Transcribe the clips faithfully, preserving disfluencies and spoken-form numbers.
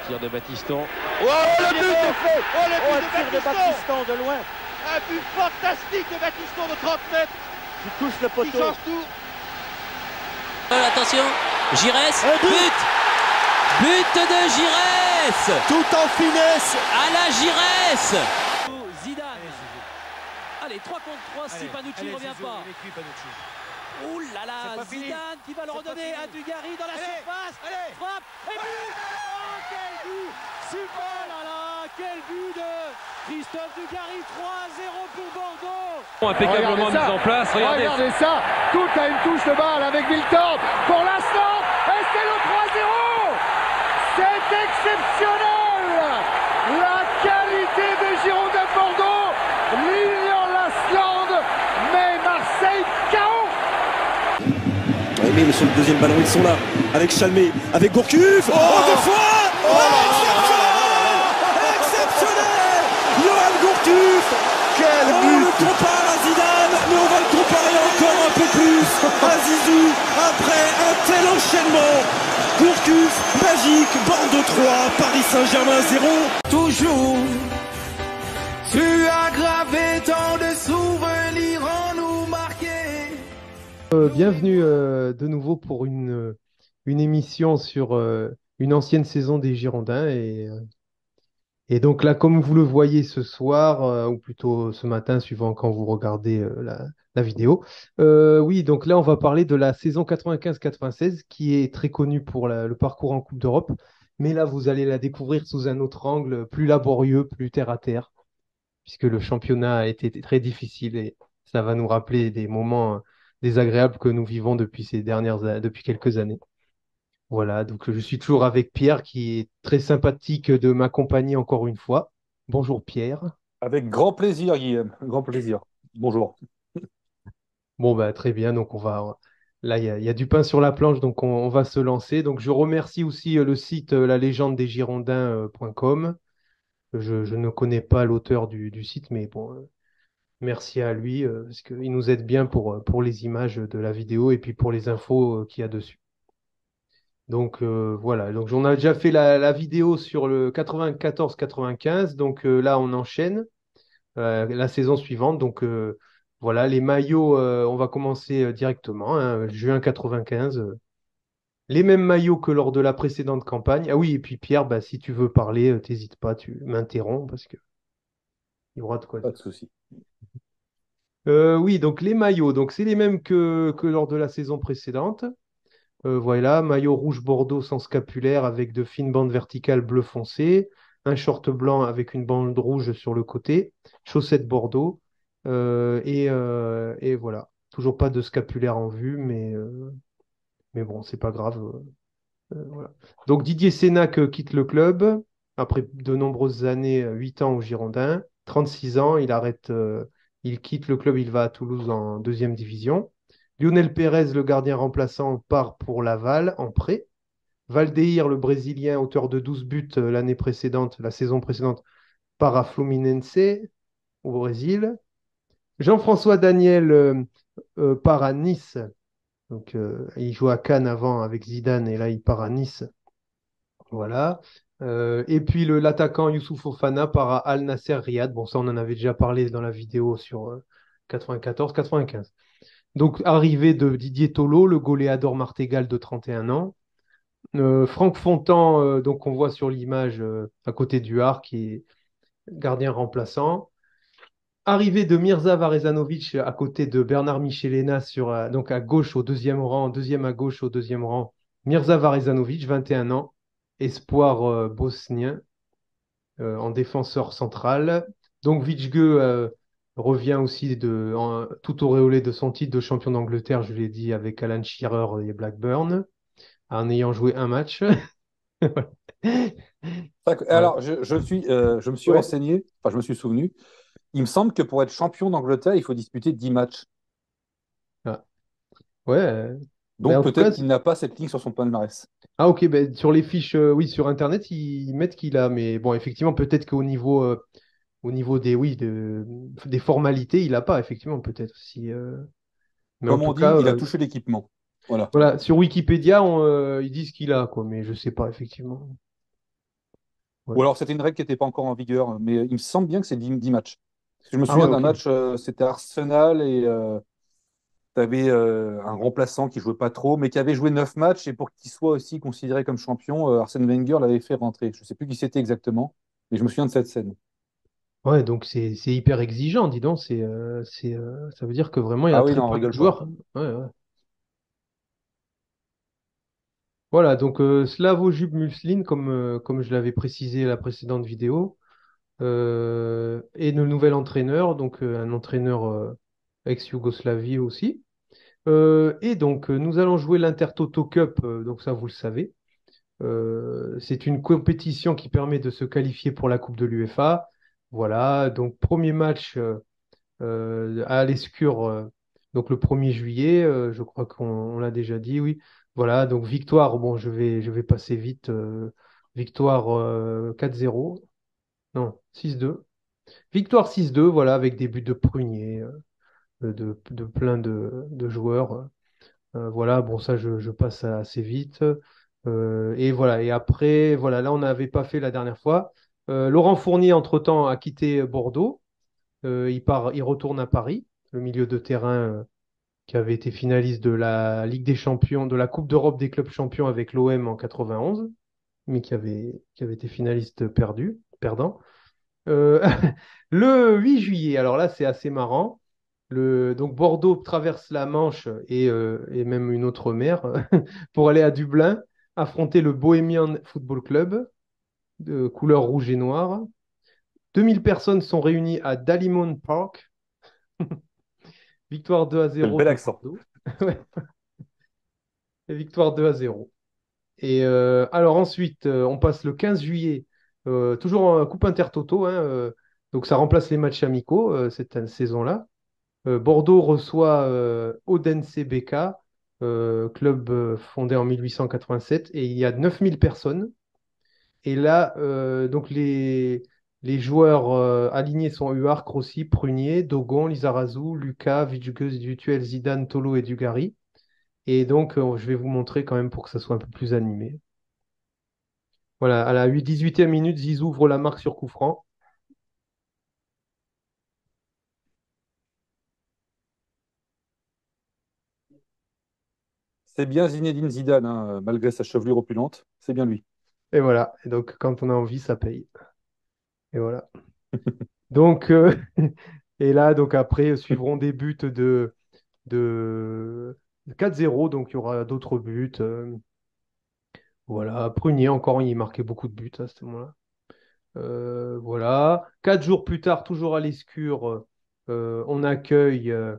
Tir de Battiston. Oh, le but est fait. Oh, le but Oh, de tir de Battiston. Battiston de loin. Un but fantastique de Battiston de trente mètres. Qui touche le Qui poteau. change tout. Euh, attention, Giresse, Un but. but But de Giresse. Tout en finesse. À la Giresse. Zidane. Allez, trois contre trois si Panucci ne revient pas. Ouh là là, Zidane qui va le redonner à Dugarry dans la Allez, surface. allez. Frappe et but. Oh, quel but. Super, là là, quel but de Christophe Dugarry. trois à zéro pour Bordeaux. Impeccablement mis en place. Regardez. Regardez ça, tout a une touche de balle avec Milton pour l'instant, et c'est le trois zéro. C'est exceptionnel. La qualité de Girondins de Bordeaux, Lilian Lasland, mais Marseille K O. Oui, mais sur le deuxième ballon, ils sont là, avec Chalmé, avec Gourcuff. Oh, oh, deux fois. Oh, exceptionnel, exceptionnel. Johan Gourcuff. Quel On but. le compare à Zidane, mais on va le comparer encore un peu plus à Zizou. Après un tel enchaînement, Gourcuff, magique, Bordeaux trois, Paris Saint-Germain zéro. Toujours, tu as gravé tant de souvenirs en nous marqués. Euh, bienvenue euh, de nouveau pour une, euh, une émission sur euh, une ancienne saison des Girondins. Et, euh, et donc là, comme vous le voyez ce soir, euh, ou plutôt ce matin, suivant quand vous regardez euh, la, la vidéo, euh, oui, donc là, on va parler de la saison quatre-vingt-quinze quatre-vingt-seize, qui est très connue pour la- le parcours en Coupe d'Europe. Mais là, vous allez la découvrir sous un autre angle, plus laborieux, plus terre à terre, puisque le championnat a été très difficile et ça va nous rappeler des moments euh, désagréables que nous vivons depuis ces dernières, a- depuis quelques années. Voilà, donc je suis toujours avec Pierre qui est très sympathique de m'accompagner encore une fois. Bonjour Pierre. Avec grand plaisir, Guillaume. Grand plaisir. Bonjour. Bon, bah, très bien, donc on va... Là, il y a, il y a du pain sur la planche, donc on, on va se lancer. Donc je remercie aussi euh, le site euh, la légende des girondins point com. Je, je ne connais pas l'auteur du, du site, mais bon, euh, merci à lui, euh, parce qu'il nous aide bien pour, euh, pour les images de la vidéo et puis pour les infos euh, qu'il y a dessus. Donc euh, voilà, donc on a déjà fait la, la vidéo sur le quatre-vingt-quatorze quatre-vingt-quinze, donc euh, là on enchaîne euh, la saison suivante. Donc euh, voilà, les maillots, euh, on va commencer euh, directement, hein, juin quatre-vingt-quinze, euh, les mêmes maillots que lors de la précédente campagne. Ah oui, et puis Pierre, bah, si tu veux parler, euh, t'hésites pas, tu m'interromps parce que il y aura de quoi Pas dire. de souci. Euh, oui, donc les maillots, donc c'est les mêmes que, que lors de la saison précédente. Euh, voilà, maillot rouge bordeaux sans scapulaire avec de fines bandes verticales bleu foncé, un short blanc avec une bande rouge sur le côté, chaussettes bordeaux, euh, et, euh, et voilà. Toujours pas de scapulaire en vue, mais, euh, mais bon, c'est pas grave. euh, euh, voilà. Donc Didier Sénac euh, quitte le club après de nombreuses années, euh, huit ans au Girondins, trente-six ans, il arrête, euh, il quitte le club, il va à Toulouse en deuxième division. Lionel Pérez, le gardien remplaçant, part pour Laval en prêt. Valdeir, le Brésilien, auteur de douze buts euh, l'année précédente, la saison précédente, part à Fluminense au Brésil. Jean-François Daniel euh, euh, part à Nice. Donc, euh, il joue à Cannes avant avec Zidane et là il part à Nice. Voilà. Euh, et puis le l'attaquant Youssouf Fofana part à Al Nasser Riyad. Bon, ça on en avait déjà parlé dans la vidéo sur euh, quatre-vingt-quatorze quatre-vingt-quinze. Donc, arrivée de Didier Tolo, le goléador martégal de trente et un ans. Euh, Franck Fontan, euh, donc on voit sur l'image euh, à côté du Har, qui est gardien remplaçant. Arrivée de Mirza Varezanovic à côté de Bernard Michelena, sur, euh, donc à gauche au deuxième rang, deuxième à gauche au deuxième rang. Mirza Varezanovic, vingt et un ans, espoir euh, bosnien euh, en défenseur central. Donc Vichgue euh, revient aussi de, en- tout auréolé de son titre de champion d'Angleterre, je l'ai dit, avec Alan Shearer et Blackburn, en ayant joué un match. Tac, Voilà. Alors, je, je suis, euh, je me suis Ouais. renseigné, enfin, je me suis souvenu. Il me semble que pour être champion d'Angleterre, il faut disputer dix matchs. Ah. Ouais. euh, ben, Donc, en tout peut-être cas, qu'il n'a pas cette ligne sur son palmarès. ah ok, ben, sur les fiches, euh, oui, sur Internet, ils, ils mettent qu'il a, mais bon, effectivement, peut-être qu'au niveau, euh, au niveau des, oui, de, des formalités, il a pas, effectivement, peut-être si. euh, Mais en Comme tout on dit, cas, il a euh, touché l'équipement. Voilà. voilà, sur Wikipédia, on, euh, ils disent qu'il a, quoi, mais je sais pas, effectivement. Ouais. Ou alors c'était une règle qui n'était pas encore en vigueur, mais il me semble bien que c'est dix, dix matchs. Parce que je me Ah souviens ouais, d'un ok. match, euh, c'était Arsenal et tu avais un remplaçant qui jouait pas trop, mais qui avait joué neuf matchs et pour qu'il soit aussi considéré comme champion, euh, Arsène Wenger l'avait fait rentrer. Je ne sais plus qui c'était exactement, mais je me souviens de cette scène. Ouais, donc c'est c'est hyper exigeant, dis donc. C'est euh, c'est euh, ça veut dire que vraiment il y a Ah oui, très non, on peu de rigole pas. joueurs. Ouais, ouais. Voilà, donc euh, Slavoljub Muslin, comme, euh, comme je l'avais précisé à la précédente vidéo, euh, est le nouvel entraîneur, donc euh, un entraîneur euh, ex-Yougoslavie aussi. Euh, et donc euh, nous allons jouer l'Intertoto Cup, euh, donc ça vous le savez. Euh, c'est une compétition qui permet de se qualifier pour la Coupe de l'UEFA. Voilà, donc premier match euh, euh, à l'Escure, euh, donc le premier juillet, euh, je crois qu'on on l'a déjà dit, oui. Voilà, donc victoire, bon, je vais, je vais passer vite. euh, victoire euh, quatre zéro, non, six deux. Victoire six deux, voilà, avec des buts de Prunier, euh, de, de plein de, de joueurs. Euh, voilà, bon, ça, je, je passe assez vite. Euh, et voilà, et après, voilà, là, on n'avait pas fait la dernière fois. Euh, Laurent Fournier, entre-temps, a quitté Bordeaux. Euh, il part, il retourne à Paris, le milieu de terrain euh, qui avait été finaliste de la Ligue des Champions, de la Coupe d'Europe des clubs champions avec l'O M en quatre-vingt-onze, mais qui avait, qui avait été finaliste perdu, perdant. Euh, le huit juillet, alors là, c'est assez marrant. Le, donc Bordeaux traverse la Manche et, euh, et même une autre mer pour aller à Dublin, affronter le Bohemian Football Club de couleur rouge et noire. deux mille personnes sont réunies à Dalymount Park. Victoire deux à Quel zéro bel de accent. Bordeaux. Ouais, et victoire deux à zéro. Et euh, alors ensuite, euh, on passe le quinze juillet, euh, toujours en Coupe Intertoto, hein, euh, donc ça remplace les matchs amicaux euh, cette saison-là. Euh, Bordeaux reçoit euh, Odense B K, euh, club euh, fondé en mille huit cent quatre-vingt-sept, et il y a neuf mille personnes. Et là, euh, donc les, les joueurs euh, alignés sont Huard, Crossi, Prunier, Dogon, Lizarazu, Lucas, Vidjugus, Dutuel, Zidane, Tolo et Dugarry. Et donc, euh, je vais vous montrer quand même pour que ça soit un peu plus animé. Voilà, à la dix-huitième minute, Zizou ouvre la marque sur coup franc. C'est bien Zinedine Zidane, hein, malgré sa chevelure opulente. C'est bien lui. Et voilà. Et donc, quand on a envie, ça paye. Et voilà. Donc, euh, et là, donc après, suivront des buts de, de quatre zéro. Donc, il y aura d'autres buts. euh, voilà. Prunier, encore, il marquait beaucoup de buts à ce moment-là. Euh, voilà. Quatre jours plus tard, toujours à l'Escure, euh, on accueille euh,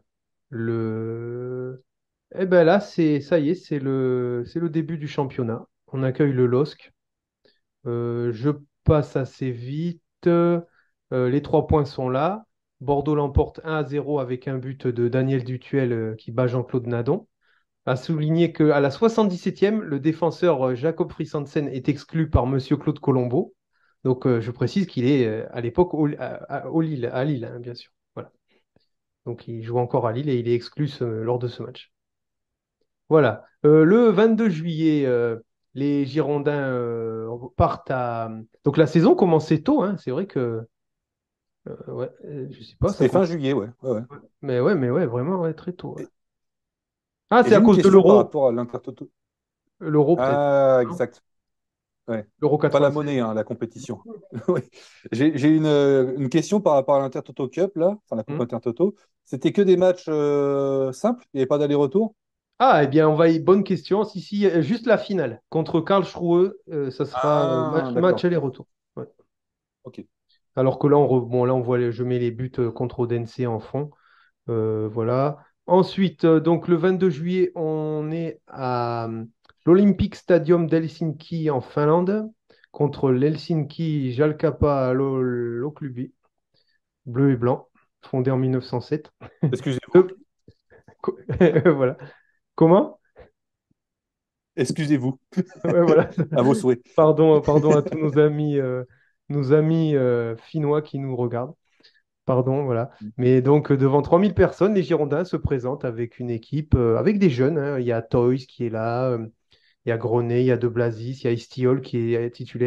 le. Eh ben là, c'est ça y est, c'est le, c'est le début du championnat. On accueille le LOSC. Euh, je passe assez vite. Euh, les trois points sont là. Bordeaux l'emporte un à zéro avec un but de Daniel Dutuel euh, qui bat Jean-Claude Nadon. À souligner qu'à la soixante-dix-septième, le défenseur euh, Jacob Frisansen est exclu par Monsieur Claude Colombo. Donc euh, je précise qu'il est euh, à l'époque au, à, à- au Lille, à Lille, hein, bien sûr. Voilà. Donc il joue encore à Lille et il est exclu ce- lors de ce match. Voilà. Euh, le vingt-deux juillet, euh, les Girondins euh, partent à. Donc la saison commençait tôt, hein. C'est vrai que. euh, ouais, euh, je sais pas, ça C'était fin commence. juillet, ouais. ouais, ouais. Mais ouais, mais ouais, vraiment, ouais, très tôt. Ouais. Et, Ah, et c'est j'ai à une cause de question par l'euro. rapport à l'Intertoto. L'euro, peut-être. Ah, Non. exact. Ouais. L'euro Pas la quatre-vingt-seize. monnaie, hein, la compétition. Oui. J'ai j'ai une, euh, une question par rapport à l'Intertoto Cup, là, enfin la Coupe Hmm. Intertoto. C'était que des matchs euh, simples, il n'y avait pas d'aller-retour? Ah, eh bien, on va y. Bonne question. Si, si, euh, juste la finale. Contre Karlsruhe, euh, ça sera euh, Ah, match, match d'accord. aller-retour. Ouais. Ok. Alors que là, on, re- bon, là, on voit, les- je mets les buts euh, contre Odense en fond. Euh, voilà. Ensuite, euh, donc le vingt-deux juillet, on est à euh, l'Olympic Stadium d'Helsinki en Finlande contre l'Helsinki Jalkapa Lo- Loklubi, bleu et blanc, fondé en mille neuf cent sept. Excusez-vous. Euh, co- voilà. Comment? Excusez-vous. Ouais, voilà. À vos souhaits. Pardon, pardon à tous nos amis, euh, nos amis euh, finnois qui nous regardent. Pardon, voilà. Mais donc, euh, devant trois mille personnes, les Girondins se présentent avec une équipe, euh, avec des jeunes, hein. Il y a Toys qui est là, euh, il y a Grenet, il y a De Blasis, il y a Estiol qui est euh, titulaire.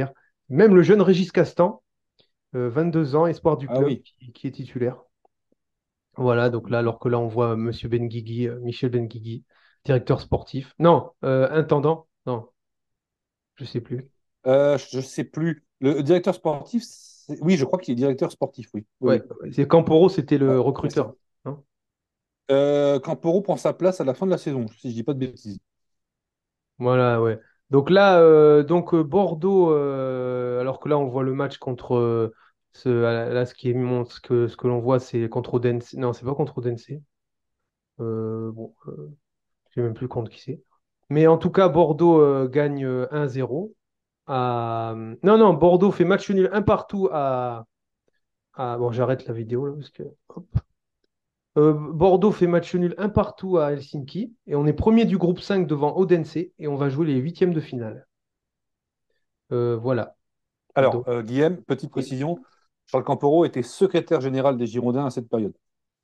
Même le jeune Régis Castan, euh, vingt-deux ans, espoir du Ah club, oui. qui, qui est titulaire. Voilà, donc là, alors que là, on voit Monsieur Benguigui, euh, Michel Benguigui, directeur sportif. Non, euh, intendant. Non, je sais plus. Euh, je ne sais plus. Le directeur sportif, c'est- oui, je crois qu'il est directeur sportif, oui. Ouais, Oui, ouais, c'est Camporo, c'était oui. le Ouais, c'est ça. recruteur. Non. Euh, Camporo prend sa place à la fin de la saison, si je dis pas de bêtises. Voilà, ouais. Donc là, euh, donc euh, Bordeaux, euh, alors que là, on voit le match contre euh, ce, là, ce qui est montre, ce que, ce que l'on voit, c'est contre Odense. Non, c'est pas contre Odense. Euh, bon, euh, je sais même plus contre qui c'est. Mais en tout cas, Bordeaux euh, gagne euh, un zéro. À... Non, non, Bordeaux fait match nul un partout à. à- Bon, j'arrête la vidéo là parce que. Hop. Euh, Bordeaux fait match nul un partout à Helsinki et on est premier du groupe cinq devant Odense et on va jouer les huitièmes de finale. Euh, voilà. Alors, Donc, euh, Guillaume, petite oui. précision, Charles Camporo était secrétaire général des Girondins à cette période.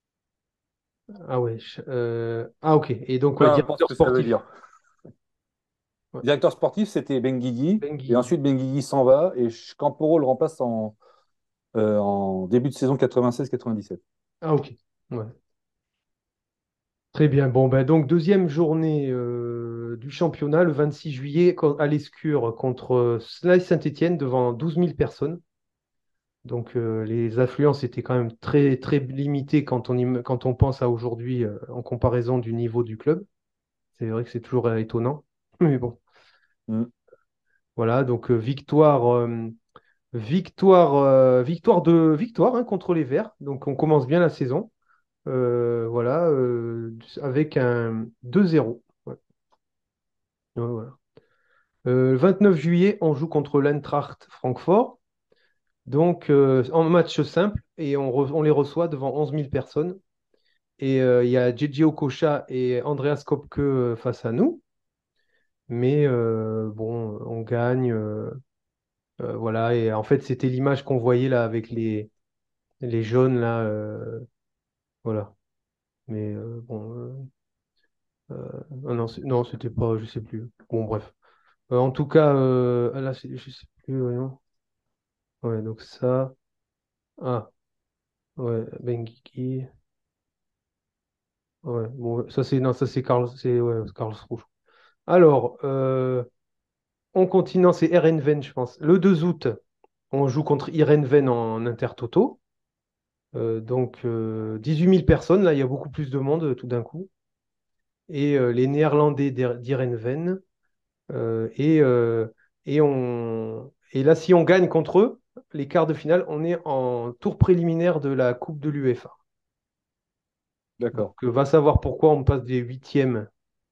Ah ouais. je- euh, Ah ok. Et donc Peu ouais, importe ce directeur que ça veut sportif. dire. Ouais. Directeur sportif, c'était Benguigui, et Benguigui. ensuite Benguigui s'en va, et Camporo le remplace en, euh, en début de saison quatre-vingt-seize quatre-vingt-dix-sept. Ah ok. Ouais. Très bien. Bon ben donc deuxième journée euh, du championnat le vingt-six juillet co- à l'Escure contre euh, Slice Saint-Étienne devant douze mille personnes. Donc euh, les affluences étaient quand même très très limitées quand on, im- quand on pense à aujourd'hui euh, en comparaison du niveau du club. C'est vrai que c'est toujours euh, étonnant. Mais bon, Mm. voilà. Donc euh, victoire, euh, victoire, euh, victoire de victoire hein, contre les Verts. Donc on commence bien la saison. Euh, voilà, euh, avec un deux zéro. Ouais. Ouais, voilà. Euh, le vingt-neuf juillet, on joue contre l'Eintracht Francfort. Donc euh, en match simple et on, re- on les reçoit devant onze mille personnes. Et euh, il y a J J Okocha et Andreas Kopke euh, face à nous. Mais euh, bon, on gagne. euh, euh, voilà. Et en fait, c'était l'image qu'on voyait là avec les, les jaunes là. euh, voilà. Mais euh, bon. euh, euh, ah non, c'est- non, c'était pas. Je sais plus. Bon, bref. Euh, en tout cas, euh, ah, là, c'est- je sais plus. Ouais, non. Ouais, donc ça. Ah, ouais, Benguigui. Ouais, bon, ça c'est. Non, ça c'est Carl, c'est ouais, Karlsruhe. Alors, euh, on continue, non, c'est Erenven, je pense. Le deux août, on joue contre Erenven en intertoto. Euh, donc, euh, dix-huit mille personnes, là, il y a beaucoup plus de monde euh, tout d'un coup. Et euh, les Néerlandais d'Er- d'Erenven. euh, et, euh, et, on... et là, si on gagne contre eux, les quarts de finale, on est en tour préliminaire de la Coupe de l'UEFA. Donc, D'accord. euh, va savoir pourquoi on passe des huitièmes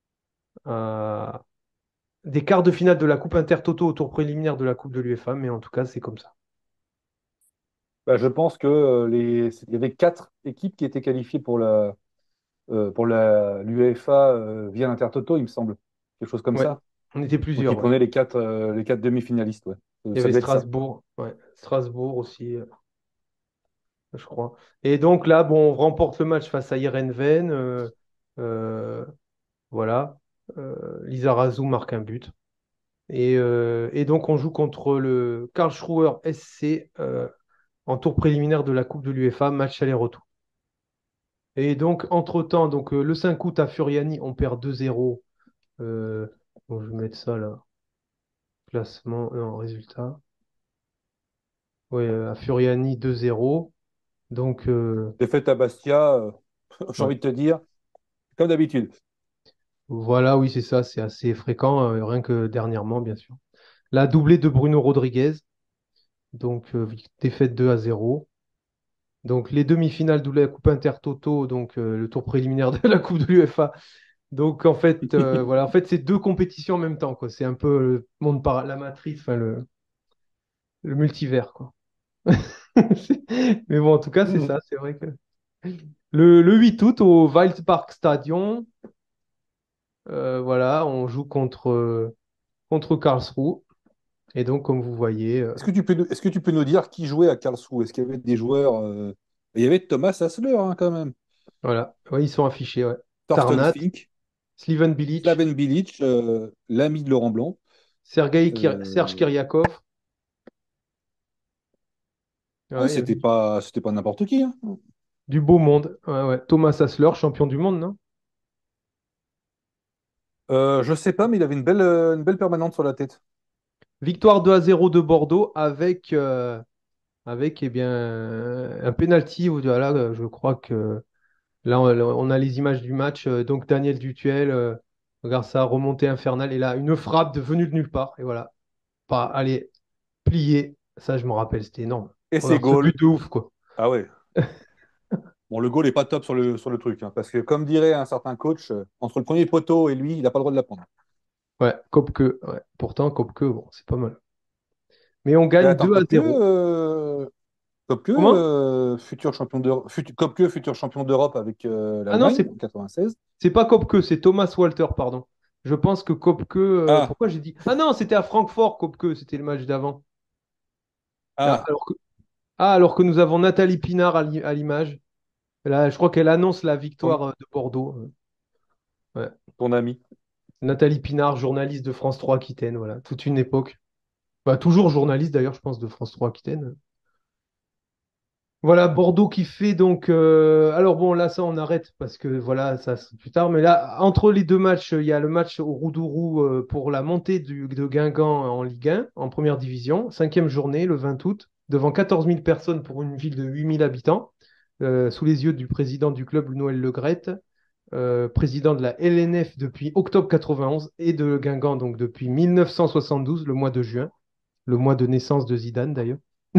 à des quarts de finale de la Coupe Intertoto au tour préliminaire de la Coupe de l'UEFA, mais en tout cas, c'est comme ça. Bah, je pense que euh, les... il y avait quatre équipes qui étaient qualifiées pour la, euh, pour la, l'UEFA euh, via l'Intertoto, il me semble. Quelque chose comme Ouais, ça. on était Donc, ils plusieurs, ouais. prenaient les quatre, euh, les quatre demi-finalistes. Ouais. Euh, Il y Ça avait devait être ça. Strasbourg, ouais. Strasbourg aussi, euh, je crois. Et donc là, bon, on remporte le match face à Heerenveen. euh, euh, voilà. Euh, Lizarazu marque un but. Et, euh, et donc, on joue contre le Karlsruher S C euh, en tour préliminaire de la Coupe de l'UEFA, match aller-retour. Et donc, entre-temps, donc, euh, le cinq août à Furiani, on perd deux zéro. Euh, bon, je vais mettre ça là. Classement, non, résultat. Ouais, euh, à Furiani deux zéro. Donc, euh, Défaite à Bastia, euh, j'ai ouais. envie de te dire, comme d'habitude. Voilà, oui, c'est ça, c'est assez fréquent, euh, rien que dernièrement, bien sûr. La doublée de Bruno Rodriguez, donc euh, défaite deux à zéro. Donc les demi-finales de la Coupe Intertoto, donc euh, le tour préliminaire de la Coupe de l'UEFA. Donc en fait, euh, voilà, en fait, c'est deux compétitions en même temps, quoi. C'est un peu le monde par la matrice, enfin le, le multivers, quoi. Mais bon, en tout cas, c'est Mhm. ça, c'est vrai que. Le, le huit août au Wildpark Stadion, euh, voilà, on joue contre, euh, contre Karlsruhe. Et donc, comme vous voyez, euh, Est-ce que tu peux, nous- est-ce que tu peux nous dire qui jouait à Karlsruhe? Est-ce qu'il y avait des joueurs euh, Il y avait Thomas Hassler, hein, quand même. voilà, ouais, ils sont affichés, ouais. Thorsten Tarnat, Fink, Sliven Bilic, Slaven Bilic, euh, l'ami de Laurent Blanc. Sergei Kir- Serge Euh, Kiriakov. Ouais, Ouais, il y avait c'était pas, c'était pas n'importe qui, hein. du beau monde. Ouais, ouais. Thomas Hassler, champion du monde, non? Euh, je sais pas, mais il avait une belle, euh, une belle permanente sur la tête. Victoire deux à zéro de Bordeaux avec, euh, avec eh bien, un penalty. Où, voilà, euh, je crois que là, on, on a les images du match. euh, Donc, Daniel Dutuel, euh, regarde ça, remontée infernale. Et là, une frappe de venue de nulle part. Et voilà. Pas, allez, plié. Ça, je me rappelle, c'était énorme. Et Oh, ses ce but goals. de ouf, quoi. Ah ouais. Bon, le goal est pas top sur le, sur le truc, hein, parce que comme dirait un certain coach, euh, entre le premier poteau et lui, il n'a pas le droit de la prendre. Ouais, Kopke. Ouais. Pourtant, Kopke, bon, c'est pas mal. Mais on Et gagne attends, deux à Kopke, zéro. euh, Kopke, Comment? euh, futur champion d'Europe, fut- Kopke, futur champion d'Europe avec euh, Ah non, l'Allemagne c'est en quatre-vingt-seize. c'est pas Kopke, c'est Thomas Walter, pardon. Je pense que Kopke. euh, Ah, pourquoi j'ai dit. Ah non, c'était à Francfort, Kopke, c'était le match d'avant. Ah, ah, alors que... ah, alors que nous avons Nathalie Pinard à l'i- à l'image. Là, je crois qu'elle annonce la victoire ton, euh, de Bordeaux. Ouais. ton ami. Nathalie Pinard, journaliste de France trois Aquitaine, voilà, toute une époque. Bah, toujours journaliste d'ailleurs, je pense, de France trois Aquitaine. Voilà, Bordeaux qui fait donc. euh, Alors bon, là, ça, on arrête parce que voilà, ça, c'est plus tard. Mais là, entre les deux matchs, il y a le match au Roudourou euh, pour la montée du- de Guingamp en Ligue un, en première division. Cinquième journée, le vingt août, devant quatorze mille personnes pour une ville de huit mille habitants, euh, sous les yeux du président du club, Noël Le Graët, euh, président de la L N F depuis octobre quatre-vingt-onze et de Guingamp donc depuis mille neuf cent soixante-douze, le mois de juin, le mois de naissance de Zidane d'ailleurs.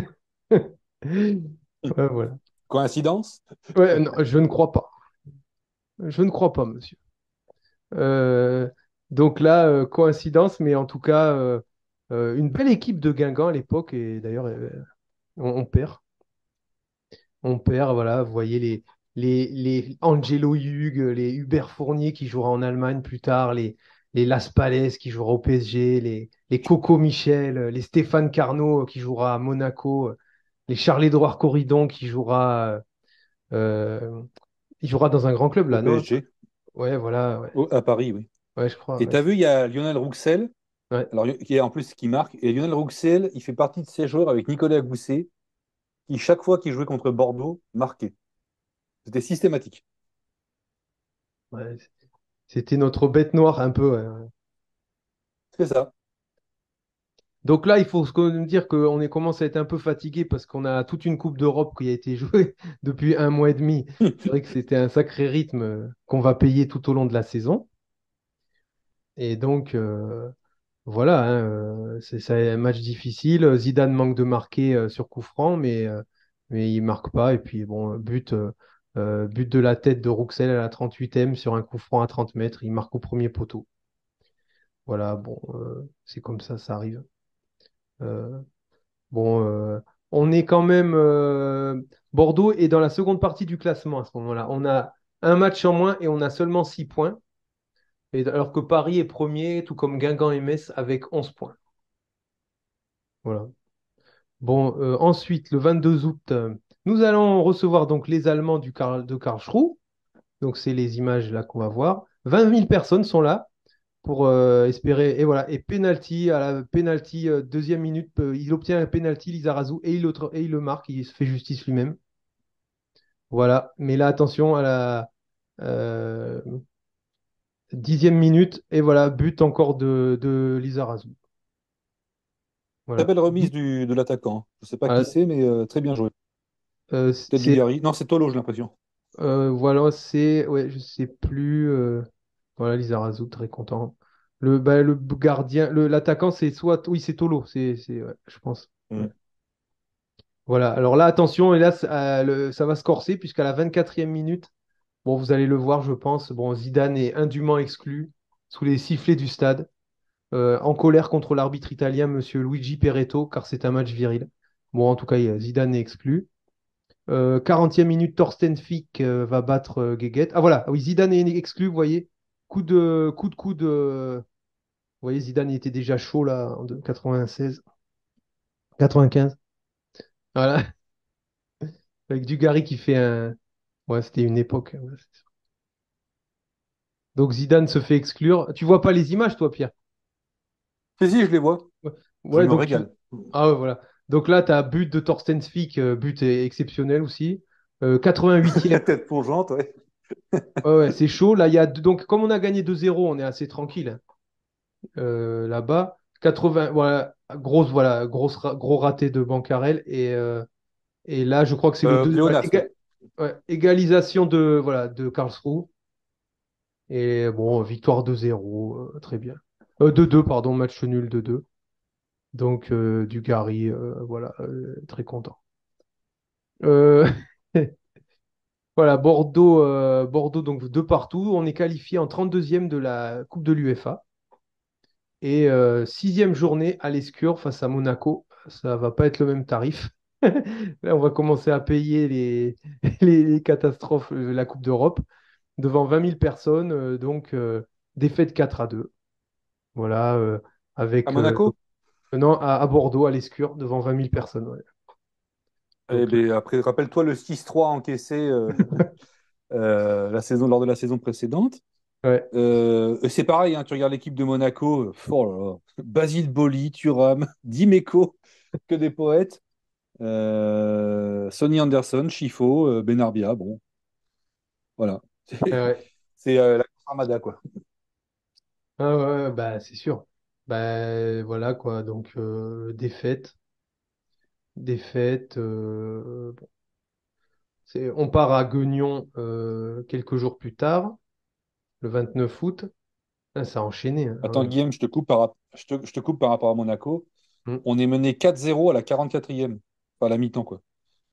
Ouais, voilà. Coïncidence? Ouais, non, je ne crois pas. Je ne crois pas, monsieur. Euh, donc là, euh, coïncidence, mais en tout cas, euh, euh, une belle équipe de Guingamp à l'époque, et d'ailleurs, euh, on, on perd. On perd, voilà, vous voyez les, les, les Angelo Hugues, les Hubert Fournier qui jouera en Allemagne plus tard, les, les Las Palais qui jouera au P S G, les, les Coco Michel, les Stéphane Carnot qui jouera à Monaco, les Charles-Édouard Corridon qui jouera, euh, il jouera dans un grand club Au là, non? P S G. Ouais, voilà, ouais. Au- à Paris, oui. Ouais, je crois. Et Ouais. tu as vu, il y a Lionel Rouxel, Ouais. alors, qui est en plus qui marque. Et Lionel Rouxel, il fait partie de ces joueurs avec Nicolas Gousset, qui chaque fois qu'il jouait contre Bordeaux, marquait. C'était systématique. Ouais, c'était notre bête noire un peu. Ouais, ouais. C'est ça. Donc là, il faut se con- dire qu'on est commence à être un peu fatigué parce qu'on a toute une Coupe d'Europe qui a été jouée depuis un mois et demi. C'est vrai que c'était un sacré rythme euh, qu'on va payer tout au long de la saison. Et donc, euh, voilà, hein, euh, c'est c'est un match difficile. Zidane manque de marquer euh, sur coup franc, mais, euh, mais il marque pas. Et puis, bon, but, euh, euh, but de la tête de Rouxel à la trente-huitième sur un coup franc à trente mètres. Il marque au premier poteau. Voilà, bon, euh, c'est comme ça, ça arrive. Euh, bon, euh, on est quand même. euh, Bordeaux est dans la seconde partie du classement à ce moment-là. On a un match en moins et on a seulement six points. Et, alors que Paris est premier, tout comme Guingamp et Metz avec onze points. Voilà. Bon, euh, ensuite, le vingt-deux août, euh, nous allons recevoir donc les Allemands du Karl- de Karlsruhe. Donc, c'est les images là qu'on va voir. vingt mille personnes sont là pour euh, espérer. Et voilà, et penalty, à la penalty, euh, deuxième minute, euh, il obtient un penalty, Lizarazu, et il, le- et il le marque, il se fait justice lui-même. Voilà, mais là, attention à la euh, dixième minute, et voilà, but encore de, de Lizarazu. Très Voilà. belle remise du, de l'attaquant. Je ne sais pas qui Voilà, c'est, mais euh, très bien joué. euh, Peut-être c'est, Dugarry. Non, c'est Tolo, j'ai l'impression. euh, voilà, c'est, ouais, je sais plus. euh, voilà, Lizarazu, très content. Le, bah, le gardien, le, l'attaquant, c'est soit, oui, c'est Tolo, c'est, c'est, ouais, je pense. Ouais. Mm. Voilà, alors là, attention, et là, ça, euh, le- ça va se corser, puisqu'à la vingt-quatrième minute, bon, vous allez le voir, je pense, bon, Zidane est indûment exclu sous les sifflets du stade, euh, en colère contre l'arbitre italien, monsieur Luigi Peretto, car c'est un match viril. Bon, en tout cas, il- Zidane est exclu. Euh, quarantième minute, Thorsten Fick euh, va battre euh, Guéguette. Ah voilà, oui, Zidane est exclu, vous voyez. Coup de coup de coude. euh, Vous voyez, Zidane il était déjà chaud là en de- quatre-vingt-seize, quatre-vingt-quinze. Voilà, avec Dugarry qui fait un. Ouais, c'était une époque. Ouais, c'est sûr. Donc Zidane se fait exclure. Tu vois pas les images, toi, Pierre? Si, si, je les vois. Ouais, Je Ouais, me donc tu. régale. Ah ouais, voilà. Donc là, tu as but de Torsten Spiek, euh, but est exceptionnel aussi. Euh, La quatre-vingt-huitième. tête plongeante, ouais. Ouais, ouais, c'est chaud. Là, il y a deux- donc comme on a gagné deux zéro, on est assez tranquille euh, là-bas. quatre-vingts, voilà, grosse, voilà, grosse, ra- gros raté de Bancarel. Et, euh, et là, je crois que c'est le Euh, deux, ouais, pléonasme. éga- ouais, égalisation de, voilà, de Karlsruhe. Et bon, victoire deux zéro, euh, très bien. Euh, deux deux, pardon, match nul deux deux. Donc, euh, Dugarry, euh, voilà, euh, très content. Euh, voilà, Bordeaux, euh, Bordeaux, donc deux partout. On est qualifié en trente-deuxième de la Coupe de l'UEFA. Et euh, sixième journée à l'Escure face à Monaco. Ça va pas être le même tarif. Là, on va commencer à payer les, les, les catastrophes de la Coupe d'Europe devant vingt mille personnes. euh, donc, euh, défaite quatre à deux. Voilà, euh, À avec euh, Monaco? non, à, à Bordeaux, à l'Escure, devant vingt mille personnes. Ouais. Eh Donc, euh, ben, après, rappelle-toi le six trois encaissé euh, euh, la saison, lors de la saison précédente. ouais. Euh, c'est pareil, hein, tu regardes l'équipe de Monaco, euh, oh là là. Basile Boli, Thuram, Dimeco, que des poètes. Euh, Sonny Anderson, Chifo, euh, Benarbia, bon, voilà. Ouais. C'est euh, la Armada, quoi. Ah ouais, ouais, bah, c'est sûr. Bah, voilà quoi. Donc, euh, défaite. Défaite. euh, bon. C'est- on part à Guignon euh, quelques jours plus tard, le vingt-neuf août. Ah, ça a enchaîné, hein. Attends, Ouais. Guillaume, je te coupe par, rap- je te, je te coupe par rapport à Monaco. Mm. On est mené quatre zéro à la quarante-quatrième. Enfin, à la mi-temps, quoi.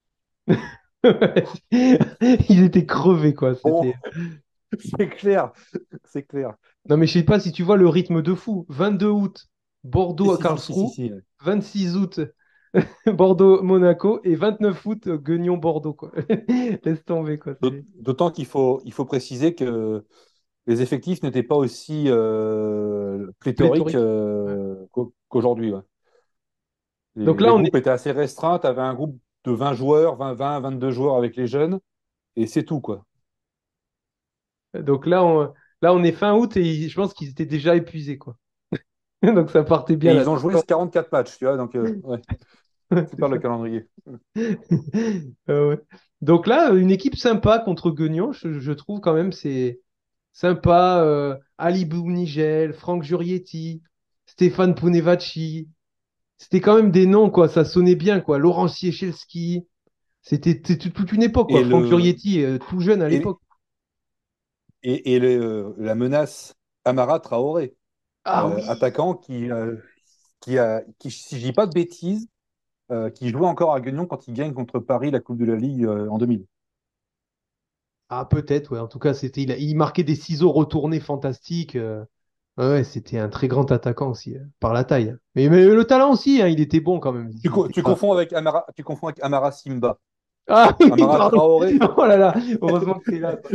Ils étaient crevés, quoi. Bon, C'était... c'est clair, c'est clair. Non, mais je sais pas si tu vois le rythme de fou. vingt-deux août, Si, Bordeaux à si, si, si, si, Karlsruhe. si. vingt-six août, Bordeaux-Monaco. Et vingt-neuf août, Guignon-Bordeaux, quoi. Laisse tomber, quoi. D'aut- C'est D'autant qu'il faut, il faut préciser que les effectifs n'étaient pas aussi euh, pléthoriques pléthorique. Ouais. euh, qu'au- qu'aujourd'hui. Ouais. Donc Les, là, les on est... groupes étaient assez restreints. Tu avais un groupe de vingt joueurs, vingt, vingt, vingt-deux joueurs avec les jeunes, et c'est tout, quoi. Donc là, on... là, on est fin août et je pense qu'ils étaient déjà épuisés, quoi. Donc ça partait bien Et là. ils ont joué quarante-quatre matchs, tu vois, donc euh, ouais, C'est super le ça. calendrier. Euh, ouais. Donc là, une équipe sympa contre Guignon, je, je trouve quand même, c'est sympa. Euh, Ali Boumnigel, Franck Jurietti, Stéphane Pounevacci. C'était quand même des noms, quoi. Ça sonnait bien, quoi. Laurent Siechelski. C'était c'était toute toute une époque, quoi. Et, Franck le, Jurietti, euh, tout jeune à et, l'époque. et, et le- la menace Amara Traoré, Ah euh, oui! attaquant qui, euh, qui, a, qui, si je dis pas de bêtises, euh, qui jouait encore à Guignon quand il gagne contre Paris la Coupe de la Ligue euh, en deux mille. Ah, peut-être, ouais. En tout cas, c'était, il, a- il marquait des ciseaux retournés fantastiques. euh. Ouais, ouais, c'était un très grand attaquant aussi, hein, par la taille. Mais, mais le talent aussi, hein, il était bon quand même. Tu, Il co- était tu pas... confonds avec Amara, tu confonds avec Amara Simba. Ah oui, Amara pardon. Traoré, Oh là là, heureusement que t'es là, quoi.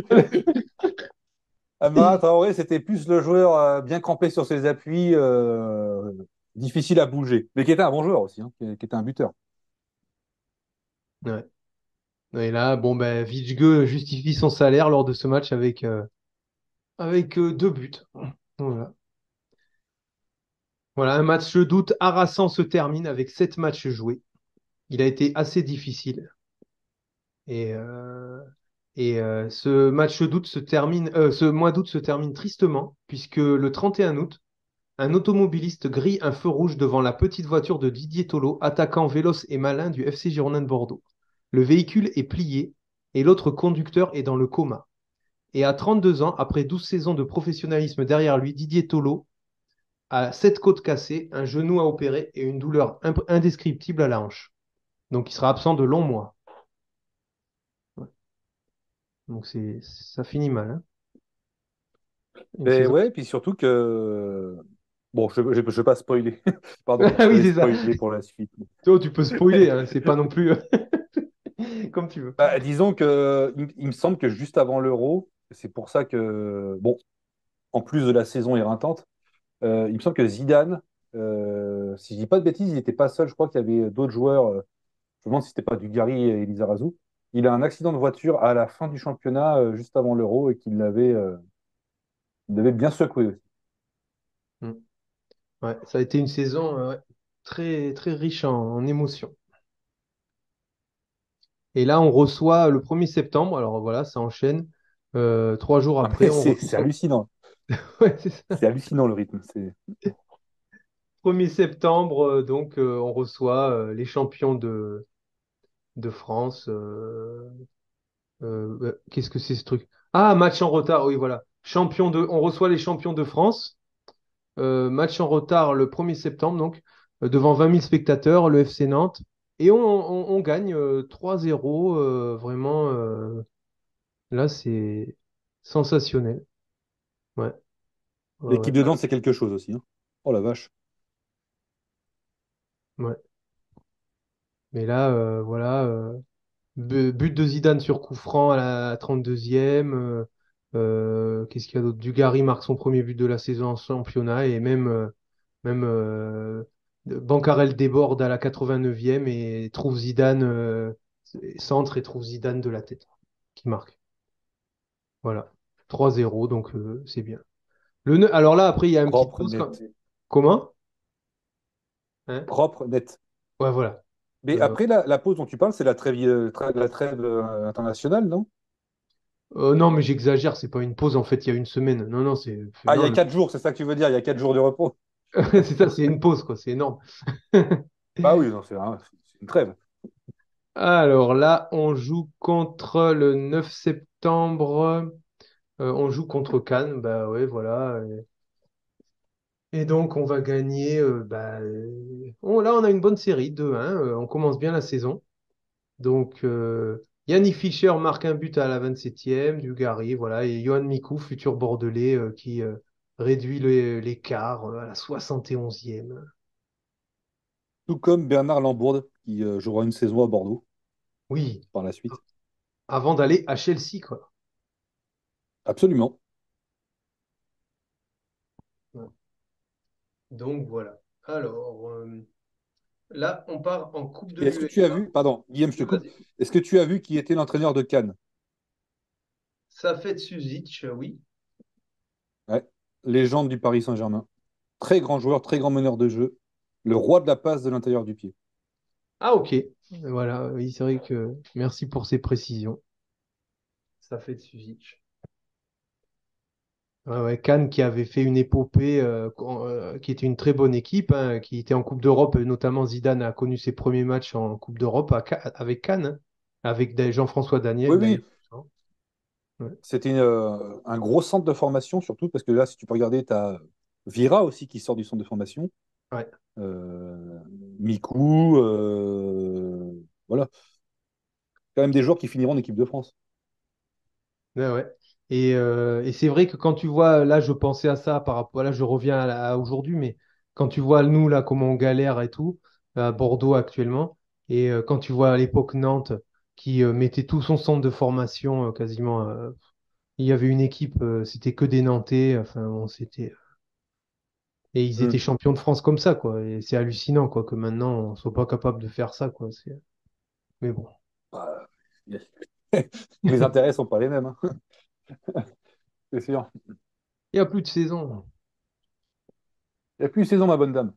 Amara Traoré, c'était plus le joueur euh, bien campé sur ses appuis, euh, difficile à bouger, mais qui était un bon joueur aussi, hein, qui, qui était un buteur. Ouais. Et là, bon, ben, Vichge justifie son salaire lors de ce match avec, euh, avec euh, deux buts. Voilà. Voilà, un match d'août harassant se termine avec sept matchs joués. Il a été assez difficile. Et, euh, et euh, ce match d'août se termine, euh, ce mois d'août se termine tristement, puisque le trente et un août, un automobiliste grille un feu rouge devant la petite voiture de Didier Tolo, attaquant véloce et malin du F C Girondin de Bordeaux. Le véhicule est plié et l'autre conducteur est dans le coma. Et à trente-deux ans, après douze saisons de professionnalisme derrière lui, Didier Tolo a sept côtes cassées, un genou à opérer et une douleur imp- indescriptible à la hanche. Donc il sera absent de longs mois. Ouais. Donc c'est ça finit mal, hein. Une Et saison. ouais, puis surtout que bon, je ne vais pas spoiler, pardon, Ah je oui, vais c'est ça. spoiler pour la suite. Toi, tu peux spoiler, hein, c'est pas non plus comme tu veux. Bah, disons que il, il me semble que juste avant l'Euro, c'est pour ça que bon, en plus de la saison éreintante, euh, il me semble que Zidane, euh, si je dis pas de bêtises, il n'était pas seul. Je crois qu'il y avait d'autres joueurs. euh, Je me demande si c'était pas Dugarry et Lizarazu. Il a un accident de voiture à la fin du championnat, euh, juste avant l'Euro, et qu'il l'avait euh, il l'avait bien secoué aussi. Mm. Ouais, ça a été une saison. euh, ouais. très, très riche en, en émotions. Et là, on reçoit le premier septembre, alors voilà, ça enchaîne. Euh, trois jours Ah, après, mais on c'est c'est reçoit. hallucinant. Ouais, c'est ça. C'est hallucinant le rythme. C'est premier septembre, euh, donc, euh, on reçoit euh, les champions de, de France. euh, euh, euh, qu'est-ce que c'est ce truc? Ah, match en retard, oui, voilà. Champion de, on reçoit les champions de France. Euh, match en retard le premier septembre, donc, euh, devant vingt mille spectateurs, le F C Nantes. Et on, on- on gagne euh, trois zéro. Euh, vraiment, euh, là, c'est sensationnel. Ouais, ouais, l'équipe ouais, de Nantes, c'est quelque chose aussi, hein. Oh la vache. ouais. Mais là, euh, voilà, euh, bu- but de Zidane sur coup franc à la trente-deuxième. Euh, euh, qu'est-ce qu'il y a d'autre? Dugarry marque son premier but de la saison en championnat et même, euh, même euh, Bancarel déborde à la quatre-vingt-neuvième et trouve Zidane, euh, centre et trouve Zidane de la tête qui marque. Voilà. trois zéro, donc euh, c'est bien. Le, ne- alors là, après, il y a une petite Propre, pause. quand- net. Comment? Hein. Propre, net. Ouais, voilà. Mais Euh, après, la, la pause dont tu parles, c'est la trêve, euh, tra- la trêve euh, internationale, non? euh, non, mais j'exagère, c'est pas une pause, en fait, il y a une semaine. Non, non, c'est Ah, il y non, a quatre jours, c'est ça que tu veux dire, il y a quatre jours de repos. c'est ça, c'est une pause, quoi, c'est énorme. Bah oui, non, c'est un- c'est une trêve. Alors là, on joue contre le neuf septembre. Euh, on joue contre Cannes, bah ouais, voilà. Et donc, on va gagner. Euh, bah, euh, on- là, on a une bonne série, deux un. Euh, on commence bien la saison. Donc, euh, Yannick Fischer marque un but à la vingt-septième, Dugarry, voilà. Et Johan Mikou, futur Bordelais, euh, qui euh, réduit le- l'écart euh, à la soixante et onzième. Tout comme Bernard Lambourde, qui euh, jouera une saison à Bordeaux Oui, par la suite. avant d'aller à Chelsea, quoi. Absolument. Ouais. Donc, voilà. Alors, euh, là, on part en Coupe de Et est-ce que tu as l'UEFA. vu, pardon, Guillaume, je te Oui, coupe, vas-y. est-ce que tu as vu qui était l'entraîneur de Cannes? Ça fait de Suzic, euh, oui. Ouais. Légende du Paris Saint-Germain. Très grand joueur, très grand meneur de jeu. Le roi de la passe de l'intérieur du pied. Ah, ok. Voilà, oui, c'est vrai que merci pour ces précisions. Ça fait de Suzic. Ouais, ouais, Cannes qui avait fait une épopée, euh, con- euh, qui était une très bonne équipe, hein, qui était en Coupe d'Europe, euh, notamment Zidane a connu ses premiers matchs en Coupe d'Europe à Ca- avec Cannes, hein, avec da- Jean-François Oui, Daniel d'ailleurs. oui, Hein. Ouais. c'était euh, un gros centre de formation, surtout parce que là, si tu peux regarder, tu as Vira aussi qui sort du centre de formation. Ouais. Euh, Mikou, euh, voilà. Quand même des joueurs qui finiront en équipe de France. Ouais, ouais. Et, euh, et c'est vrai que quand tu vois, là je pensais à ça par rapport, là je reviens à, la- à aujourd'hui, mais quand tu vois nous là comment on galère et tout, à Bordeaux actuellement, et euh, quand tu vois à l'époque Nantes qui euh, mettait tout son centre de formation euh, quasiment, euh, il y avait une équipe, euh, c'était que des Nantais, enfin bon, c'était, et ils étaient Mm. champions de France comme ça, quoi. Et c'est hallucinant, quoi, que maintenant on soit pas capable de faire ça, quoi. C'est... Mais bon. Bah, les intérêts sont pas les mêmes, hein, c'est sûr. Il n'y a plus de saison. Il n'y a plus une saison, ma bonne dame.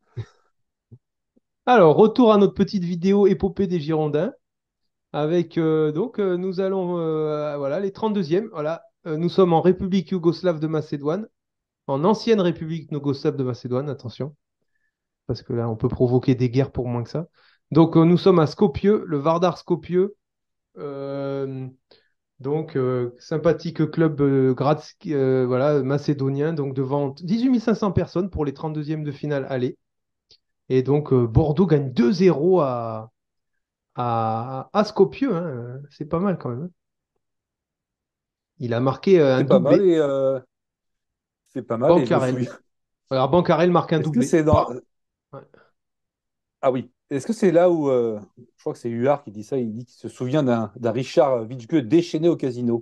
Alors, retour à notre petite vidéo épopée des Girondins. Avec euh, donc euh, nous allons euh, voilà les trente-deuxièmes. Voilà, Euh, nous sommes en République yougoslave de Macédoine, en ancienne République yougoslave de Macédoine, attention, parce que là on peut provoquer des guerres pour moins que ça. Donc euh, nous sommes à Skopje, le Vardar Skopje. Euh, donc euh, sympathique club euh, Gradski, euh, voilà macédonien, donc devant dix-huit mille cinq cents personnes pour les trente-deuxièmes de finale aller. Et donc euh, Bordeaux gagne deux zéro à à, à Skopje, hein. C'est pas mal quand même, hein. Il a marqué euh, un C'est pas mal doublé. et euh, c'est pas mal et je me Bancarel. souviens. Alors, Bancarel marque un Est-ce que doublé. c'est dans. Pas- ouais. Ah oui. Est-ce que c'est là où. euh, Je crois que c'est Huard qui dit ça. Il dit qu'il se souvient d'un d'un Richard Vitzke déchaîné au casino.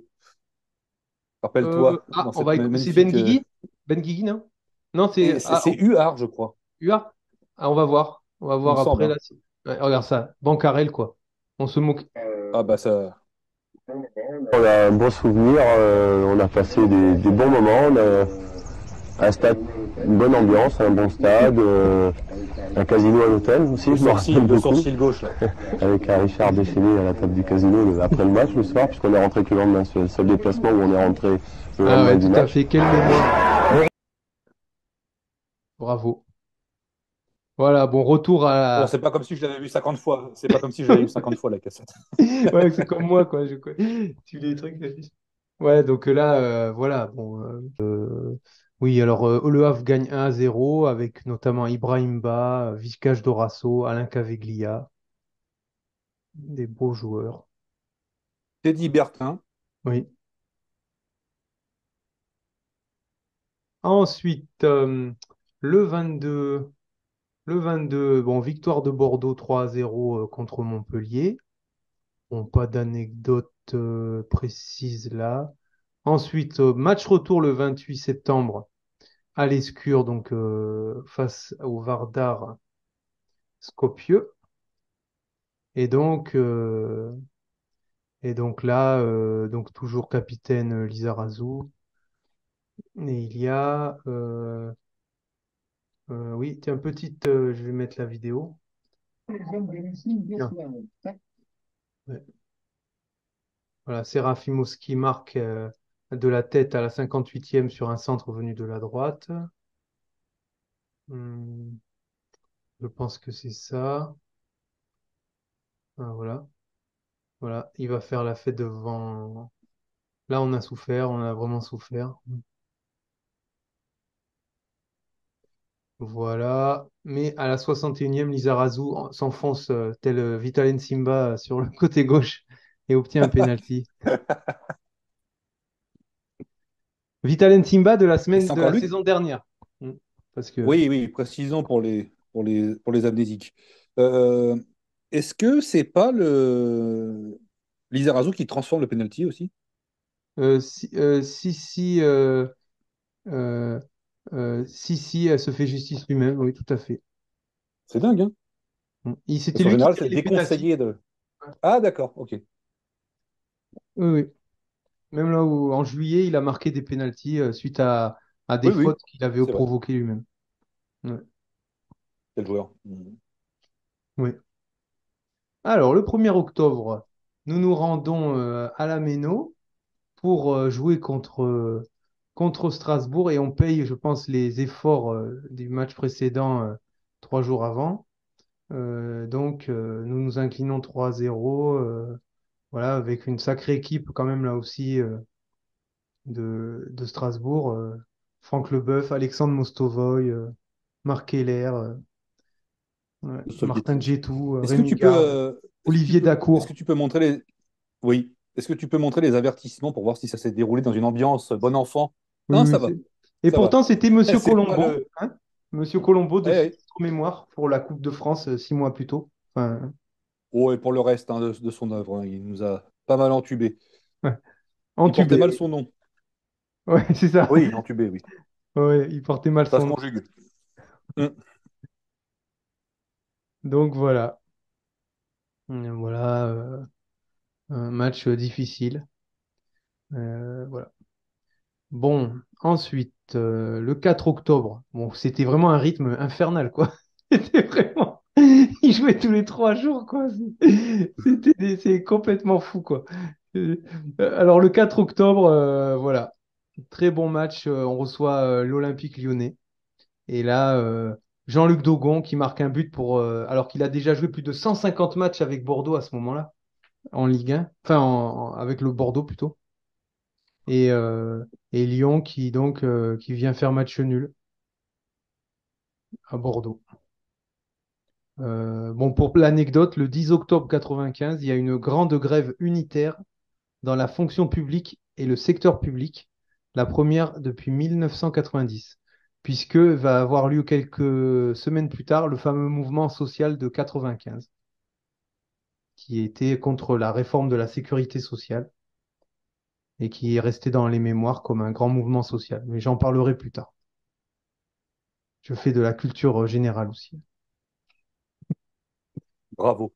Euh, Rappelle-toi, ah, dans on cette va ma- écouter. C'est Ben magnifique. euh, Guigui? Ben Guigui, non? Non, Et c'est. c'est Ah, c'est Huard, je crois. U A? Ah, on va voir. On va Il me voir semble, après. Là. hein. Ouais, regarde ça. Bancarel, quoi. On se moque. Ah bah ça. On a un bon souvenir, euh, on a passé des, des bons moments, on a un stade une bonne ambiance, un bon stade, euh, un casino à l'hôtel aussi, Le je me sourcil, rappelle le beaucoup, sourcil gauche, là. avec un Richard déchaîné à la table du casino le- après le match le soir, puisqu'on est rentré que le lendemain, c'est le seul déplacement où on est rentré le Ah lendemain ouais, du tout à match. fait. Quelle mémoire. Bravo. Voilà, bon, retour à... Bon, c'est pas comme si je l'avais vu cinquante fois. C'est pas comme si je l'avais vu cinquante fois, la cassette. Ouais, c'est comme moi, quoi. Je... Tu les trucs. Ouais, donc là, euh, voilà. Bon, euh, euh, oui, alors euh, Le Havre gagne un à zéro avec notamment Ibrahim Ba, Vizcach Dorasso, Alain Caveglia, des beaux joueurs. Teddy Bertin. Oui. Ensuite, euh, le vingt-deux, le vingt-deux, bon, victoire de Bordeaux trois à zéro euh, contre Montpellier. Bon, pas d'anecdote euh, précise là. Ensuite, euh, match retour le vingt-huit septembre à l'Escure, donc euh, face au Vardar Skopje. Et donc, euh, et donc là, euh, donc toujours capitaine euh, Lizarazu. Et il y a, euh, euh, oui, tiens, petite, euh, je vais mettre la vidéo. Tiens. Ouais. Voilà, Serafimovski marque euh, de la tête à la cinquante-huitième sur un centre venu de la droite. Hmm, je pense que c'est ça. Ah, voilà. Voilà, il va faire la fête devant. Là, on a souffert, on a vraiment souffert. Voilà. Mais à la soixante et unième, Lizarazu en- s'enfonce euh, tel euh, Vital Nsimba euh, sur le côté gauche et obtient un penalty. Vital Nsimba de la Et semaine c'est de encore la lui? saison dernière. Hmm. Parce que Oui, oui, précisons pour les, pour les, pour les amnésiques. Euh, est-ce que c'est pas le Lizarazu qui transforme le penalty aussi? euh, si, euh, si, si, euh, euh, euh, si, si, elle se fait justice lui-même, oui, tout à fait. C'est dingue, hein? Hmm. Il- C'était Parce qu'en lui qui général, tirait c'est les pénaltys. déconseillé de. Ah, d'accord, ok. Oui, oui. Même là où en juillet, il a marqué des pénaltys euh, suite à, à des Oui, oui, fautes qu'il avait c'est vrai. provoquées lui-même. Ouais. Quel joueur. Mhm. Oui. Alors, le premier octobre, nous nous rendons euh, à la Méno pour euh, jouer contre, euh, contre Strasbourg et on paye, je pense, les efforts euh, du match précédent euh, trois jours avant. Euh, donc, euh, nous nous inclinons trois à zéro, euh, voilà, avec une sacrée équipe quand même là aussi euh, de, de Strasbourg. euh, Franck Leboeuf, Alexandre Mostovoy, euh, Marc Keller, euh, ouais, Le Martin soviétique. Djetou, euh, Est-ce que Rémi tu peux, Garde, euh, est-ce que tu Olivier peux, est-ce que Dacour. tu peux montrer les, oui, est-ce que tu peux montrer les avertissements pour voir si ça s'est déroulé dans une ambiance bon enfant? Oui, Non, oui, ça va, c'est- Et ça va. pourtant, c'était Monsieur C'est pas Colombo, le. hein, Monsieur Colombo de Eh, eh. sinistre mémoire pour la Coupe de France euh, six mois plus tôt. Enfin, Oh, et pour le reste hein, de, de son œuvre, hein, il nous a pas mal entubé. ouais, Il portait entubé, mal oui. son nom. Ouais, c'est ça. Oui, entubé, oui. Ouais, il portait mal Ça se son nom. conjugue. Hum. Donc voilà. Euh, Voilà, euh, un match euh, difficile. Euh, voilà. Bon, ensuite, euh, le quatre octobre. Bon, c'était vraiment un rythme infernal, quoi. C'était vraiment. Ils jouaient tous les trois jours, quoi. C'est- C'était des- c'est complètement fou, quoi. Euh, Alors, le quatre octobre, euh, voilà. Très bon match. euh, on reçoit euh, l'Olympique lyonnais. Et là, euh, Jean-Luc Dogon qui marque un but pour. euh, alors qu'il a déjà joué plus de cent cinquante matchs avec Bordeaux à ce moment-là, en Ligue un. Enfin, en- en- avec le Bordeaux plutôt. Et, euh, et Lyon qui, donc, euh, qui vient faire match nul à Bordeaux. Euh, bon, pour l'anecdote, le dix octobre quatre-vingt-quinze, il y a une grande grève unitaire dans la fonction publique et le secteur public, la première depuis mille neuf cent quatre-vingt-dix, puisque va avoir lieu quelques semaines plus tard le fameux mouvement social de quatre-vingt-quinze, qui était contre la réforme de la sécurité sociale et qui est resté dans les mémoires comme un grand mouvement social. Mais j'en parlerai plus tard. Je fais de la culture euh, générale aussi. Bravo.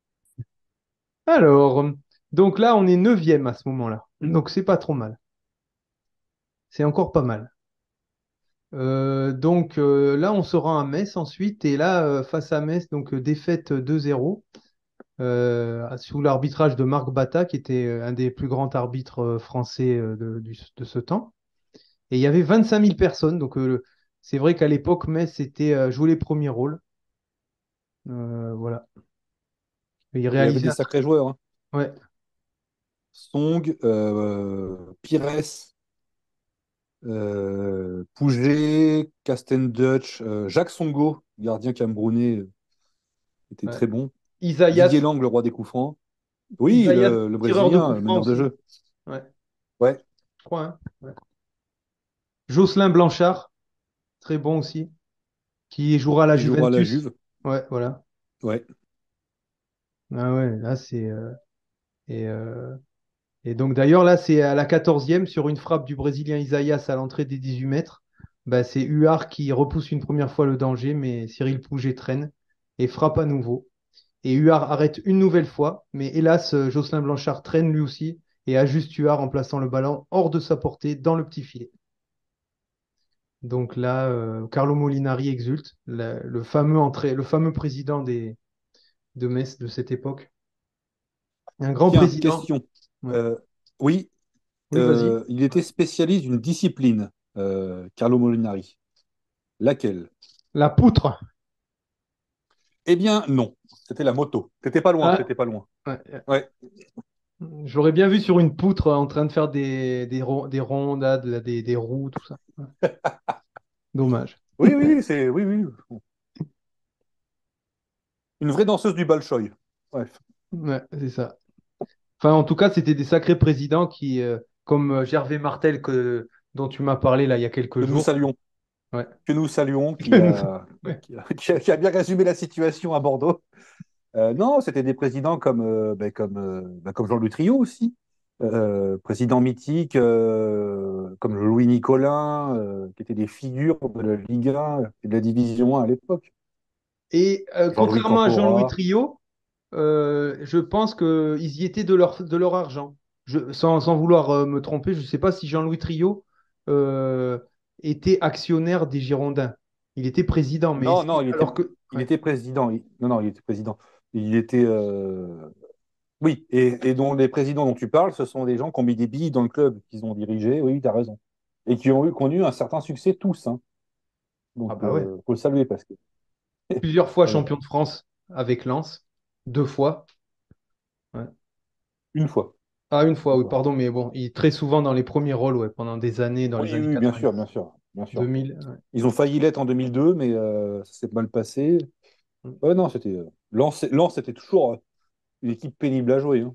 Alors, donc là, on est neuvième à ce moment-là. Donc c'est pas trop mal. C'est encore pas mal. Euh, donc euh, là, on se rend à Metz ensuite. Et là, euh, face à Metz, donc euh, défaite deux zéro euh, sous l'arbitrage de Marc Batta, qui était euh, un des plus grands arbitres euh, français euh, de, du- de ce temps. Et il y avait vingt-cinq mille personnes. Donc euh, c'est vrai qu'à l'époque, Metz était, euh, jouait les premiers rôles. Euh, voilà. Et il Il y avait réalisait des un sacrés joueurs, hein. Ouais, Song, euh, Pires, euh, Pouget, Casten Dutch, euh, Jacques Songo, gardien camerounais, euh, était ouais. très bon. Didier Isaias, Lang, le roi des coups francs. Oui, Isaias, le, le tireur de Brésilien, coups euh, francs meneur de aussi. jeu. Ouais, Ouais, je crois, hein. Ouais. Jocelyn Blanchard, très bon aussi, qui jouera à la qui jouera à la Juventus. Juve. Ouais, voilà. Ouais. Ah ouais, là c'est euh, et, euh, et donc d'ailleurs là c'est à la quatorzième sur une frappe du Brésilien Isaias à l'entrée des dix-huit mètres. Bah, c'est Huard qui repousse une première fois le danger, mais Cyril Pouget traîne et frappe à nouveau. Et Huard arrête une nouvelle fois, mais hélas euh, Jocelyn Blanchard traîne lui aussi et ajuste Huard en plaçant le ballon hors de sa portée dans le petit filet. Donc là, euh, Carlo Molinari exulte, le, le fameux entrée, le fameux président des, de Metz de cette époque. Un grand Tiens, président. question. Ouais. Euh, oui, Oui, vas-y. euh, il était spécialiste d'une discipline, euh, Carlo Molinari. Laquelle? La poutre. Eh bien, non. C'était la moto. T'étais pas loin, Ah, t'étais pas loin. ouais. Ouais. J'aurais bien vu sur une poutre en train de faire des, des, ro- des rondades, des, des roues, tout ça. Ouais. Dommage. Oui, oui, c'est oui, oui. Une vraie danseuse du Bolchoï. Bref. Ouais, c'est ça. Enfin, en tout cas, c'était des sacrés présidents qui, euh, comme euh, Gervais Martel que, dont tu m'as parlé là il y a quelques Que nous jours. saluons. Ouais. Que nous saluons, qui a, Ouais. qui a, qui a- qui a bien résumé la situation à Bordeaux. Euh, non, c'était des présidents comme, euh, ben, comme, euh, ben, comme Jean-Louis Trio aussi. Euh, président mythique, euh, comme Louis Nicolin, euh, qui étaient des figures de la Ligue un et de la Division un à l'époque. Et euh, Jean-Louis contrairement à Jean-Louis Campora. Trio, euh, je pense qu'ils y étaient de leur, de leur argent. Je, sans, sans vouloir euh, me tromper, je ne sais pas si Jean-Louis Trio euh, était actionnaire des Girondins. Il était président, mais Non, non, c'est- il était, alors que. il Ouais. était président. Il- non, non, il était président. Il était. euh, Oui, et, et dont les présidents dont tu parles, ce sont des gens qui ont mis des billes dans le club qu'ils ont dirigé. Oui, tu as raison. Et qui ont eu, qui ont eu un certain succès tous, hein. Ah Donc, bah ouais. il faut le saluer parce que. Plusieurs fois Voilà. champion de France avec Lens. Deux fois. Ouais. Une fois. Ah, une fois, oui, D'accord. pardon, mais bon, il est très souvent dans les premiers rôles, ouais, pendant des années, dans les Oui, années oui, bien sûr, bien quatre-vingt-dix, sûr, bien sûr. deux mille. Ouais. Ils ont failli l'être en deux mille deux, mais euh, ça s'est mal passé. Ouais, non, c'était. euh, Lens, Lens, c'était toujours euh, une équipe pénible à jouer, hein.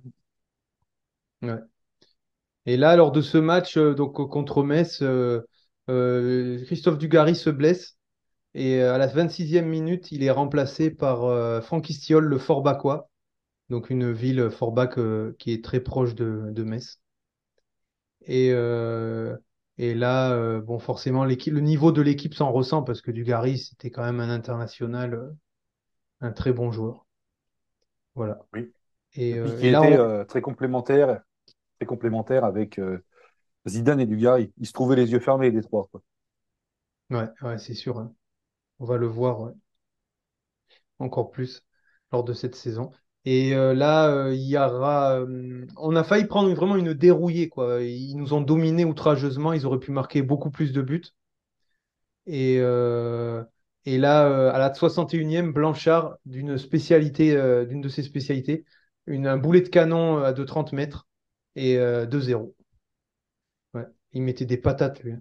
Ouais. Et là, lors de ce match euh, donc, euh, contre Metz, euh, euh, Christophe Dugarry se blesse et euh, à la vingt-sixième minute, il est remplacé par euh, Franck Istiol, le Forbacquois, donc une ville euh, Forbach euh, qui est très proche de, de Metz. Et, euh, et là, euh, bon, forcément, l'équipe, le niveau de l'équipe s'en ressent parce que Dugarry, c'était quand même un international, euh, un très bon joueur. Voilà. Oui. Et, Et puis euh, qui et là, était on... euh, très complémentaire, très complémentaire avec euh, Zidane et Dugarry. Ils se trouvaient les yeux fermés, les trois, quoi. ouais, ouais, c'est sûr, hein. On va le voir, ouais, encore plus lors de cette saison. Et euh, là, euh, il y aura, euh, on a failli prendre vraiment une dérouillée, quoi. Ils nous ont dominés outrageusement. Ils auraient pu marquer beaucoup plus de buts. Et, euh, et là, euh, à la soixante et unième, Blanchard, d'une spécialité, euh, d'une de ses spécialités, une, un boulet de canon à de trente mètres et euh, deux zéro. Ouais. Il mettait des patates, lui, hein.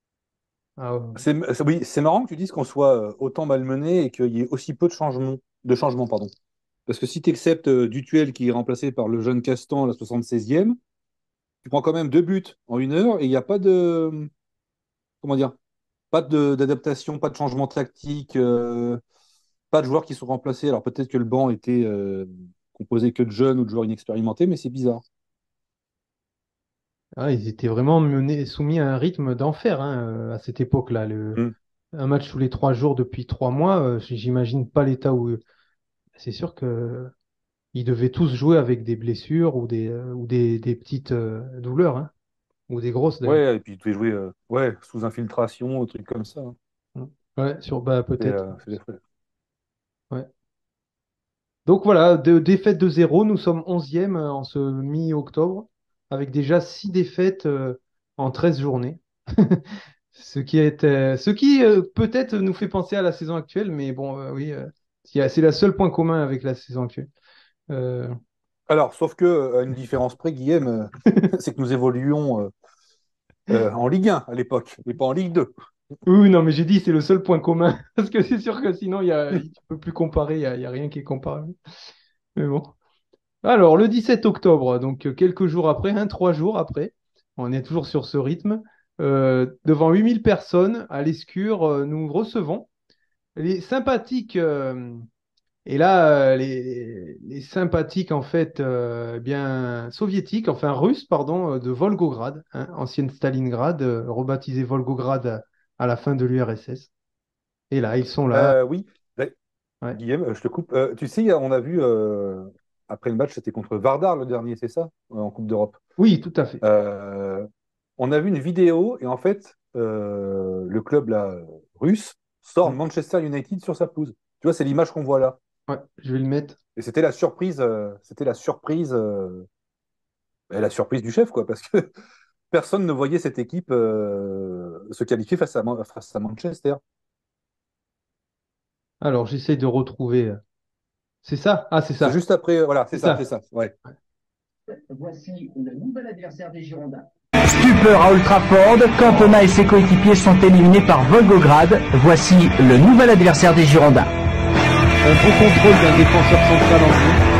Ah, ouais. C'est, c'est- oui, c'est marrant que tu dises qu'on soit euh, autant malmené et qu'il y ait aussi peu de changements, de changements, pardon. Parce que si tu acceptes Dutuel qui est remplacé par le jeune Castan à la soixante-seizième, tu prends quand même deux buts en une heure et il n'y a pas de, comment dire, pas de, d'adaptation, pas de changement tactique, euh, pas de joueurs qui sont remplacés. Alors peut-être que le banc était euh, composé que de jeunes ou de joueurs inexpérimentés, mais c'est bizarre. Ah, ils étaient vraiment menés, soumis à un rythme d'enfer, hein, euh, à cette époque-là. Le, Mm. un match tous les trois jours depuis trois mois, euh, j'imagine pas l'état où. C'est sûr que ils devaient tous jouer avec des blessures ou des, euh, ou des, des petites euh, douleurs, hein. ou des grosses d'ailleurs. Ouais, et puis il devait jouer euh, ouais, sous infiltration, un truc comme ça. Hein. Ouais, sur bah C'est, peut-être. euh, c'est des frais. Ouais. Donc voilà, de, défaite de zéro, nous sommes onzième euh, en ce mi-octobre, avec déjà six défaites euh, en treize journées. Ce qui est, euh, ce qui euh, peut-être nous fait penser à la saison actuelle, mais bon, euh, oui, euh, il y a- c'est le seul point commun avec la saison actuelle. Euh, Alors, sauf que, euh, à une différence près, Guillaume, euh, c'est que nous évoluions euh, euh, en Ligue un à l'époque, mais pas en Ligue deux. Oui, oui, non, mais j'ai dit c'est le seul point commun, parce que c'est sûr que sinon, il y a, tu peux plus comparer, il y a, il y a rien qui est comparable. Mais bon. Alors, le dix-sept octobre, donc euh, quelques jours après, hein, trois jours après, on est toujours sur ce rythme, euh, devant huit mille personnes à l'Escure, euh, nous recevons les sympathiques, euh, et là, euh, les, les sympathiques, en fait, euh, eh bien, soviétiques, enfin russes, pardon, euh, de Volgograd, hein, ancienne Stalingrad, euh, rebaptisée Volgograd à, à la fin de l'U R S S. Et là, ils sont là. Euh, oui, Là, Ouais. Guillaume, euh, je te coupe. Euh, tu sais, on a vu, euh, après le match, c'était contre Vardar le dernier, c'est ça, euh, en Coupe d'Europe. Oui, tout à fait. Euh, on a vu une vidéo et en fait, euh, le club là, russe sort Mm. Manchester United sur sa pelouse. Tu vois, c'est l'image qu'on voit là. Ouais, je vais le mettre. Et c'était la surprise, euh, c'était la surprise, euh, ben, la surprise du chef, quoi, parce que personne ne voyait cette équipe euh, se qualifier face à, Man- face à Manchester. Alors, j'essaie de retrouver. euh, C'est ça? Ah, c'est C'est ça. juste après, euh, voilà, C'est c'est ça, c'est ça. ça, ouais. Voici le nouvel adversaire des Girondins. Stupeur à Old Trafford, Cantona et ses coéquipiers sont éliminés par Volgograd. Voici le nouvel adversaire des Girondins. Un beau contrôle d'un défenseur central anglais.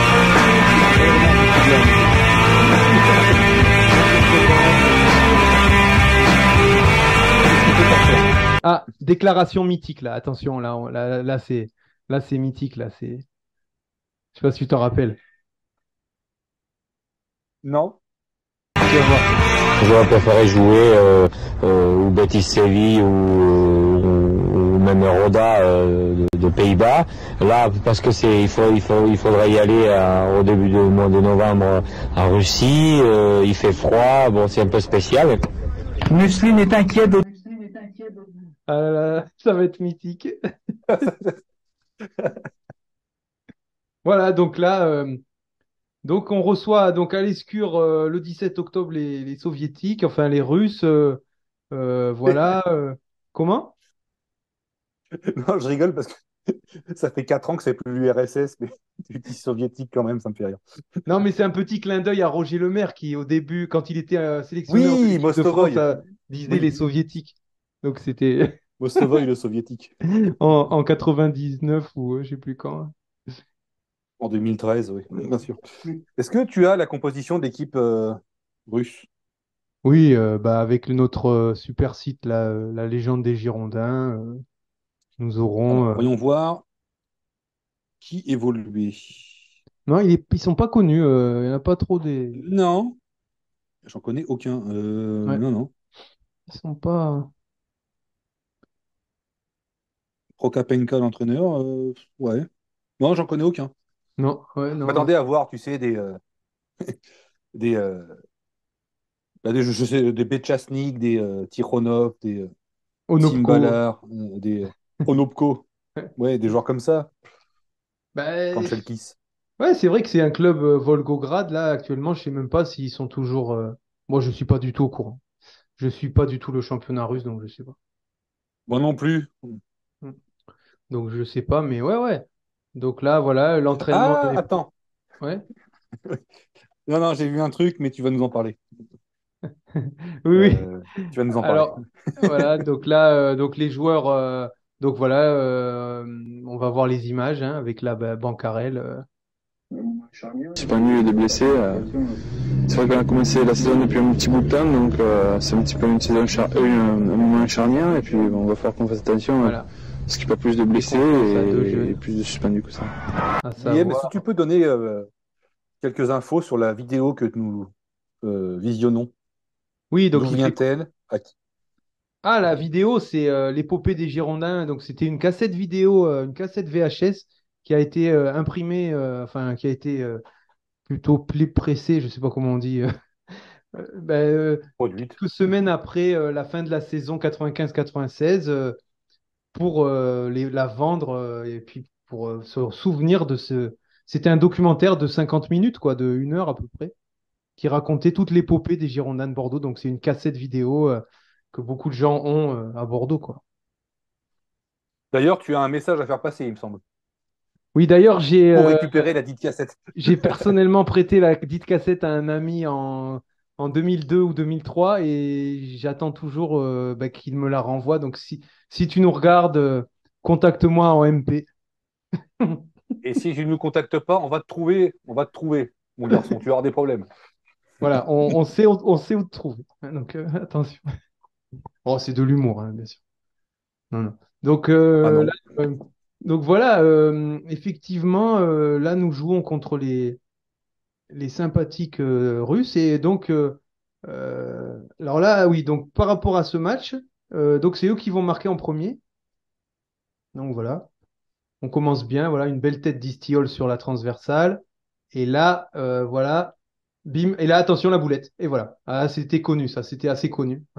Ah, déclaration mythique là. Attention, là, on- là, là, c'est, là, c'est mythique là. C'est, je sais pas si tu t'en rappelles. Non? J'aurais préféré jouer euh, euh, ou Betis Séville ou, ou, ou même Roda euh, de, de Pays-Bas. Là, parce que c'est, il faut, il faut, il faudrait y aller à- au début du mois de novembre en Russie. Euh, il fait froid, bon, c'est un peu spécial. Mais... Muslin est inquiet de... Ah là là, ça va être mythique. Voilà, donc là, euh, donc on reçoit donc à l'Escure euh, le dix-sept octobre les, les soviétiques, enfin les Russes. euh, euh, voilà. euh, comment? Non, je rigole parce que ça fait quatre ans que c'est plus l'U R S S, mais tu dis soviétique quand même, ça me fait rire. Non, mais c'est un petit clin d'œil à Roger Lemaire qui, au début, quand il était euh, sélectionneur de Oui, l'équipe de Mostovoy. France, euh, disait Oui. les soviétiques. Donc c'était Mostovoy, le soviétique. en, en quatre-vingt-dix-neuf ou euh, je sais plus quand. En deux mille treize, oui, bien sûr. Est-ce que tu as la composition de l'équipe euh, russe? Oui, euh, bah, avec le- notre euh, super site, la, la légende des Girondins, euh, nous aurons. Alors, euh, voyons voir qui évoluait. Non, il est- ils sont pas connus. euh, Il n'y en a pas trop des. Non, j'en connais aucun. Euh, Ouais, non, non. ils sont pas. Prokapenka, l'entraîneur, euh, ouais. Non, j'en connais aucun. Non, ouais, Je non. m'attendais à voir, tu sais, des, euh, des, euh, bah, des, je sais, des Betchasnik, des euh, Tikhonov, des euh, Onopko. Simbalar, euh, des euh, Onopko. Ouais, des joueurs comme ça. Bah, Kanchelkis. ouais, c'est vrai que c'est un club euh, Volgograd. Là, actuellement, je sais même pas s'ils sont toujours. euh, Moi, je suis pas du tout au courant. Je suis pas du tout le championnat russe, donc je sais pas. Moi non plus. Mm. Donc je sais pas, mais ouais, ouais. Donc là, voilà, l'entraînement Ah, est. attends. Ouais. Non, non, j'ai vu un truc, mais tu vas nous en parler. Oui, oui. Euh, tu vas nous en parler. Alors, voilà, donc là, euh, donc les joueurs, euh, donc voilà, euh, on va voir les images hein, avec la bah, Bancarel. euh. Suspendu et des blessés. euh, C'est vrai qu'on a commencé la saison depuis un petit bout de temps, donc euh, c'est un petit peu une saison char- euh, un, un moment charnière, et puis bon, on va falloir qu'on fasse attention, Voilà. hein, parce qu'il n'y a pas plus de blessés confiance à deux et, jeunes. et plus de suspendus que ça. À Guillaume, est-ce savoir- que tu peux donner euh, quelques infos sur la vidéo que nous euh, visionnons? Oui, donc D'où il fait- vient-elle? À qui- Ah, la vidéo, c'est euh, l'épopée des Girondins. Donc c'était une cassette vidéo, euh, une cassette V H S qui a été euh, imprimée, euh, enfin qui a été euh, plutôt pli- pressée, je sais pas comment on dit, euh, Euh, ben, euh, Produite. quelques semaines après euh, la fin de la saison quatre-vingt-quinze quatre-vingt-seize, euh, pour euh, les- la vendre euh, et puis pour euh, se souvenir de ce. C'était un documentaire de cinquante minutes, quoi, de une heure à peu près, qui racontait toute l'épopée des Girondins de Bordeaux. Donc c'est une cassette vidéo euh, que beaucoup de gens ont euh, à Bordeaux, quoi. D'ailleurs, tu as un message à faire passer, il me semble, Oui, d'ailleurs, j'ai pour euh, récupérer la dite cassette. j'ai personnellement prêté la dite cassette à un ami en, en deux mille deux ou deux mille trois et j'attends toujours euh, bah, qu'il me la renvoie. Donc si, si tu nous regardes, euh, contacte-moi en M P. Et si tu ne nous contactes pas, on va te trouver, on va te trouver, mon garçon, tu vas avoir des problèmes. Voilà, on, on sait, on, on sait où te trouver. Donc euh, attention. Oh, c'est de l'humour, hein, bien sûr. Non, non. Donc, Ah euh, non. là, euh, donc voilà, euh, effectivement, euh, là, nous jouons contre les, les sympathiques euh, russes. Et donc, euh, euh, alors là, oui, donc par rapport à ce match, euh, donc c'est eux qui vont marquer en premier. Donc voilà, on commence bien. Voilà, une belle tête d'Istiol sur la transversale. Et là, euh, voilà, bim. Et là, attention, la boulette. Et voilà. Ah, c'était connu, ça, c'était assez connu. Ouais.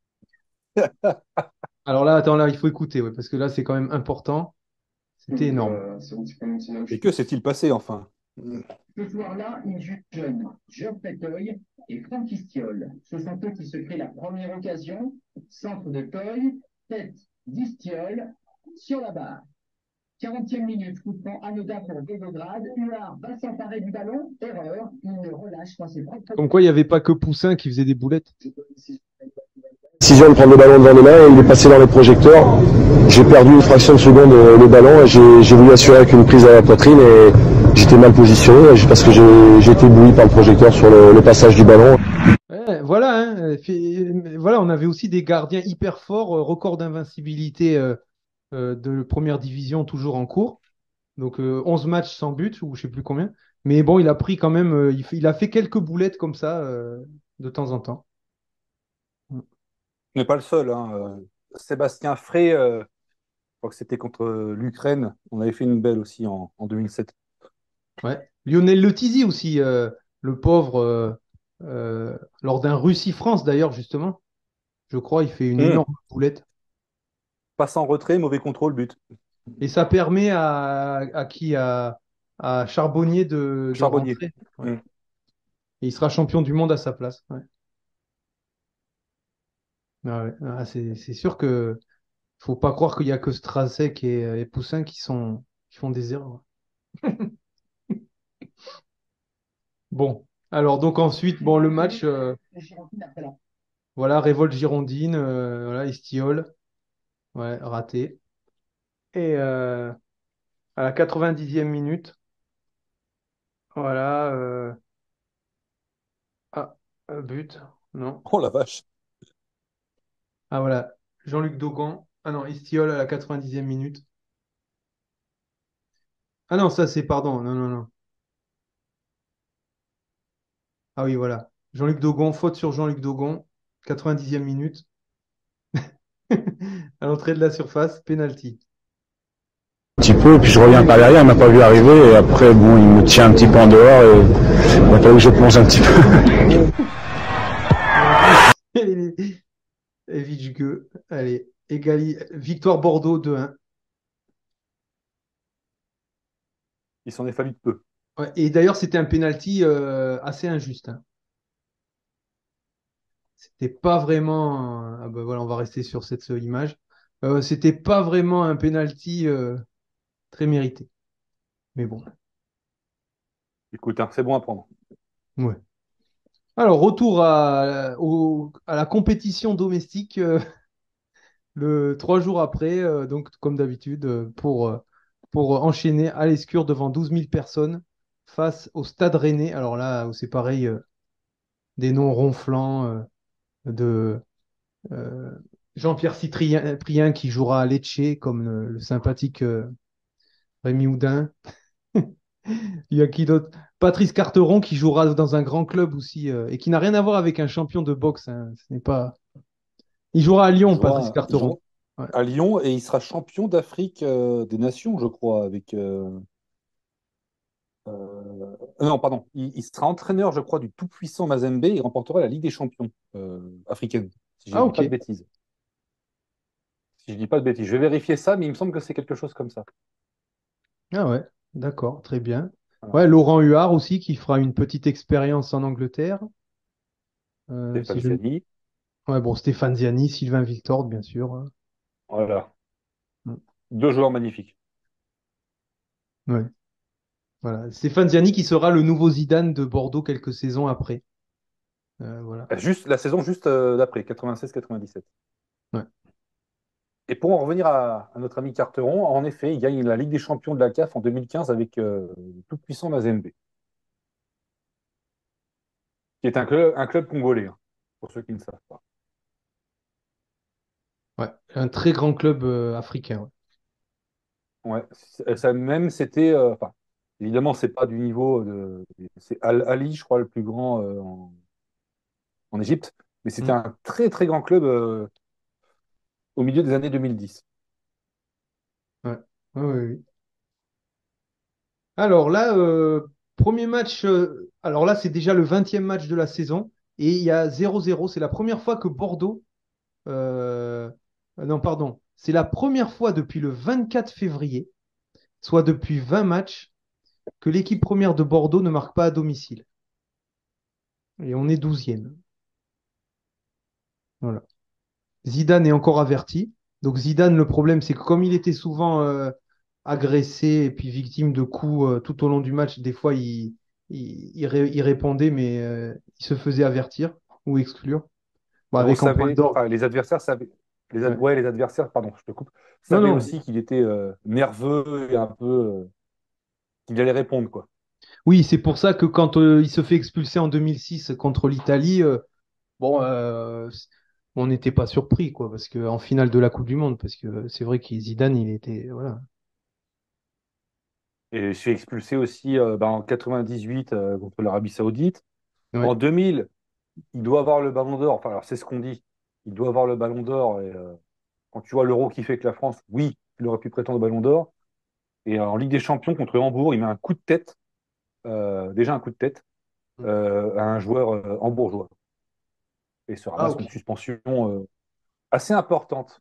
Alors là, attends, là, il faut écouter, ouais, parce que là, c'est quand même important. C'était énorme. Et que s'est-il passé enfin? Ce soir-là, ils jugent jeunes, Geoffrey Toy et Franck Istiol. Ce sont eux qui se créent la première occasion. Centre de Toy, tête d'Istiol sur la barre. quarantième minute, coup de franc anodin pour Volgograd. Huard va s'emparer du ballon. Erreur, il ne relâche pas ses propres. Comme quoi, il n'y avait pas que Poussin qui faisait des boulettes. Décision de prendre le ballon devant les mains, il est passé dans les projecteurs. J'ai perdu une fraction de seconde euh, le ballon et j'ai j'ai voulu assurer avec une prise à la poitrine et j'étais mal positionné parce que j'ai j'ai été ébloui par le projecteur sur le, le passage du ballon. Ouais, voilà, hein, fait- voilà, on avait aussi des gardiens hyper forts, euh, record d'invincibilité euh, euh, de première division toujours en cours. Donc euh, onze matchs sans but, ou je sais plus combien. Mais bon, il a pris quand même, euh, il, fait- il a fait quelques boulettes comme ça euh, de temps en temps. On n'est pas le seul, hein. Euh, Sébastien Frey, euh, je crois que c'était contre euh, l'Ukraine. On avait fait une belle aussi en, en deux mille sept. Ouais. Lionel Letizy aussi, euh, le pauvre, euh, euh, lors d'un Russie-France d'ailleurs, justement, je crois, il fait une Mmh. énorme boulette. Passe en retrait, mauvais contrôle, but. Et ça permet à, à qui? À, à Charbonnier de, de Charbonnier. rentrer. Ouais. Mmh. Et il sera champion du monde à sa place. Ouais. Ah ouais. Ah, c'est c'est sûr que faut pas croire qu'il y a que Strasek et, et Poussin qui sont qui font des erreurs. Bon, alors donc ensuite, bon, le match, euh, voilà, révolte girondine, euh, voilà, Estiol, ouais, raté. Et euh, à la quatre-vingt-dixième minute, voilà, euh, ah, un but, non. Oh la vache. Ah voilà, Jean-Luc Dogan, ah non, Estiol à la quatre-vingt-dixième minute. Ah non, ça c'est, pardon, non, non, non. Ah oui, voilà. Jean-Luc Dogon, faute sur Jean-Luc Dogon, quatre-vingt-dixième minute. À l'entrée de la surface, penalty. Un petit peu, et puis je reviens par derrière, il m'a pas vu arriver, et après, bon, il me tient un petit peu en dehors, et il a fallu que je plonge un petit peu. Et Vitschke, allez, égali... victoire Bordeaux deux un. Il s'en est fallu de peu. Ouais, et d'ailleurs, c'était un penalty euh, assez injuste. Hein. C'était pas vraiment. Ah ben voilà, on va rester sur cette euh, image. Euh, c'était pas vraiment un penalty euh, très mérité. Mais bon. Écoute, hein, c'est bon à prendre. Ouais. Alors, retour à, au- à la compétition domestique euh, le trois jours après, euh, donc comme d'habitude, euh, pour, euh, pour enchaîner à l'Escure devant douze mille personnes face au Stade Rennais. Alors là, où c'est pareil, euh, des noms ronflants euh, de euh, Jean-Pierre Citrien- Prien qui jouera à Lecce, comme le, le sympathique euh, Rémi Houdin. Il y a qui d'autre? Patrice Carteron qui jouera dans un grand club aussi euh, et qui n'a rien à voir avec un champion de boxe. Hein. Ce n'est pas. Il jouera à Lyon, Il jouera- Patrice il Carteron. jouera Ouais. à Lyon et il sera champion d'Afrique euh, des Nations, je crois, avec, euh, euh, Euh, non, pardon. Il, il sera entraîneur, je crois, du tout-puissant Mazembe. Il remportera la Ligue des champions euh, africaine, si je Ah, ne dis ok. pas de bêtises. Si je dis pas de bêtises. Je vais vérifier ça, mais il me semble que c'est quelque chose comme ça. Ah ouais, d'accord, très bien. Voilà. Ouais, Laurent Huard aussi qui fera une petite expérience en Angleterre. Euh, si Stéphane je... ne- Ziani. Ouais, bon, Stéphane Ziani, Sylvain Victor, bien sûr, hein. Voilà. Mm. Deux joueurs magnifiques. Ouais, voilà. Stéphane Ziani qui sera le nouveau Zidane de Bordeaux quelques saisons après. Euh, voilà. Juste, la saison juste euh, d'après, quatre-vingt-seize quatre-vingt-dix-sept. Ouais. Et pour en revenir à, à notre ami Carteron, en effet, il gagne la Ligue des champions de la C A F en deux mille quinze avec euh, le tout-puissant Mazembe, qui est un club, un club congolais, hein, pour ceux qui ne savent pas. Ouais, un très grand club euh, africain. Ouais, c'est- ça même c'était, euh, enfin, évidemment, c'est pas du niveau de, c'est Al Ali, je crois, le plus grand euh, en, en Égypte, mais Ouais. c'était Mm. un très très grand club euh, au milieu des années deux mille dix. Ouais. Ouais, ouais, ouais. Alors là, euh, premier match, euh, alors là, c'est déjà le vingtième match de la saison et il y a zéro zéro. C'est la première fois que Bordeaux. euh, non, pardon. C'est la première fois depuis le vingt-quatre février, soit depuis vingt matchs, que l'équipe première de Bordeaux ne marque pas à domicile. Et on est douzième. Voilà. Zidane est encore averti. Donc Zidane, le problème, c'est que comme il était souvent euh, agressé et puis victime de coups euh, tout au long du match, des fois il, il, il ré- il répondait, mais euh, il se faisait avertir ou exclure. Bon, Et on avec un point savait, d'orgue. enfin, les adversaires savaient, les, ad- Ouais. ouais, les adversaires, pardon, je te coupe, Non, savaient non. aussi qu'il était euh, nerveux et un peu, euh, qu'il allait répondre, quoi. Oui, c'est pour ça que quand euh, il se fait expulser en deux mille six contre l'Italie, euh, bon, euh, c- on n'était pas surpris, quoi, parce que en finale de la Coupe du Monde, parce que c'est vrai que Zidane, il était, voilà. Et je suis expulsé aussi euh, bah, en quatre-vingt-dix-huit euh, contre l'Arabie Saoudite. Ouais. En deux mille, il doit avoir le ballon d'or. Enfin, alors c'est ce qu'on dit. Il doit avoir le ballon d'or. Et euh, quand tu vois l'euro qui fait que la France, oui, il aurait pu prétendre au ballon d'or. Et euh, en Ligue des Champions contre Hambourg, il met un coup de tête, euh, déjà un coup de tête, euh, à un joueur euh, hambourgeois. Et se Ah, ramasse ok. une suspension euh, assez importante.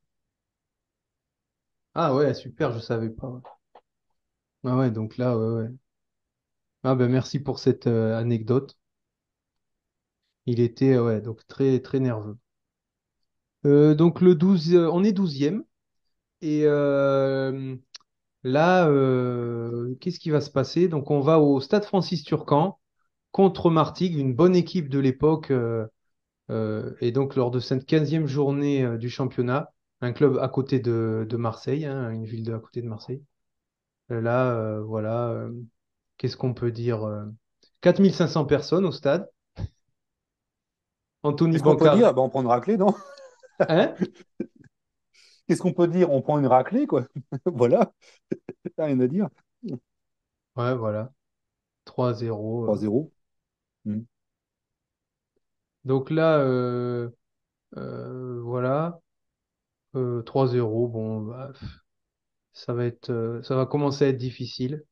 Ah ouais, super, je savais pas. Ah ouais, donc là, ouais, ouais. Ah ben merci pour cette euh, anecdote. Il était, ouais, donc très, très nerveux. Euh, donc le douze, euh, on est douzième. Et euh, là, euh, qu'est-ce qui va se passer? Donc on va au Stade Francis Turcan contre Martigues, une bonne équipe de l'époque. euh, euh, et donc lors de cette quinzième journée euh, du championnat, un club à côté de, de Marseille, hein, une ville de, à côté de Marseille. Euh, Là, euh, voilà, euh, qu'est-ce qu'on peut dire? euh, quatre mille cinq cents personnes au stade. Anthony Qu'est-ce qu'on peut Bancarel. dire? Ben, on prend une raclée, non? Hein? Qu'est-ce qu'on peut dire? On prend une raclée, quoi. Voilà, rien à dire. Ouais, voilà. trois zéro. trois euh. zéro. Hmm. Donc là, euh, euh, voilà. Euh, trois zéro. Bon, bah, pff, ça va être, euh, ça va commencer à être difficile.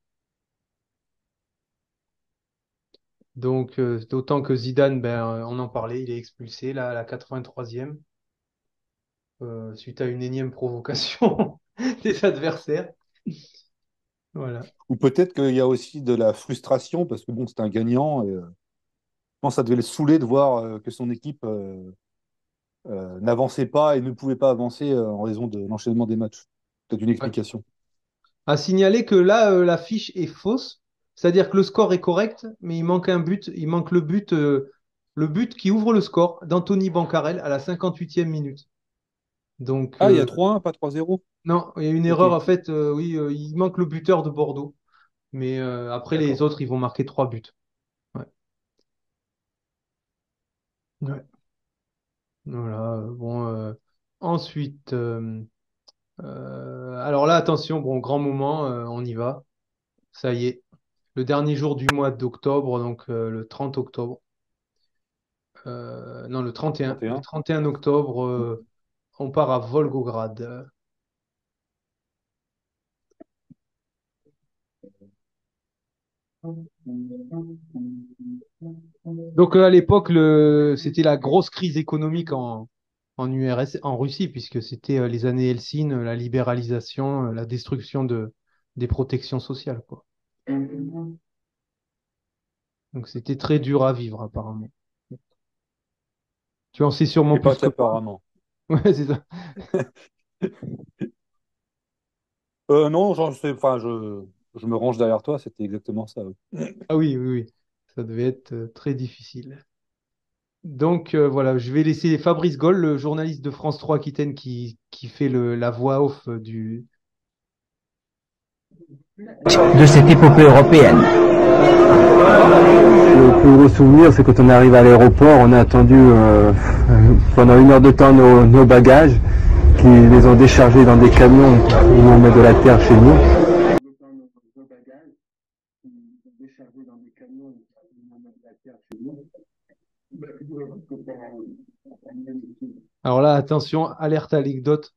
Donc, euh, d'autant que Zidane, ben, euh, on en parlait, il est expulsé là à la quatre-vingt-troisième euh, suite à une énième provocation des adversaires. Voilà. Ou peut-être qu'il y a aussi de la frustration, parce que bon, c'est un gagnant. Et, euh, je pense que ça devait le saouler de voir euh, que son équipe euh, euh, n'avançait pas et ne pouvait pas avancer euh, en raison de l'enchaînement des matchs. Peut-être une Ouais. explication. À signaler que là, euh, la fiche est fausse, c'est-à-dire que le score est correct, mais il manque un but. Il manque le but, euh, le but qui ouvre le score d'Anthony Bancarel à la cinquante-huitième minute. Donc, Ah, il y euh, a trois un, pas trois zéro. non, il y a une Ok. erreur en fait. euh, oui, euh, il manque le buteur de Bordeaux, mais euh, après les D'accord. autres, ils vont marquer trois buts. Ouais. Ouais. Voilà. euh, Bon. euh, ensuite, euh, euh, alors là, attention, bon, grand moment, euh, on y va. Ça y est, le dernier jour du mois d'octobre, donc euh, le trente octobre. Euh, non, le trente et un. Le trente et un. trente et un octobre, euh, on part à Volgograd. Donc euh, à l'époque, le... c'était la grosse crise économique en, en U R S, en Russie, puisque c'était euh, les années Helsinki, la libéralisation, euh, la destruction de, des protections sociales, quoi. Donc c'était très dur à vivre, apparemment. Tu en sais sûrement Et pas plus que moi. qu'apparemment. Ouais, c'est ça. Euh, non, genre, je sais, enfin, je, je me range derrière toi, c'était exactement ça. Oui. Ah oui, oui, oui. Ça devait être euh, très difficile. Donc euh, voilà, je vais laisser Fabrice Goll, le journaliste de France trois Aquitaine qui, qui fait le, la voix off euh, du... de cette épopée européenne. Le plus gros souvenir, c'est quand on est arrivé à l'aéroport, on a attendu euh, pendant une heure de temps nos, nos bagages, qui les ont déchargés dans des camions où on met de la terre chez nous. Alors là, attention, alerte anecdote.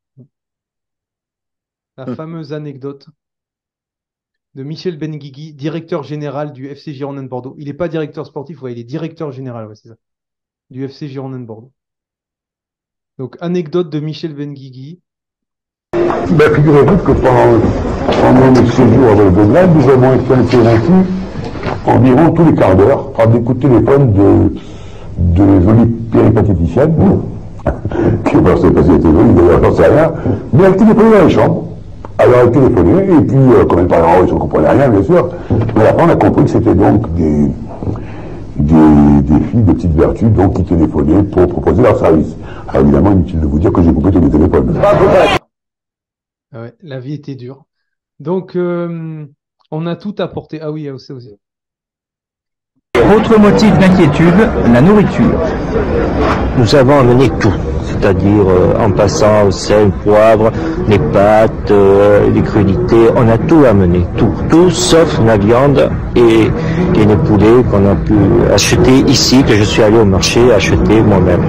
La fameuse anecdote de Michel Benguigui, directeur général du F C Girondins de Bordeaux. Il n'est pas directeur sportif, ouais, il est directeur général, ouais, c'est ça, du F C Girondins de Bordeaux. Donc, anecdote de Michel Benguigui. Ben, figurez-vous que pendant, pendant le séjour avec de là, nous avons été interrompus environ tous les quarts d'heure par des coups de téléphone de, de jolies péripatéticiennes, qui ne sais pas si c'était joli, d'ailleurs, j'en sais rien, mais elle téléphonait dans les chambres. Alors elle téléphonait, et puis, euh, comme elle parlait en russe, on ne comprenait rien, bien sûr, mais après on a compris que c'était donc des, des, des filles de petite vertu, donc qui téléphonaient pour proposer leur service. Alors évidemment, inutile de vous dire que j'ai coupé tous les téléphones. Ah ouais, la vie était dure. Donc, euh, on a tout apporté. Ah oui, aussi, aussi. Autre motif d'inquiétude, la nourriture. Nous avons amené tout, c'est-à-dire euh, en passant au sel, poivre, les pâtes, euh, les crudités, on a tout amené, tout, tout sauf la viande et, et les poulets qu'on a pu acheter ici, que je suis allé au marché acheter moi-même.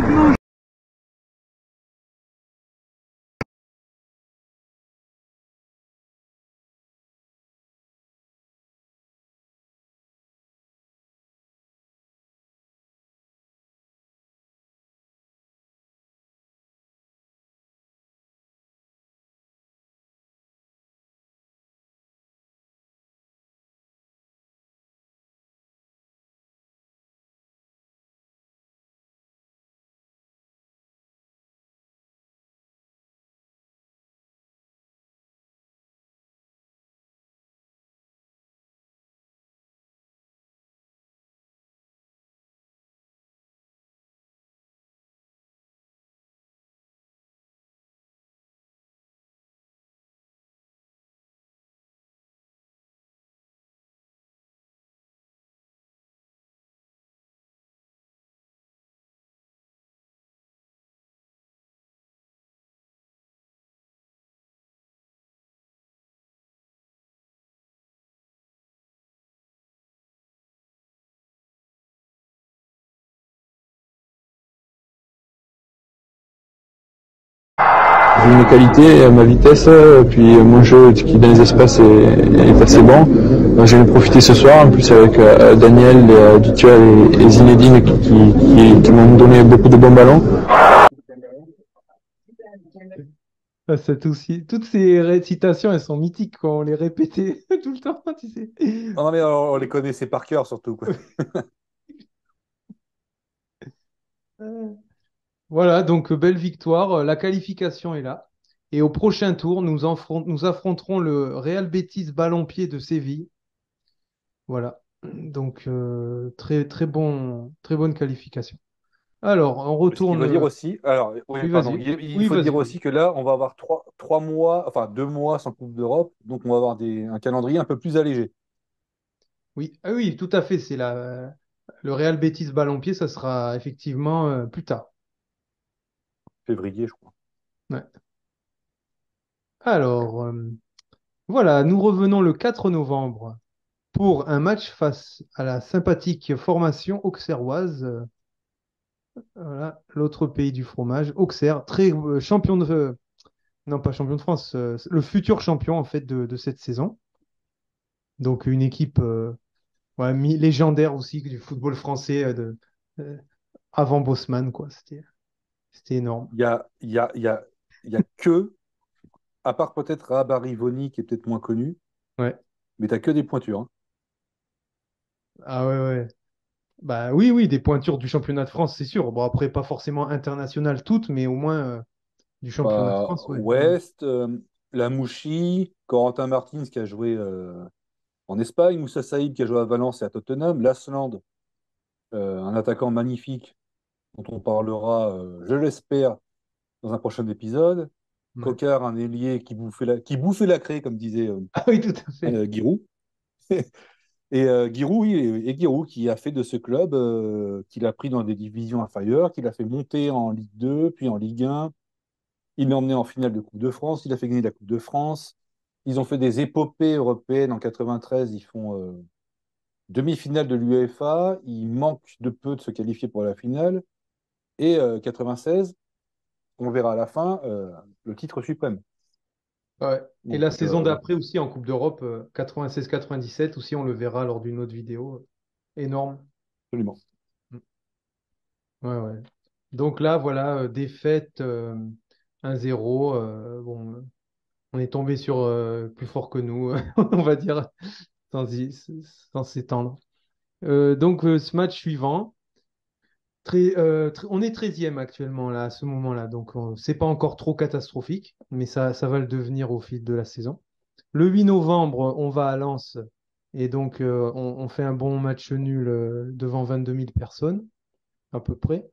J'ai mes qualités, ma vitesse, puis mon jeu qui dans les espaces est, est assez bon. Donc je vais profiter ce soir, en plus avec euh, Daniel, euh, Dutuel et, et Zinedine qui, qui, qui, qui m'ont donné beaucoup de bons ballons. Ah, c'est aussi... Toutes ces récitations, elles sont mythiques, quoi. On les répétait tout le temps, tu sais. Non, mais on, on les connaissait par cœur, surtout, quoi. Voilà, donc belle victoire. La qualification est là. Et au prochain tour, nous, affront- nous affronterons le Real Betis Ballon-Pied de Séville. Voilà. Donc, euh, très, très bon, très bonne qualification. Alors, on Ce qui retourne. veut dire aussi, alors, oui, Oui, pardon, vas-y. il, il Oui, faut vas-y, dire vas-y. aussi que là, on va avoir trois, trois mois, enfin deux mois sans Coupe d'Europe, donc on va avoir des, un calendrier un peu plus allégé. Oui, ah oui, tout à fait. C'est la... Le Real Betis Ballon-Pied, ça sera effectivement euh, plus tard. Février, je crois. Ouais. Alors, euh, voilà, nous revenons le quatre novembre pour un match face à la sympathique formation auxerroise. Euh, Voilà, l'autre pays du fromage, Auxerre, très euh, champion de, euh, non pas champion de France, euh, le futur champion en fait de, de cette saison. Donc une équipe euh, Ouais, mi- légendaire aussi du football français euh, de, euh, avant Bosman, quoi. C'était, c'était énorme. Il y a, il y a, il y a, il y a que, à part peut-être Rabat Rivoni, qui est peut-être moins connu, Ouais. mais tu n'as que des pointures. Hein. Ah ouais, ouais. Bah oui, oui, des pointures du championnat de France, c'est sûr. Bon, après, pas forcément international toutes, mais au moins euh, du championnat de Bah, France, ouais. Mm. Ouest, euh, Lamouchi, Corentin Martins qui a joué euh, en Espagne, Moussa Saïd qui a joué à Valence et à Tottenham, Lasland, euh, un attaquant magnifique dont on parlera, euh, je l'espère, dans un prochain épisode. Ouais. Cocard, un ailier qui bouffait la, qui bouffait la craie, comme disait euh, Ah oui, tout à fait. euh, Giroud. Et euh, Giroud, oui, et, et Giroud qui a fait de ce club, euh, qu'il a pris dans des divisions inférieures, qu'il a fait monter en Ligue deux, puis en Ligue un. Il l'a emmené en finale de Coupe de France, il a fait gagner la Coupe de France. Ils ont fait des épopées européennes. En quatre-vingt-treize, ils font euh, demi-finale de l'UEFA. Ils manquent de peu de se qualifier pour la finale. Et euh, quatre-vingt-seize, on verra à la fin, euh, le titre suprême. Ouais. Et Donc, la saison euh, d'après aussi en Coupe d'Europe, euh, quatre-vingt-seize quatre-vingt-dix-sept, aussi on le verra lors d'une autre vidéo. Énorme. absolument. Mm. Ouais, ouais. Donc là, voilà, euh, défaite euh, un zéro. Euh, bon, on est tombé sur euh, plus fort que nous, on va dire, sans, y- sans s'étendre. Euh, donc, euh, ce match suivant, très, euh, tr- on est treizième actuellement là, à ce moment-là. Donc, on- c'est pas encore trop catastrophique, mais ça, ça va le devenir au fil de la saison. Le huit novembre, on va à Lens et donc euh, on, on fait un bon match nul euh, devant vingt-deux mille personnes, à peu près.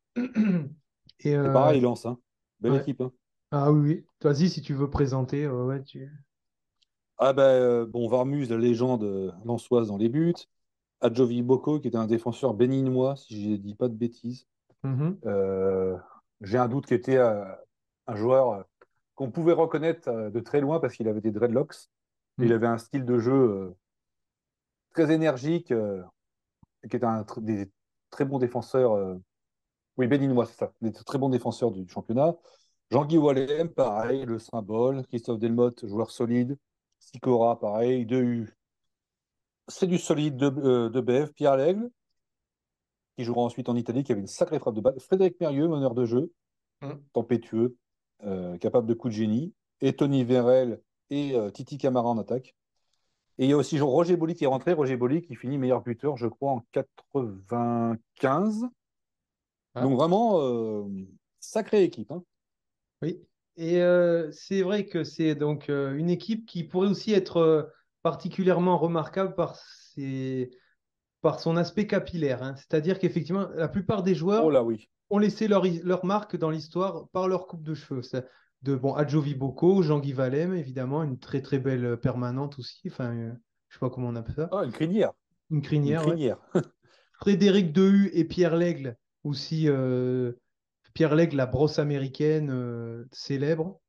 Et, C'est euh, pareil, Lens. Hein. Belle ouais. équipe. Hein. Ah oui, oui. Vas-y, si tu veux présenter. euh, ouais, tu... Ah ben, euh, bon, Varmus, la légende euh, lensoise dans les buts. Adjovi Boko, qui était un défenseur béninois, si je ne dis pas de bêtises. Mhm. Euh, j'ai un doute qu'il était euh, un joueur euh, qu'on pouvait reconnaître euh, de très loin parce qu'il avait des dreadlocks. Et il Mm. avait un style de jeu euh, très énergique, euh, qui était un tr- des très bons défenseurs. euh, oui, béninois, c'est ça. Des très bons défenseurs du championnat. Jean-Guy Wallem, pareil, le symbole. Christophe Delmotte, joueur solide. Sicora, pareil. De U. C'est du solide de, euh, de B F. Pierre Lègle, qui jouera ensuite en Italie, qui avait une sacrée frappe de balle. Frédéric Mérieux, meneur de jeu, Mm. tempétueux, euh, capable de coups de génie. Et Tony Vérel et euh, Titi Camara en attaque. Et il y a aussi Jean- Roger Boli qui est rentré. Roger Boli qui finit meilleur buteur, je crois, en quatre-vingt-quinze. Ah, Donc vraiment, euh, sacrée équipe. Hein. oui. Et euh, c'est vrai que c'est donc euh, une équipe qui pourrait aussi être euh, particulièrement remarquable par ses, par son aspect capillaire, hein. C'est-à-dire qu'effectivement, la plupart des Oh joueurs là oui. ont laissé leur, leur marque dans l'histoire par leur coupe de cheveux. Ça- De bon, Adjovi Boko, Jean-Guy Valem, évidemment, une très très belle euh, permanente aussi. Enfin, euh, je sais pas comment on appelle ça. Ah, une crinière. Une Une crinière, ouais. crinière. Frédéric Dehu et Pierre Lègle aussi. euh, Pierre Lègle, la brosse américaine euh, célèbre.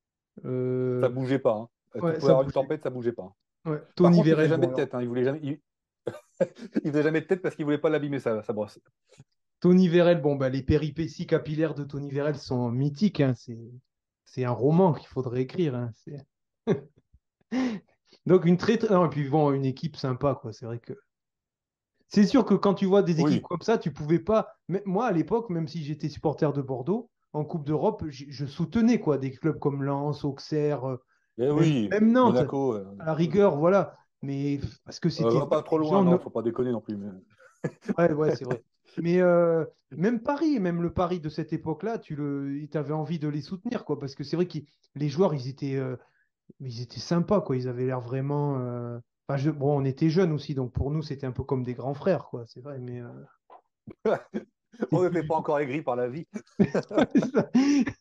Ça Euh, bougeait pas. Hein. Tu ouais, pouvais ça avoir une bougeait. tempête, ça bougeait pas. Ouais. Par Tony contre, il faisait Vérel, jamais bon de alors. tête. Hein. Il voulait jamais. Il... il faisait jamais de tête parce qu'il voulait pas l'abîmer sa, sa brosse. Tony Vérel, bon, bah, les péripéties capillaires de Tony Vérel sont mythiques, hein. C'est, c'est un roman qu'il faudrait écrire, hein. C'est- Donc une très, très... non, et puis bon, une équipe sympa, quoi. C'est vrai que c'est sûr que quand tu vois des équipes Oui. comme ça, tu pouvais pas. Mais moi, à l'époque, même si j'étais supporter de Bordeaux, en Coupe d'Europe, j- je soutenais quoi, des clubs comme Lens, Auxerre, euh, Eh même, oui. même Nantes, Monaco. Euh, à la rigueur, voilà. Mais parce que euh, c'était va pas trop des loin, gens. non. No- Faut pas déconner non plus. Mais... Ouais, ouais, c'est vrai. Mais euh, même Paris, même le Paris de cette époque-là, tu le, avais envie de les soutenir, quoi, parce que c'est vrai que les joueurs, ils étaient, euh, mais ils étaient sympas, quoi. Ils avaient l'air vraiment. euh, enfin, je- Bon, on était jeunes aussi, donc pour nous, c'était un peu comme des grands frères, quoi. C'est vrai, mais. euh, On c'est n'était plus pas encore aigri par la vie. ça.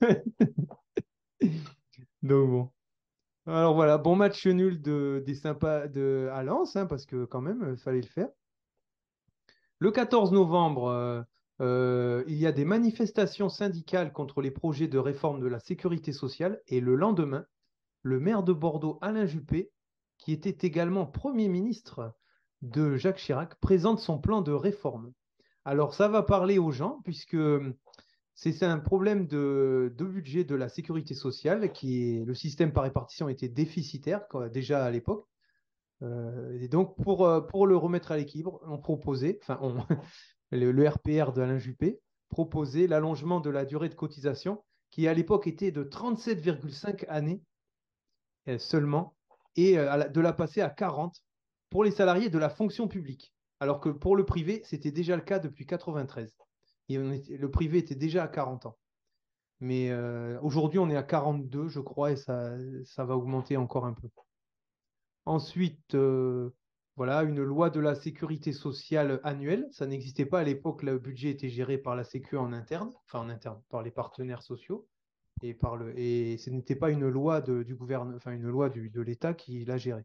Donc bon. Alors voilà, bon match nul de, des sympas de à Lens, hein, parce que quand même, il fallait le faire. Le quatorze novembre, euh, euh, il y a des manifestations syndicales contre les projets de réforme de la sécurité sociale. Et le lendemain, le maire de Bordeaux, Alain Juppé, qui était également Premier ministre de Jacques Chirac, présente son plan de réforme. Alors ça va parler aux gens, puisque c'est c'est un problème de, de budget de la sécurité sociale, qui est, le système par répartition était déficitaire quoi, déjà à l'époque. Euh, et donc, pour, euh, pour le remettre à l'équilibre, on proposait, enfin, on, le, le R P R d'Alain Juppé proposait l'allongement de la durée de cotisation qui, à l'époque, était de trente-sept virgule cinq années euh, seulement, et euh, de la passer à quarante pour les salariés de la fonction publique. Alors que pour le privé, c'était déjà le cas depuis quatre-vingt-treize. Et on était, le privé était déjà à quarante ans. Mais euh, aujourd'hui, on est à quarante-deux, je crois, et ça, ça va augmenter encore un peu. Ensuite, euh, voilà, une loi de la sécurité sociale annuelle. Ça n'existait pas à l'époque, le budget était géré par la Sécu en interne, enfin en interne, par les partenaires sociaux. Et, par le, et ce n'était pas une loi de, du gouvernement, enfin une loi du, de l'État qui l'a géré.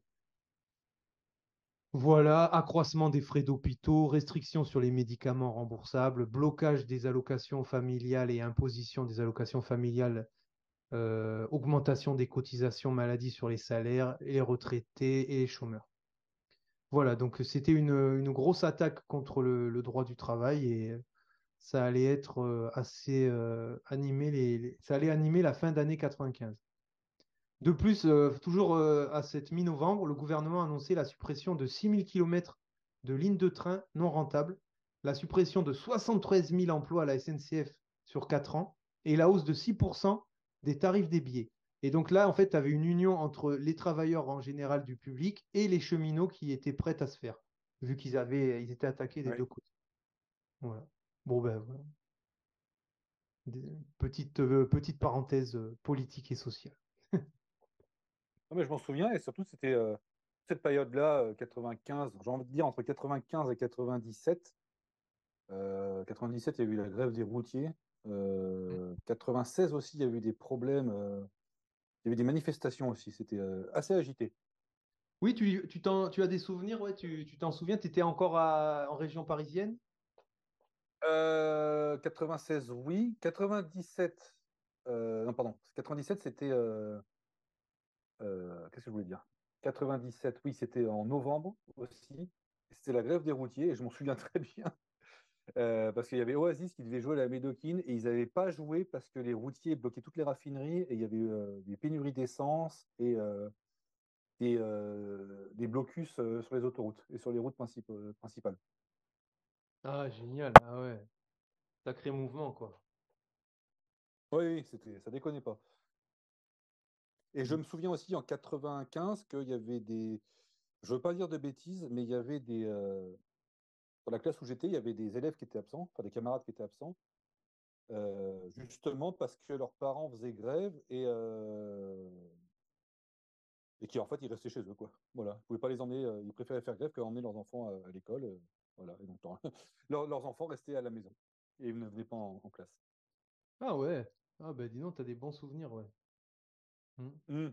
Voilà, accroissement des frais d'hôpitaux, restrictions sur les médicaments remboursables, blocage des allocations familiales et imposition des allocations familiales, euh, augmentation des cotisations maladie sur les salaires, et les retraités et les chômeurs. Voilà, donc c'était une, une grosse attaque contre le, le droit du travail et ça allait être assez euh, animé, les, les, ça allait animer la fin d'année quatre-vingt-quinze. De plus, euh, toujours euh, à cette mi-novembre, le gouvernement a annoncé la suppression de six mille kilomètres de lignes de train non rentables, la suppression de soixante-treize mille emplois à la S N C F sur quatre ans et la hausse de six pour cent des tarifs des billets. Et donc là, en fait, tu avais une union entre les travailleurs en général du public et les cheminots qui étaient prêts à se faire, vu qu'ils avaient, ils étaient attaqués des ouais. deux côtés. Voilà. Bon, ben voilà. Des, petite, euh, petite parenthèse euh, politique et sociale. Non, mais je m'en souviens, et surtout, c'était euh, cette période-là, euh, quatre-vingt-quinze, j'ai envie de dire entre quatre-vingt-quinze et quatre-vingt-dix-sept. Euh, quatre-vingt-dix-sept, il y a eu la grève des routiers. Euh, quatre-vingt-seize aussi, il y a eu des problèmes. Euh, il y avait des manifestations aussi. C'était euh, assez agité. Oui, tu, tu, tu as des souvenirs, ouais, tu t'en souviens, tu étais encore à, en région parisienne? euh, quatre-vingt-seize, oui. quatre-vingt-dix-sept, euh, non, pardon. quatre-vingt-dix-sept, c'était. Euh, euh, Qu'est-ce que je voulais dire? quatre-vingt-dix-sept, oui, c'était en novembre aussi. C'était la grève des routiers, et je m'en souviens très bien. Euh, parce qu'il y avait Oasis qui devait jouer à la Médoquine et ils n'avaient pas joué parce que les routiers bloquaient toutes les raffineries et il y avait euh, des pénuries d'essence et euh, des, euh, des blocus euh, sur les autoroutes et sur les routes princip euh, principales. Ah, génial, ah ouais. Sacré mouvement, quoi. Oui, oui, c'était, ça déconnait pas. Et je me souviens aussi en quatre-vingt-quinze qu'il y avait des, je veux pas dire de bêtises, mais il y avait des... Euh, dans la classe où j'étais, il y avait des élèves qui étaient absents, enfin des camarades qui étaient absents, euh, justement parce que leurs parents faisaient grève et, euh, et qui en fait ils restaient chez eux, quoi. Voilà, ils ne pouvaient pas les emmener, euh, ils préféraient faire grève qu'emmener leurs enfants à, à l'école. Euh, voilà, et donc leurs, leurs enfants restaient à la maison et ils ne venaient pas en, en classe. Ah ouais, ah ben dis donc, t'as des bons souvenirs, ouais. Mmh. Mmh.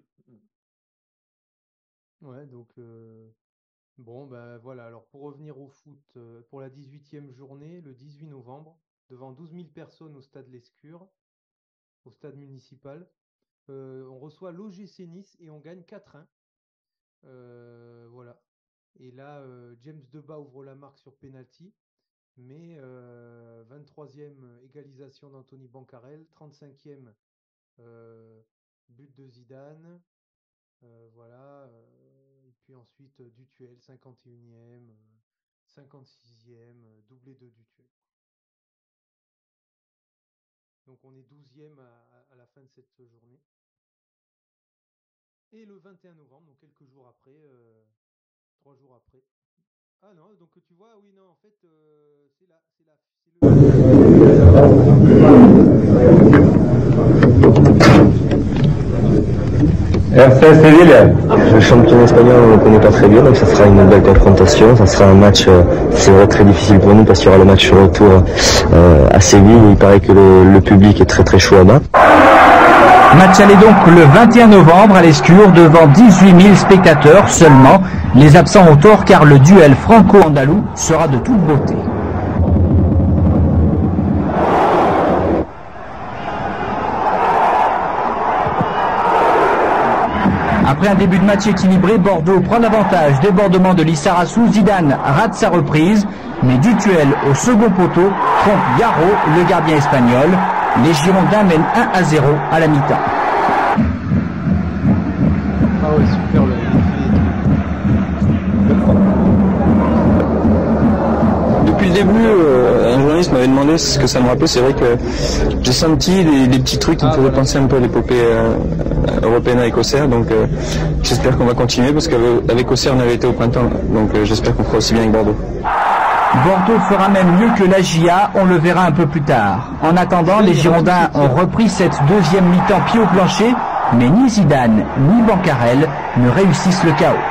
Ouais, donc. Euh... Bon, ben voilà, alors pour revenir au foot, euh, pour la dix-huitième journée, le dix-huit novembre, devant douze mille personnes au stade Lescure, au stade municipal, euh, on reçoit l'O G C Nice et on gagne quatre un. Euh, voilà. Et là, euh, James Debat ouvre la marque sur penalty, mais euh, vingt-troisième égalisation d'Anthony Bancarel, trente-cinquième euh, but de Zidane, euh, voilà. Euh, Et puis ensuite, euh, Dutuel, cinquante et unième, euh, cinquante-sixième, euh, doublé de Dutuel. Donc on est douzième à, à la fin de cette journée. Et le vingt et un novembre, donc quelques jours après, euh, trois jours après. Ah non, donc tu vois, oui, non, en fait, euh, c'est là, c'est là, c'est R C Sevilla. Le champion espagnol, on ne le connaît pas très bien, donc ça sera une belle confrontation. Ça sera un match, euh, c'est vrai, très difficile pour nous parce qu'il y aura le match retour euh, à Séville. Il paraît que le, le public est très très chaud là-bas. Match aller donc le vingt et un novembre à l'Escure devant dix-huit mille spectateurs seulement. Les absents ont tort car le duel franco-andalou sera de toute beauté. Après un début de match équilibré, Bordeaux prend l'avantage. Débordement de Lissarassou, Zidane rate sa reprise, mais Dutuel au second poteau trompe Garro, le gardien espagnol. Les Girondins mènent un à zéro à la mi-temps. Ah ouais, super le le début, euh, un journaliste m'avait demandé ce que ça me rappelait. C'est vrai que j'ai senti des, des petits trucs qui me faisaient penser un peu à l'épopée euh, européenne avec Auxerre. Donc euh, j'espère qu'on va continuer parce qu'avec Auxerre on avait été au printemps. Donc euh, j'espère qu'on fera aussi bien avec Bordeaux. Bordeaux fera même mieux que la J A, on le verra un peu plus tard. En attendant, les Girondins ont repris cette deuxième mi-temps pied au plancher, mais ni Zidane ni Bancarel ne réussissent le chaos.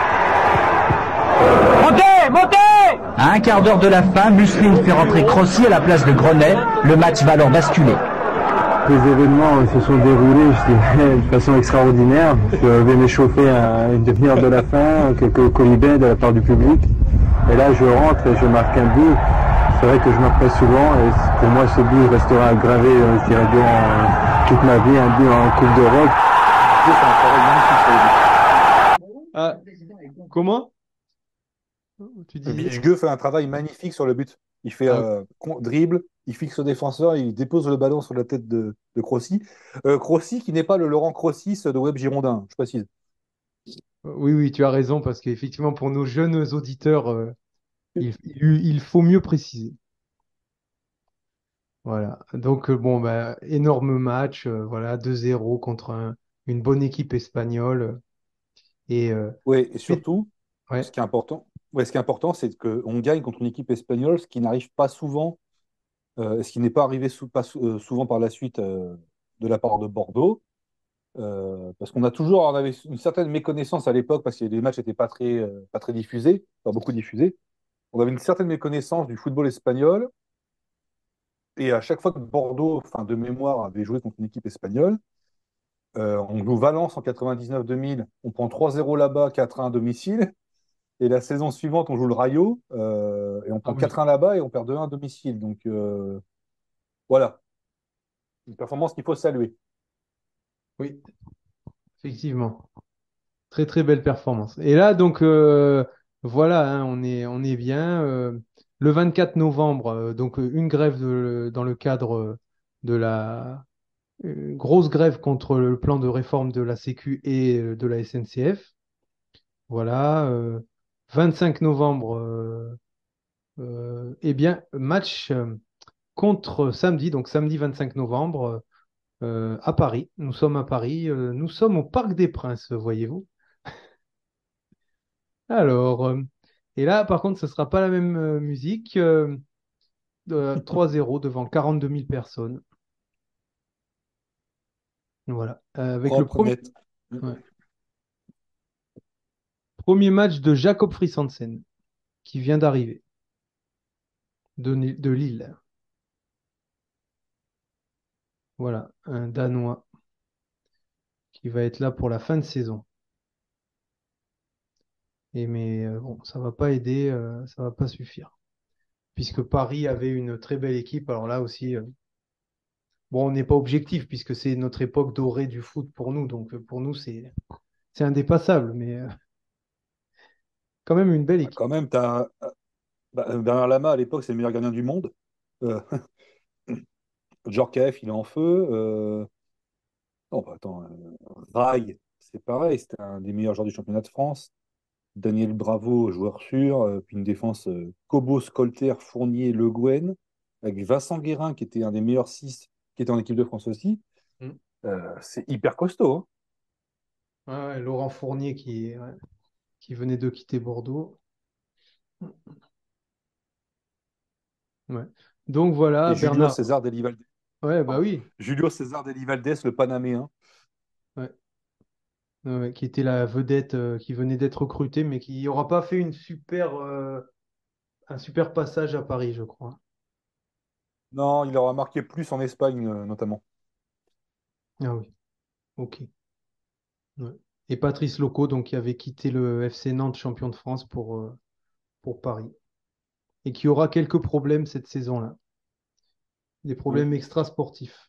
Montez, montez! À un quart d'heure de la fin, Musseline fait rentrer Crossi à la place de Grenet. Le match va alors basculer. Les événements se sont déroulés, je dirais, de façon extraordinaire. Je vais m'échauffer à une demi-heure de la fin, quelques colibets de la part du public. Et là, je rentre et je marque un but. C'est vrai que je marque pas souvent et pour moi, ce but restera gravé, je dirais, durant euh, toute ma vie, un but en Coupe d'Europe. Ah, comment? Tu dis... Bichgueux fait un travail magnifique sur le but. Il fait ah. euh, dribble, il fixe le défenseur, il dépose le ballon sur la tête de, de Crossi. Euh, Crossi qui n'est pas le Laurent Crossis de Web Girondin, je précise. Oui, oui, tu as raison, parce qu'effectivement, pour nos jeunes auditeurs, euh, il, il, il faut mieux préciser. Voilà. Donc, euh, bon, bah, énorme match, euh, voilà, deux zéro contre un, une bonne équipe espagnole. Et, euh, oui, et surtout, et... Ouais. ce qui est important, ouais, ce qui est important, c'est qu'on gagne contre une équipe espagnole, ce qui n'arrive pas souvent, euh, ce qui n'est pas arrivé sou pas sou euh, souvent par la suite euh, de la part de Bordeaux. Euh, parce qu'on a toujours on avait une certaine méconnaissance à l'époque parce que les matchs n'étaient pas très, euh, pas très diffusés, pas beaucoup diffusés. On avait une certaine méconnaissance du football espagnol. Et à chaque fois que Bordeaux, enfin de mémoire, avait joué contre une équipe espagnole, euh, on joue Valence en quatre-vingt-dix-neuf deux mille, on prend trois zéro là-bas, quatre un à domicile. Et la saison suivante, on joue le Rayo euh, et on prend ah, oui. quatre un là-bas et on perd deux un à domicile. Donc euh, voilà, une performance qu'il faut saluer. Oui, effectivement. Très très belle performance. Et là, donc, euh, voilà, hein, on est, on est bien. Euh, le vingt-quatre novembre, euh, donc une grève de, dans le cadre de la euh, grosse grève contre le plan de réforme de la Sécu et euh, de la S N C F. Voilà. Euh, vingt-cinq novembre, euh, euh, eh bien, match euh, contre samedi, donc samedi vingt-cinq novembre. Euh, à Paris. Nous sommes à Paris. Euh, nous sommes au Parc des Princes, voyez-vous. Alors, euh, et là, par contre, ce ne sera pas la même euh, musique. Euh, euh, trois zéro devant quarante-deux mille personnes. Voilà. Euh, avec le premier... Ouais. premier match de Jacob Friis-Hansen, qui vient d'arriver de, de Lille. Voilà, un Danois qui va être là pour la fin de saison. Et mais euh, bon, ça va pas aider, euh, ça va pas suffire. Puisque Paris avait une très belle équipe. Alors là aussi, euh, bon, on n'est pas objectif puisque c'est notre époque dorée du foot pour nous. Donc pour nous, c'est c'est indépassable. Mais euh, quand même une belle équipe. Quand même, tu as bah, Bernard Lama à l'époque, c'est le meilleur gardien du monde. Euh... Djorkaeff, il est en feu. Euh... Oh, bah, attends, euh... Rai, c'est pareil, c'était un des meilleurs joueurs du championnat de France. Daniel Bravo, joueur sûr. Euh, puis une défense euh, Cobos, Colter, Fournier, Le Guen, avec Vincent Guérin, qui était un des meilleurs six, qui était en équipe de France aussi. Mm. Euh, c'est hyper costaud. Hein. Ouais, ouais, Laurent Fournier qui, ouais, qui venait de quitter Bordeaux. Ouais. Donc voilà, et Julio Bernard... César Delivaldes. Ouais, bah oui. Julio César Delivaldes, le Panaméen. Ouais. Ouais, qui était la vedette, euh, qui venait d'être recrutée, mais qui n'aura pas fait une super, euh, un super passage à Paris, je crois. Non, il aura marqué plus en Espagne, euh, notamment. Ah oui, ok. Ouais. Et Patrice Loco, donc, qui avait quitté le F C Nantes, champion de France, pour, euh, pour Paris. Et qui aura quelques problèmes cette saison-là. Des problèmes oui. extra-sportifs.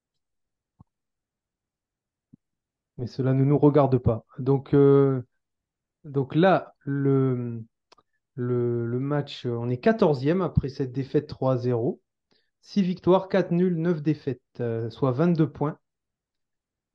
Mais cela ne nous regarde pas. Donc, euh, donc là, le, le, le match, on est quatorzième après cette défaite trois zéro. six victoires, quatre nuls, neuf défaites, euh, soit vingt-deux points.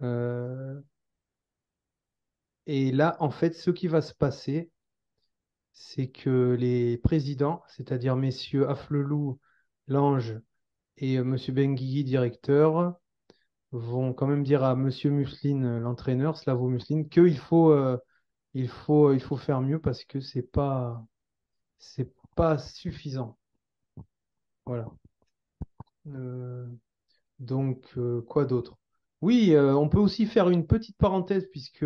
Euh, et là, en fait, ce qui va se passer, c'est que les présidents, c'est-à-dire messieurs Afflelou, Lange et euh, monsieur Benguigui, directeur, vont quand même dire à monsieur Muslin, euh, l'entraîneur, Slavo Muslin, qu'il faut, euh, il faut, il faut faire mieux parce que c'est pas, c'est pas suffisant. Voilà. Euh, donc, euh, quoi d'autre? Oui, euh, on peut aussi faire une petite parenthèse puisque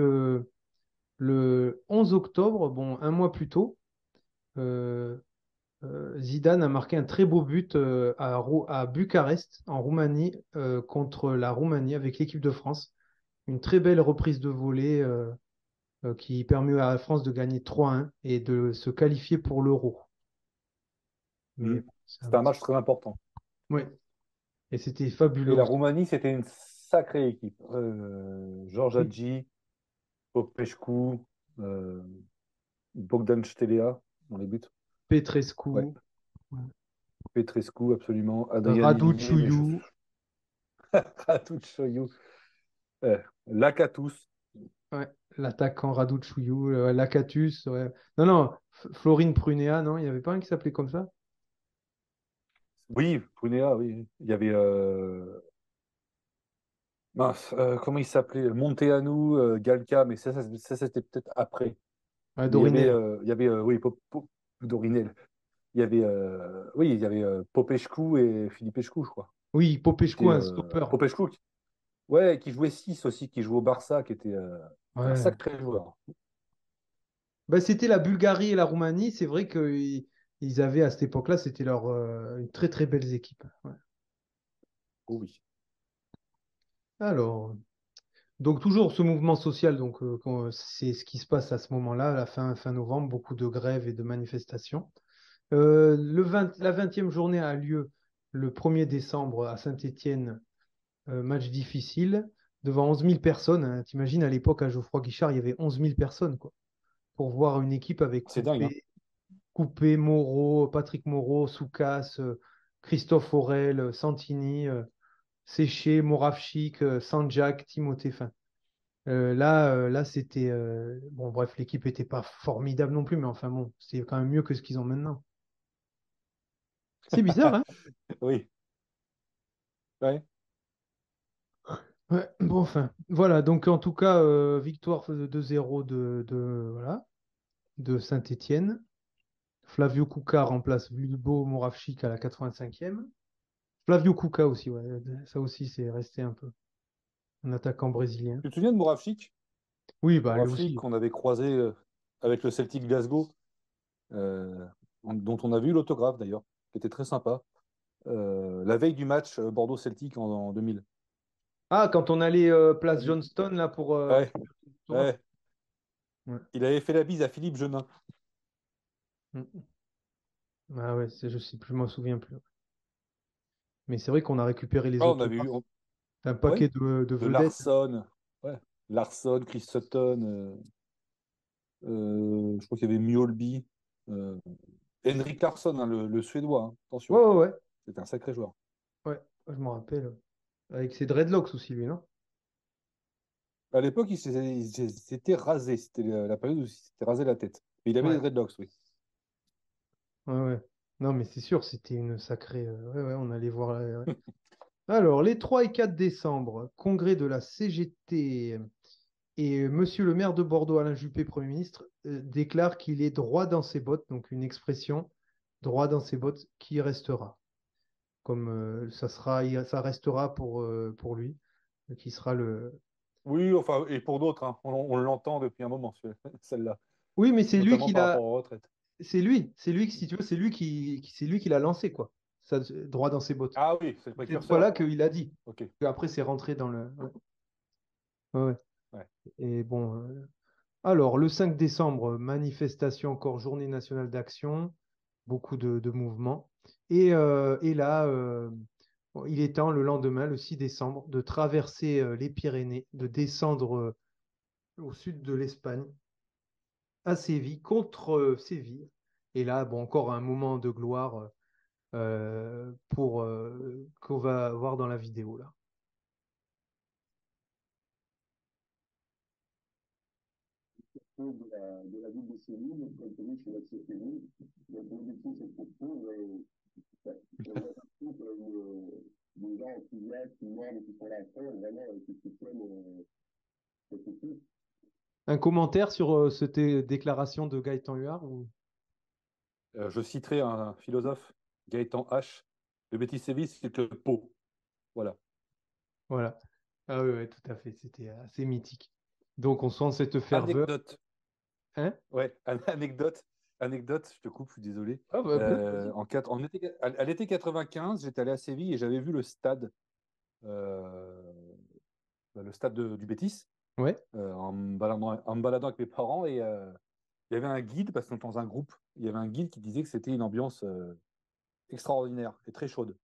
le onze octobre, bon, un mois plus tôt, euh, euh, Zidane a marqué un très beau but euh, à, Rou- à Bucarest, en Roumanie, euh, contre la Roumanie avec l'équipe de France. Une très belle reprise de volée euh, euh, qui permet à la France de gagner trois un et de se qualifier pour l'Euro. Mais Mm. bon, c'est un C'était un petit- match très important. Oui, et c'était Et fabuleux la aussi. Roumanie, c'était une sacrée équipe. Euh, George Oui. Hagi, Popescu, euh, Bogdan Stelea dans les buts. Ouais. Petrescu, Petrescu, absolument. Adrian Ilié, mais je... Raducciu, Raducioiu. Euh, Lakatos. ouais, l'attaquant Raducciu, euh, Lakatus. Ouais. Non, non, F- Florine Prunea, non, il n'y avait pas un qui s'appelait comme ça? Oui, Prunea, oui. Il y avait. Euh... mince, euh, comment il s'appelait? Monteanu, euh, Galca, mais ça, ça, ça, c'était peut-être après. Ah, Mais il y avait, Dorinel. euh, il y avait euh, oui, Pop- Pop- Dorinel. Il y avait, euh, oui, il y avait euh, Popescu et Filipescu, je crois. Oui, C'était Popescu, un euh, stopper. Popescu, qui- ouais, qui jouait six aussi, qui jouait au Barça, qui était euh, un Ouais. sacré joueur. Ben, c'était la Bulgarie et la Roumanie. C'est vrai qu'ils ils avaient à cette époque-là, c'était leur euh, une très très belles équipes. Ouais. Oh oui. Alors, donc toujours ce mouvement social, donc euh, qu'on- c'est ce qui se passe à ce moment-là, à la fin, fin novembre, beaucoup de grèves et de manifestations. Euh, le vingt la vingtième journée a lieu le premier décembre à Saint-Étienne, euh, match difficile, devant onze mille personnes. Hein. T'imagines, à l'époque, à Geoffroy Guichard, il y avait onze mille personnes, quoi, pour voir une équipe avec C'est dingue, hein. Coupé, Coupé, Moreau, Patrick Moreau, Soukas, euh, Christophe Aurel, euh, Santini, euh, Séché, Moravchik, euh, Sanjak, Timothée. Enfin, euh, là, euh, là c'était. Euh, bon, bref, l'équipe n'était pas formidable non plus, mais enfin bon, c'est quand même mieux que ce qu'ils ont maintenant. C'est bizarre, hein? Oui. Ouais. Ouais, bon, enfin, voilà. Donc, en tout cas, euh, victoire de deux zéro de, de, voilà, de Saint-Étienne. Flavio Cuca remplace Lubo Moravchik à la quatre-vingt-cinquième. Flavio Cuca aussi, ouais. Ça aussi, c'est resté un peu un attaquant brésilien. Tu te souviens de Moravchik? Oui, bah lui Moravchik aussi. qu'on avait croisé euh, avec le Celtic Glasgow, euh, dont on a vu l'autographe d'ailleurs, qui était très sympa, euh, la veille du match euh, Bordeaux-Celtic en, en deux mille. Ah, quand on allait euh, place T'as vu? Johnston là pour. euh, Ouais, ouais. Ouais. Il avait fait la bise à Philippe Genin. Mm. Ah ouais, c'est- je sais plus, je m'en souviens plus. Mais c'est vrai qu'on a récupéré les Ah, on a vu, autographes. on- Un ouais, paquet de, de de vedettes. Larsson, ouais, Larsson, Chris Sutton, euh, euh, je crois qu'il y avait Mjolby, euh, Henrik Larsson, hein, le, le Suédois, hein, Ouais, attention, ouais, ouais. c'était un sacré joueur. Ouais, je m'en rappelle. Avec ses dreadlocks aussi, lui, non? À l'époque, il s'était il s'était rasé, c'était la la période où il s'était rasé la tête. Mais il avait Ouais, des dreadlocks, oui. ouais, ouais. Non, mais c'est sûr, c'était une sacrée. euh, Ouais, ouais, on allait voir. la- ouais. Alors, les trois et quatre décembre, congrès de la C G T. Et euh, monsieur le maire de Bordeaux, Alain Juppé, Premier ministre, euh, déclare qu'il est droit dans ses bottes, donc une expression, droit dans ses bottes, qui restera. Comme euh, ça sera, il- ça restera pour, euh, pour lui, qui sera le. Oui, enfin, et pour d'autres, hein, on, on l'entend depuis un moment, ce- celle-là, Oui, mais c'est lui notamment qui par l'a. rapport aux retraites. C'est lui, c'est lui, si tu veux, c'est lui qui, qui- c'est lui qui l'a lancé, quoi. Ça, droit dans ses bottes. Ah oui, c'est le Cette précurseur. fois-là qu'il a dit. Ok. Après, c'est rentré dans le. Ouais. Ouais, ouais. Ouais. Et bon. euh, Alors, le cinq décembre, manifestation, encore journée nationale d'action, beaucoup de, de mouvements. Et, euh, et là, euh, bon, il est temps, le lendemain, le six décembre, de traverser euh, les Pyrénées, de descendre euh, au sud de l'Espagne, à Séville, contre euh, Séville. Et là, bon, encore un moment de gloire euh, pour euh, qu'on va voir dans la vidéo là. cause de la, de la ville de Séville, mais compte tenu que c'est l'accès Séville. Donc l'objectif c'est de poursuivre et ouais, on a l'impression que le- les gens enthousiastes, qui mordent et qui sont là à fond, vraiment, euh, qui soutiennent euh, cette équipe. Un commentaire sur euh, cette euh, déclaration de Gaëtan Huard ou... Euh, je citerai un philosophe, Gaëtan H. Le Betis Séville, c'est le pot. Voilà. Voilà. Ah oui, ouais, tout à fait. C'était assez mythique. Donc, on sent cette ferveur. Anecdote. Hein? Ouais, an- anecdote. Anecdote, je te coupe, je suis désolé. Ah, bah, Euh, vas-y. en quatre- en été- à, à l'été quatre-vingt-quinze, j'étais allé à Séville et j'avais vu le stade, euh, bah, le stade de- du Betis, Ouais. euh, en, me baladant, en me baladant avec mes parents. Et euh, il y avait un guide, parce qu'on était dans un groupe, il y avait un guide qui disait que c'était une ambiance euh, extraordinaire et très chaude.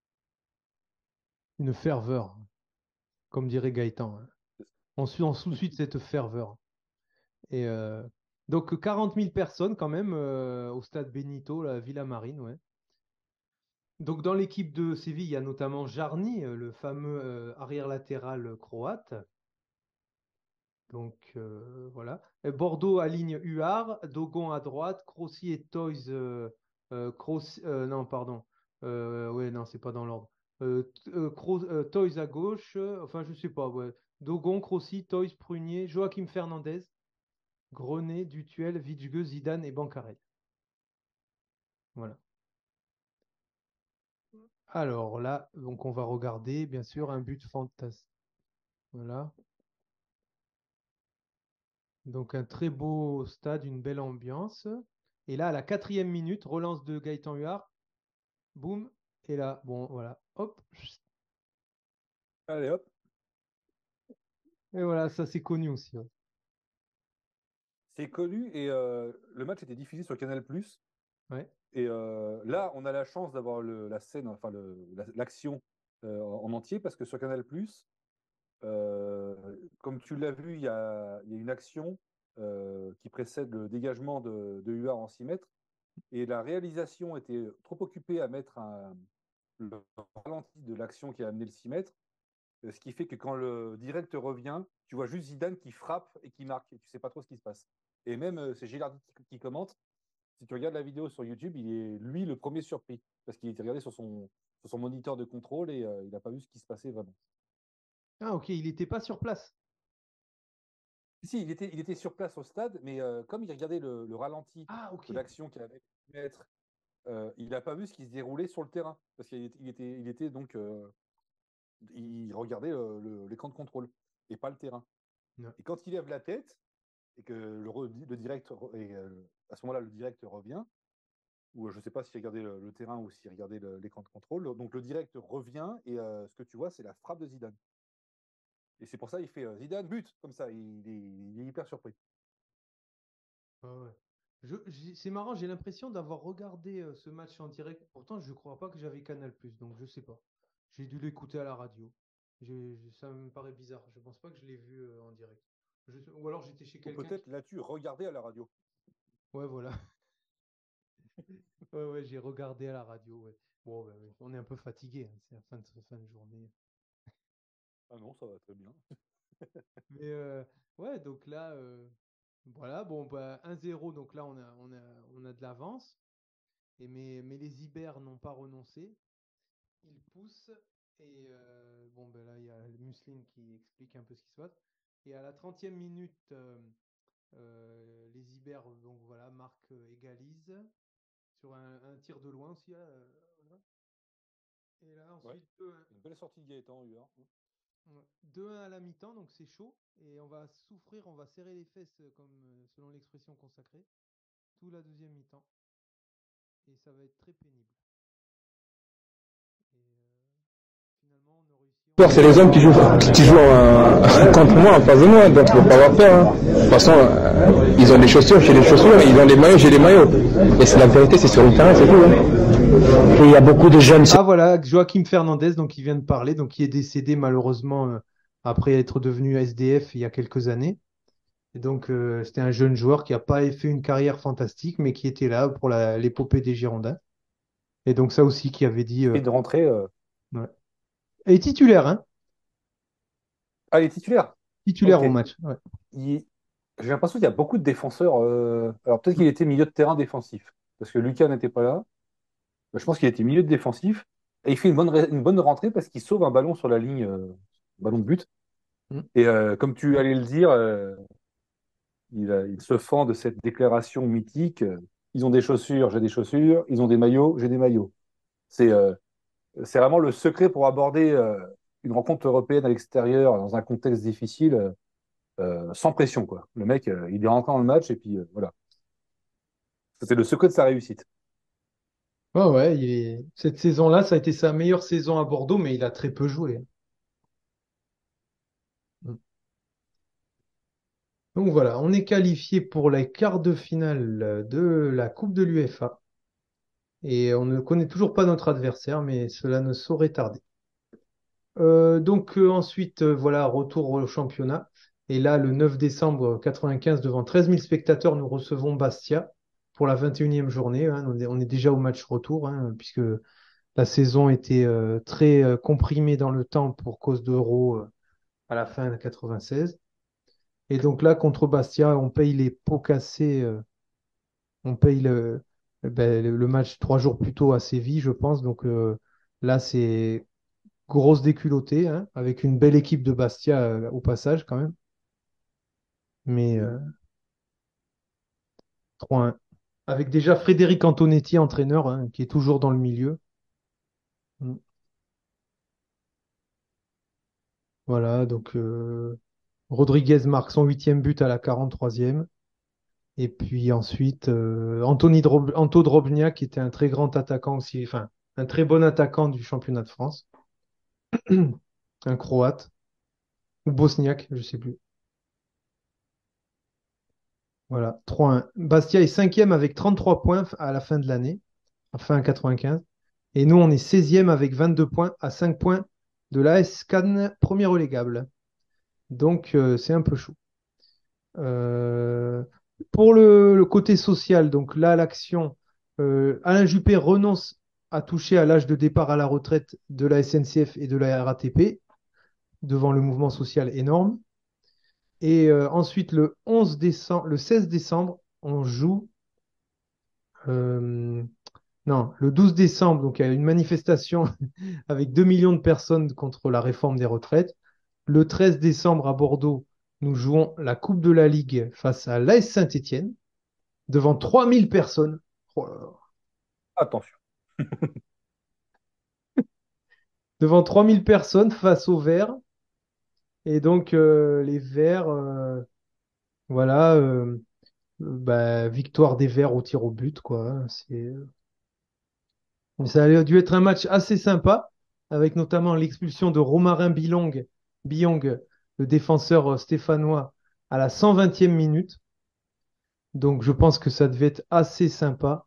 Une ferveur, comme dirait Gaëtan. hein. On suit en sous-suit de cette ferveur. Et euh, donc, quarante mille personnes quand même euh, au stade Benito, la Villa Marine, ouais. Donc, dans l'équipe de Séville, il y a notamment Jarni, euh, le fameux euh, arrière latéral croate. Donc, euh, voilà. Et Bordeaux aligne Huard, Dogon à droite, Crossi et Toys. Euh, euh, Crossi- euh, non, pardon. Euh, ouais, non, c'est pas dans l'ordre. Euh, t- euh, Cro- euh, Toys à gauche, euh, enfin, je sais pas, ouais. Dogon, Crossi, Toys, Prunier, Joachim Fernandez, Grenet, Dutuel, Vitge, Zidane et Bancarel. Voilà. Alors là, donc on va regarder, bien sûr, un but fantastique. Voilà. Donc un très beau stade, une belle ambiance. Et là, à la quatrième minute, relance de Gaëtan Huard. Boum. Et là, bon, voilà. Hop. Allez hop. Et voilà, ça c'est connu aussi. ouais. C'est connu et euh, le match était diffusé sur Canal+. Ouais. Et euh, là, on a la chance d'avoir le- la scène, enfin le- la- l'action euh, en entier, parce que sur Canal+, euh, comme tu l'as vu, il y a, il y a une action euh, qui précède le dégagement de, de Huard en six mètres, et la réalisation était trop occupée à mettre un, le ralenti de l'action qui a amené le six mètres, euh, ce qui fait que quand le direct revient, tu vois juste Zidane qui frappe et qui marque, et tu sais pas trop ce qui se passe. Et même, euh, c'est Gilardi qui, qui commente. Si tu regardes la vidéo sur YouTube, il est lui le premier surpris parce qu'il était regardé sur son, sur son moniteur de contrôle et euh, il n'a pas vu ce qui se passait vraiment. Ah, ok, il n'était pas sur place. Si, il était, il était sur place au stade, mais euh, comme il regardait le, le ralenti Ah, ok. de l'action qu'il avait pu mettre, euh, il n'a pas vu ce qui se déroulait sur le terrain parce qu'il était, il était, il était donc, euh, il regardait euh, le- l'écran de contrôle et pas le terrain. Ouais. Et quand il lève la tête et que le, re- le direct, re- et, euh, à ce moment-là, le direct revient, ou euh, je ne sais pas s'il regardait le, le terrain ou s'il regardait le- l'écran de contrôle. Donc le direct revient et euh, ce que tu vois, c'est la frappe de Zidane. Et c'est pour ça qu'il fait euh, Zidane but, comme ça, il est, il est hyper surpris. Ah ouais. Je- j'ai- c'est marrant, j'ai l'impression d'avoir regardé euh, ce match en direct. Pourtant, je crois pas que j'avais Canal+, donc je sais pas. J'ai dû l'écouter à la radio. J'ai- j'ai- ça me paraît bizarre. Je pense pas que je l'ai vu euh, en direct. Je- ou alors j'étais chez Ou quelqu'un. peut-être l'as-tu regardé à la radio. Ouais, voilà. Ouais, ouais, j'ai regardé à la radio. Ouais. Bon, ben, ouais, on est un peu fatigué. hein, C'est la fin de, fin de journée. Ah non, ça va très bien. Mais euh, ouais, donc là, euh, voilà, bon, bah, un zéro, donc là, on a, on a, on a de l'avance. Et mais, mais les Ibères n'ont pas renoncé. Ils poussent. Et euh, bon, ben là, il y a Muslin qui explique un peu ce qui se passe. Et à la trentième minute, euh, euh, les Ibères, donc voilà, marquent, euh, égalise sur un, un tir de loin aussi. Là, euh, voilà. Et là, Ouais. ensuite, deux un. Une belle sortie de Gaëtan Huard. Ouais. deux un à la mi-temps, donc c'est chaud. Et on va souffrir, on va serrer les fesses, euh, comme euh, selon l'expression consacrée, tout la deuxième mi-temps. Et ça va être très pénible. Et euh, finalement, on a réussi. C'est les hommes qui jouent, qui jouent euh, contre moi, en face de moi, donc il ne faut pas avoir peur. Hein. De toute façon, euh, ils ont des chaussures, j'ai des chaussures, ils ont des maillots, j'ai des maillots. Et c'est la vérité, c'est sur le terrain, c'est tout. Hein. Et il y a beaucoup de jeunes. Ah voilà, Joachim Fernandez, donc il vient de parler, donc il est décédé malheureusement euh, après être devenu S D F il y a quelques années. Et donc euh, c'était un jeune joueur qui n'a pas fait une carrière fantastique, mais qui était là pour la- l'épopée des Girondins. Et donc ça aussi qui avait dit. euh, Et de rentrer. euh, ouais. Et titulaire, hein? Ah, il est titulaire. Titulaire Ok. au match. Ouais. Il, J'ai l'impression qu'il y a beaucoup de défenseurs. euh, Alors peut-être qu'il était milieu de terrain défensif, parce que Lucas n'était pas là. Je pense qu'il était milieu de défensif. Et il fait une bonne, ré- une bonne rentrée parce qu'il sauve un ballon sur la ligne, euh, ballon de but. Mm. Et euh, comme tu allais le dire, euh, il, a- il se fend de cette déclaration mythique. euh, Ils ont des chaussures, j'ai des chaussures. Ils ont des maillots, j'ai des maillots. C'est euh, c'est vraiment le secret pour aborder euh, une rencontre européenne à l'extérieur dans un contexte difficile, euh, euh, sans pression, quoi. Le mec, euh, il est rentré dans le match et puis euh, voilà. C'était le secret de sa réussite. Ouais, ouais, il est- cette saison-là, ça a été sa meilleure saison à Bordeaux, mais il a très peu joué. Mm. Donc voilà, on est qualifié pour les quarts de finale de la Coupe de l'UEFA. Et on ne connaît toujours pas notre adversaire, mais cela ne saurait tarder. Euh, donc euh, ensuite, euh, voilà, retour au championnat. Et là, le neuf décembre quatre-vingt-quinze, devant treize mille spectateurs, nous recevons Bastia pour la vingt et unième journée, hein. On est, on est déjà au match retour, hein, puisque la saison était euh, très euh, comprimée dans le temps pour cause d'Euro euh, à la fin de quatre-vingt-seize. Et donc là, contre Bastia, on paye les pots cassés, euh, on paye le, ben, le le match trois jours plus tôt à Séville, je pense. Donc euh, là, c'est grosse déculottée, hein, avec une belle équipe de Bastia euh, au passage quand même. Mais euh, trois un. Avec déjà Frédéric Antonetti, entraîneur, hein, qui est toujours dans le milieu. Mm. Voilà, donc euh, Rodriguez marque son huitième but à la quarante-troisième. Et puis ensuite, euh, Anthony Drob- Anto Drobniak, qui était un très grand attaquant aussi, enfin, un très bon attaquant du championnat de France. Un Croate, ou Bosniaque, je sais plus. Voilà, trois un. Bastia est cinquième avec trente-trois points à la fin de l'année, à fin quatre-vingt-quinze. Et nous, on est seizième avec vingt-deux points, à cinq points de l'A S Cannes, premier relégable. Donc, euh, c'est un peu chaud. Euh, pour le, le côté social, donc là, l'action, euh, Alain Juppé renonce à toucher à l'âge de départ à la retraite de la S N C F et de la R A T P, devant le mouvement social énorme. Et euh, ensuite, le onze décembre, le seize décembre, on joue. euh, non, le douze décembre, donc il y a une manifestation avec deux millions de personnes contre la réforme des retraites. Le treize décembre à Bordeaux, nous jouons la Coupe de la Ligue face à l'A S Saint-Étienne, devant trois mille personnes. Oh là là. Attention. Devant trois mille personnes face aux Verts. Et donc, euh, les Verts, euh, voilà, euh, bah, victoire des Verts au tir au but, quoi, hein. C'est... Ça a dû être un match assez sympa, avec notamment l'expulsion de Romarin Bilong, Biong, le défenseur euh, stéphanois, à la cent vingtième minute. Donc je pense que ça devait être assez sympa.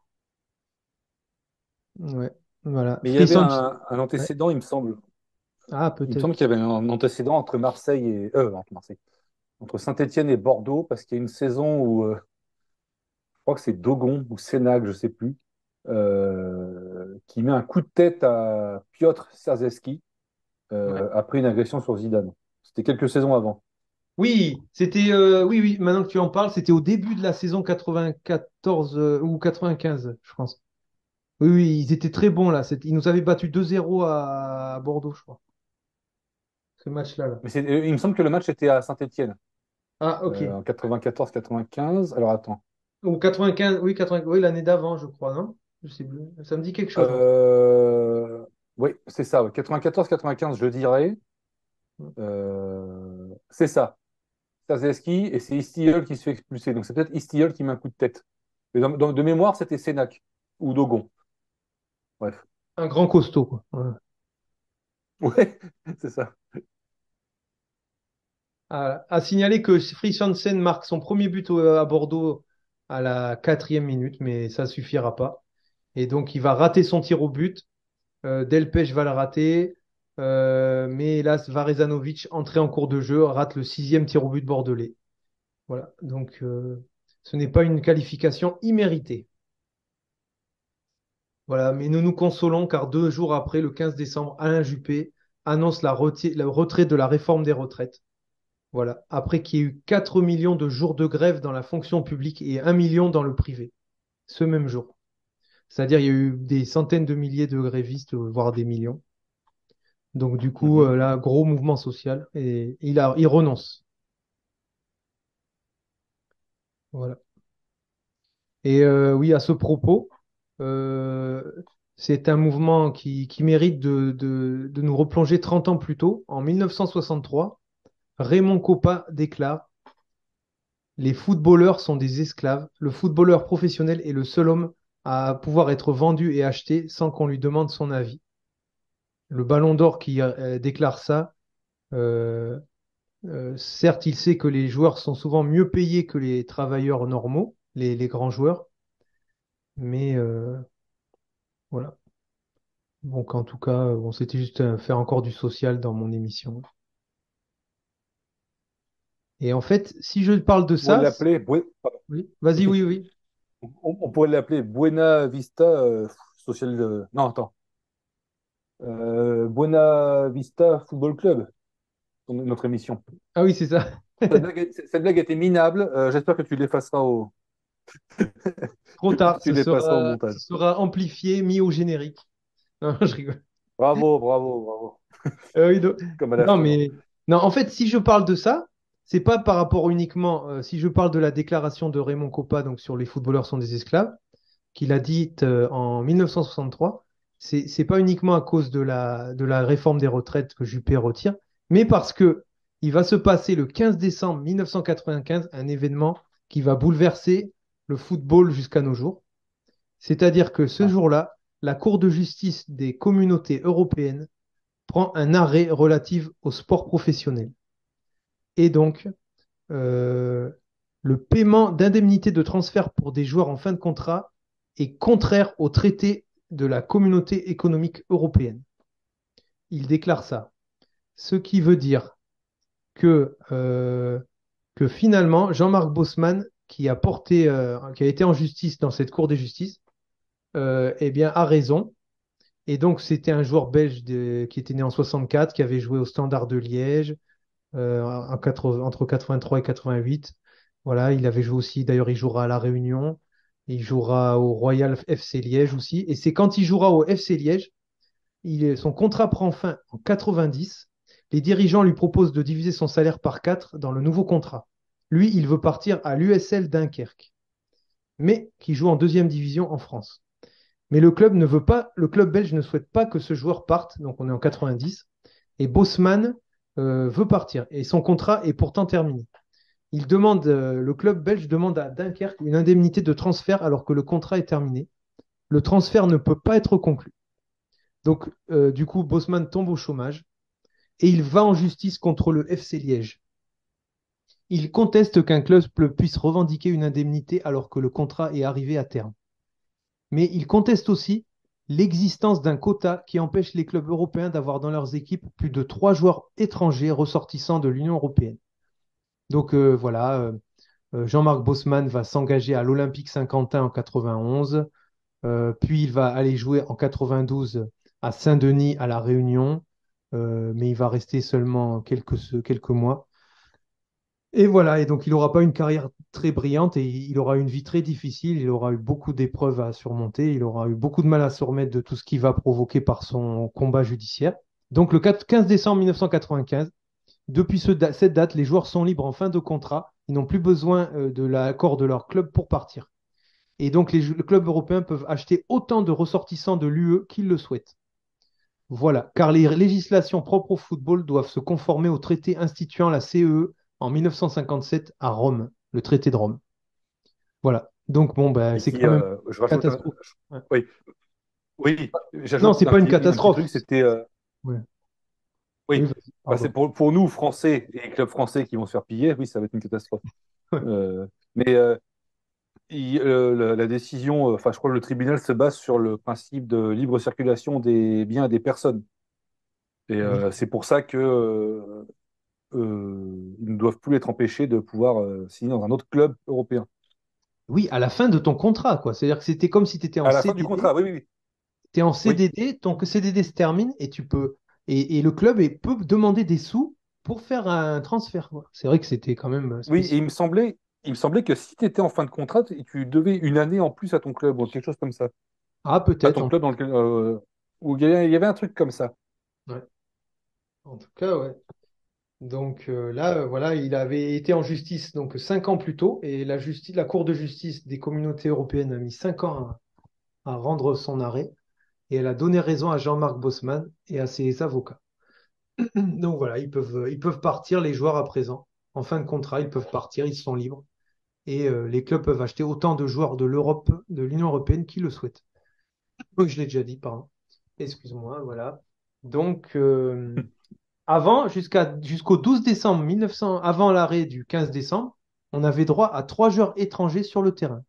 Ouais, voilà. Mais il y avait Frisson. un, un Ouais. antécédent, il me semble. Ah, Il me semble peut-être. qu'il y avait un antécédent entre Marseille et euh, entre Marseille, entre Saint-Étienne et Bordeaux, parce qu'il y a une saison où euh, je crois que c'est Dogon ou Sénac, je sais plus, euh, qui met un coup de tête à Piotr Szerzewski Ouais. euh, après une agression sur Zidane. C'était quelques saisons avant. Oui, c'était euh, oui, oui, maintenant que tu en parles, c'était au début de la saison quatre-vingt-quatorze euh, ou quatre-vingt-quinze, je pense. Oui, oui, ils étaient très bons là. C'était- Ils nous avaient battu deux zéro à... à Bordeaux, je crois. Ce match-là, là. Mais c'est- euh, il me semble que le match était à Saint-Étienne Ah, ok. euh, en quatre-vingt-quatorze quatre-vingt-quinze. Alors attends. Ou quatre-vingt-quinze, oui, quatre-vingts, oui, l'année d'avant, je crois, non? Je sais plus. Ça me dit quelque chose, en tout Euh, Oui, c'est ça. Ouais. quatre-vingt-quatorze quatre-vingt-quinze, je dirais. cas. Euh, C'est ça. Szerzewski et c'est Istiol qui se fait expulser. Donc c'est peut-être Istiol qui met un coup de tête. Mais dans- dans- de mémoire, c'était Sénac ou Dogon. Bref. Un grand costaud, quoi. Ouais. Ouais, c'est ça. À, à signaler que Christiansen marque son premier but au- à Bordeaux à la quatrième minute, mais ça suffira pas. Et donc, il va rater son tir au but. Euh, Delpech va le rater. Euh, mais hélas, Varezanovic, entré en cours de jeu, rate le sixième tir au but bordelais. Voilà. Donc, euh, ce n'est pas une qualification imméritée. Voilà. Mais nous nous consolons car deux jours après, le quinze décembre, Alain Juppé annonce la reti- le retrait de la réforme des retraites. Voilà. Après qu'il y ait eu quatre millions de jours de grève dans la fonction publique et un million dans le privé, ce même jour. C'est-à-dire il y a eu des centaines de milliers de grévistes, voire des millions. Donc du coup, Mhm. euh, là, gros mouvement social et il a, il renonce. Voilà. Et euh, oui, à ce propos, euh, c'est un mouvement qui, qui mérite de, de, de nous replonger trente ans plus tôt. En mille neuf cent soixante-trois, Raymond Kopa déclare: les footballeurs sont des esclaves. Le footballeur professionnel est le seul homme à pouvoir être vendu et acheté sans qu'on lui demande son avis. Le Ballon d'Or qui euh, déclare ça, euh, euh, certes, il sait que les joueurs sont souvent mieux payés que les travailleurs normaux, les, les grands joueurs, mais euh, voilà. Donc en tout cas, bon, c'était juste euh, faire encore du social dans mon émission. Et en fait, si je parle de On pourrait ça, l'appeler, Bue- pardon. oui, vas-y, oui, oui. on, on pourrait l'appeler Buena Vista euh, Social. euh, Non, attends. Euh, Buena Vista Football Club, ton- notre émission. Ah oui, c'est ça. Cette blague, est- cette blague était minable. euh, j'espère que tu l'effaceras au, Trop tard, tu ce l'effaceras au sera, montage. ce sera amplifié, mis au générique. Non, je rigole. Bravo, bravo, bravo. Euh, oui, donc- Comme à non, l'Astana. mais non, en fait, si je parle de ça, c'est pas par rapport uniquement. Euh, si je parle de la déclaration de Raymond Kopa, donc sur les footballeurs sont des esclaves, qu'il a dite euh, en mille neuf cent soixante-trois, c'est c'est pas uniquement à cause de la de la réforme des retraites que Juppé retire, mais parce que il va se passer le quinze décembre mille neuf cent quatre-vingt-quinze un événement qui va bouleverser le football jusqu'à nos jours. C'est-à-dire que ce Ah. jour-là, la Cour de justice des communautés européennes prend un arrêt relatif au sport professionnel. Et donc, euh, le paiement d'indemnités de transfert pour des joueurs en fin de contrat est contraire au traité de la Communauté économique européenne. Il déclare ça. Ce qui veut dire que, euh, que finalement, Jean-Marc Bosman, qui a porté, euh, qui a été en justice dans cette Cour de justice, euh, eh bien, a raison. Et donc, c'était un joueur belge de- qui était né en soixante-quatre, qui avait joué au Standard de Liège euh, en quatre-vingts entre quatre-vingt-trois et quatre-vingt-huit. Voilà, il avait joué aussi, d'ailleurs, il jouera à La Réunion, il jouera au Royal F C Liège aussi. Et c'est quand il jouera au F C Liège, il est- son contrat prend fin en quatre-vingt-dix. Les dirigeants lui proposent de diviser son salaire par quatre dans le nouveau contrat. Lui, il veut partir à l'U S L Dunkerque, mais qui joue en deuxième division en France. Mais le club ne veut pas, le club belge ne souhaite pas que ce joueur parte, donc on est en quatre-vingt-dix, et Bosman euh, veut partir, et son contrat est pourtant terminé. Il demande, euh, le club belge demande à Dunkerque une indemnité de transfert alors que le contrat est terminé. Le transfert ne peut pas être conclu. Donc, euh, du coup, Bosman tombe au chômage et il va en justice contre le F C Liège. Il conteste qu'un club puisse revendiquer une indemnité alors que le contrat est arrivé à terme. Mais il conteste aussi l'existence d'un quota qui empêche les clubs européens d'avoir dans leurs équipes plus de trois joueurs étrangers ressortissants de l'Union européenne. Donc euh, voilà, euh, Jean-Marc Bosman va s'engager à l'Olympique Saint-Quentin en quatre-vingt-onze, euh, puis il va aller jouer en quatre-vingt-douze à Saint-Denis à La Réunion, euh, mais il va rester seulement quelques, quelques mois. Et voilà, et donc il n'aura pas une carrière très brillante et il aura une vie très difficile, il aura eu beaucoup d'épreuves à surmonter, il aura eu beaucoup de mal à se remettre de tout ce qui va provoquer par son combat judiciaire. Donc le quinze décembre mille neuf cent quatre-vingt-quinze, depuis ce, cette date, les joueurs sont libres en fin de contrat, ils n'ont plus besoin euh, de l'accord de leur club pour partir. Et donc les, les clubs européens peuvent acheter autant de ressortissants de l'U E qu'ils le souhaitent. Voilà, car les législations propres au football doivent se conformer au traité instituant la C E E en mille neuf cent cinquante-sept à Rome, le traité de Rome. Voilà. Donc bon, ben, c'est quand même euh, je rajoute un- catastrophe. je- Oui, oui. j'ajoute Non, c'est un pas une petit- un petit catastrophe. truc, c'était. euh, Ouais. Oui, Oui, vas-y, Bah, pardon. c'est pour, pour nous, Français, et les clubs français qui vont se faire piller, oui, ça va être une catastrophe. Euh, mais euh, il- euh, la, la décision, euh, enfin, je crois que le tribunal se base sur le principe de libre circulation des biens et des personnes. Et euh, c'est pour ça que euh, euh, ils ne doivent plus être empêchés de pouvoir euh, signer dans un autre club européen. Oui, à la fin de ton contrat, quoi. C'est-à-dire que c'était comme si tu étais en À la fin du C D D. contrat, oui, oui, oui. Tu es en Oui. C D D, ton C D D se termine et tu peux. Et, et le club est- peut demander des sous pour faire un transfert, quoi. C'est vrai que c'était quand même Oui, et spécial. il me semblait, il me semblait que si tu étais en fin de contrat, tu tu devais une année en plus à ton club ou quelque chose comme ça. Ah, À peut-être. ton En... club dans lequel, euh, où il y avait, il y avait un truc comme ça. ouais. En tout cas, ouais. Donc euh, là, euh, voilà, il avait été en justice donc cinq ans plus tôt, et la justice, la Cour de justice des communautés européennes a mis cinq ans à, à rendre son arrêt, et elle a donné raison à Jean-Marc Bosman et à ses avocats. Donc voilà, ils peuvent, ils peuvent partir, les joueurs à présent. En fin de contrat, ils peuvent partir, ils sont libres. Et euh, les clubs peuvent acheter autant de joueurs de l'Europe, de l'Union européenne qu'ils le souhaitent. Oui, je l'ai déjà dit, pardon. Excuse-moi, voilà. Donc, euh, avant, jusqu'à, jusqu'au douze décembre mille neuf cents, avant l'arrêt du quinze décembre, on avait droit à trois joueurs étrangers sur le terrain.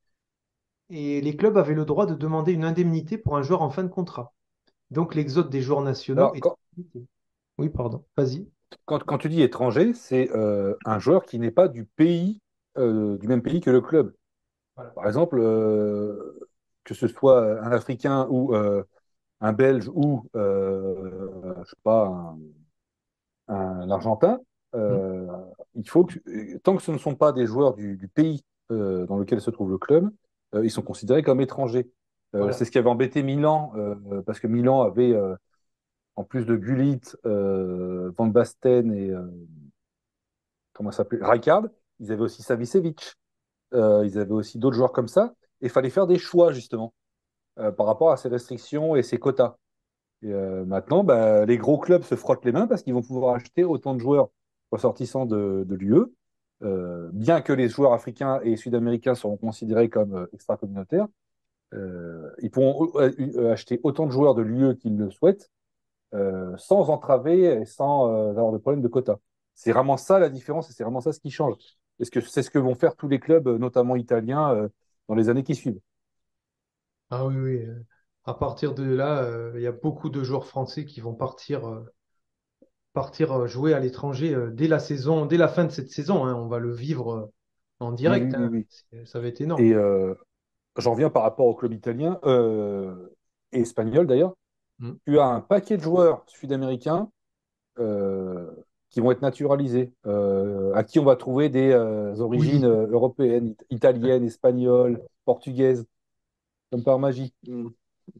Et les clubs avaient le droit de demander une indemnité pour un joueur en fin de contrat. Donc, l'exode des joueurs nationaux Alors, est quand, limité. Oui, pardon, vas-y. quand, quand tu dis étranger, c'est euh, un joueur qui n'est pas du pays, euh, du même pays que le club. Voilà. Par exemple, euh, que ce soit un Africain ou euh, un Belge ou, euh, je sais pas, un, un Argentin, Hmm. euh, il faut que, tant que ce ne sont pas des joueurs du, du pays euh, dans lequel se trouve le club, euh, ils sont considérés comme étrangers. Euh, c'est Voilà. ce qui avait embêté Milan, euh, parce que Milan avait, euh, en plus de Gullit, euh, Van Basten et euh, comment ça s'appelait, Rijkaard, ils avaient aussi Savicevic. Euh, ils avaient aussi d'autres joueurs comme ça. Et il fallait faire des choix, justement, euh, par rapport à ces restrictions et ces quotas. Et, euh, maintenant, bah, les gros clubs se frottent les mains parce qu'ils vont pouvoir acheter autant de joueurs ressortissants de, de l'U E, euh, bien que les joueurs africains et sud-américains seront considérés comme euh, extra-communautaires. Euh, ils pourront euh, euh, acheter autant de joueurs de l'U E qu'ils le souhaitent, euh, sans entraver et sans euh, avoir de problème de quotas. C'est vraiment ça la différence et c'est vraiment ça ce qui change. Est-ce que c'est ce que vont faire tous les clubs, euh, notamment italiens, euh, dans les années qui suivent? Ah oui, oui. euh, À partir de là, euh, il y a beaucoup de joueurs français qui vont partir, euh, partir euh, jouer à l'étranger euh, dès la saison, dès la fin de cette saison, hein. On va le vivre euh, en Oui, oui, direct, oui, hein. oui. C'est- Ça va être énorme. Et euh, j'en reviens par rapport au club italien euh, et espagnol d'ailleurs. Mm. Tu as un paquet de joueurs sud-américains euh, qui vont être naturalisés, euh, à qui on va trouver des euh, origines Oui. euh, européennes, it- italiennes, espagnoles, portugaises, comme par magie. Mm.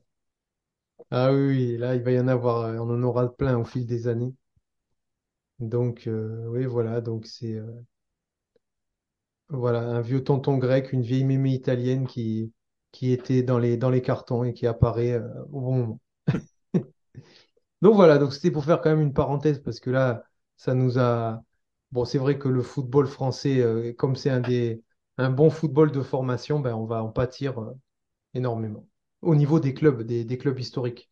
Ah oui, oui, là, il va y en avoir, euh, on en aura plein au fil des années. Donc, euh, oui, voilà, donc c'est euh, voilà, un vieux tonton grec, une vieille mémé italienne qui, qui était dans les, dans les cartons et qui apparaît euh, au bon moment. Donc voilà, donc c'était pour faire quand même une parenthèse parce que là, ça nous a. Bon, c'est vrai que le football français, euh, comme c'est un des un bon football de formation, ben on va en pâtir euh, énormément au niveau des clubs, des, des clubs historiques.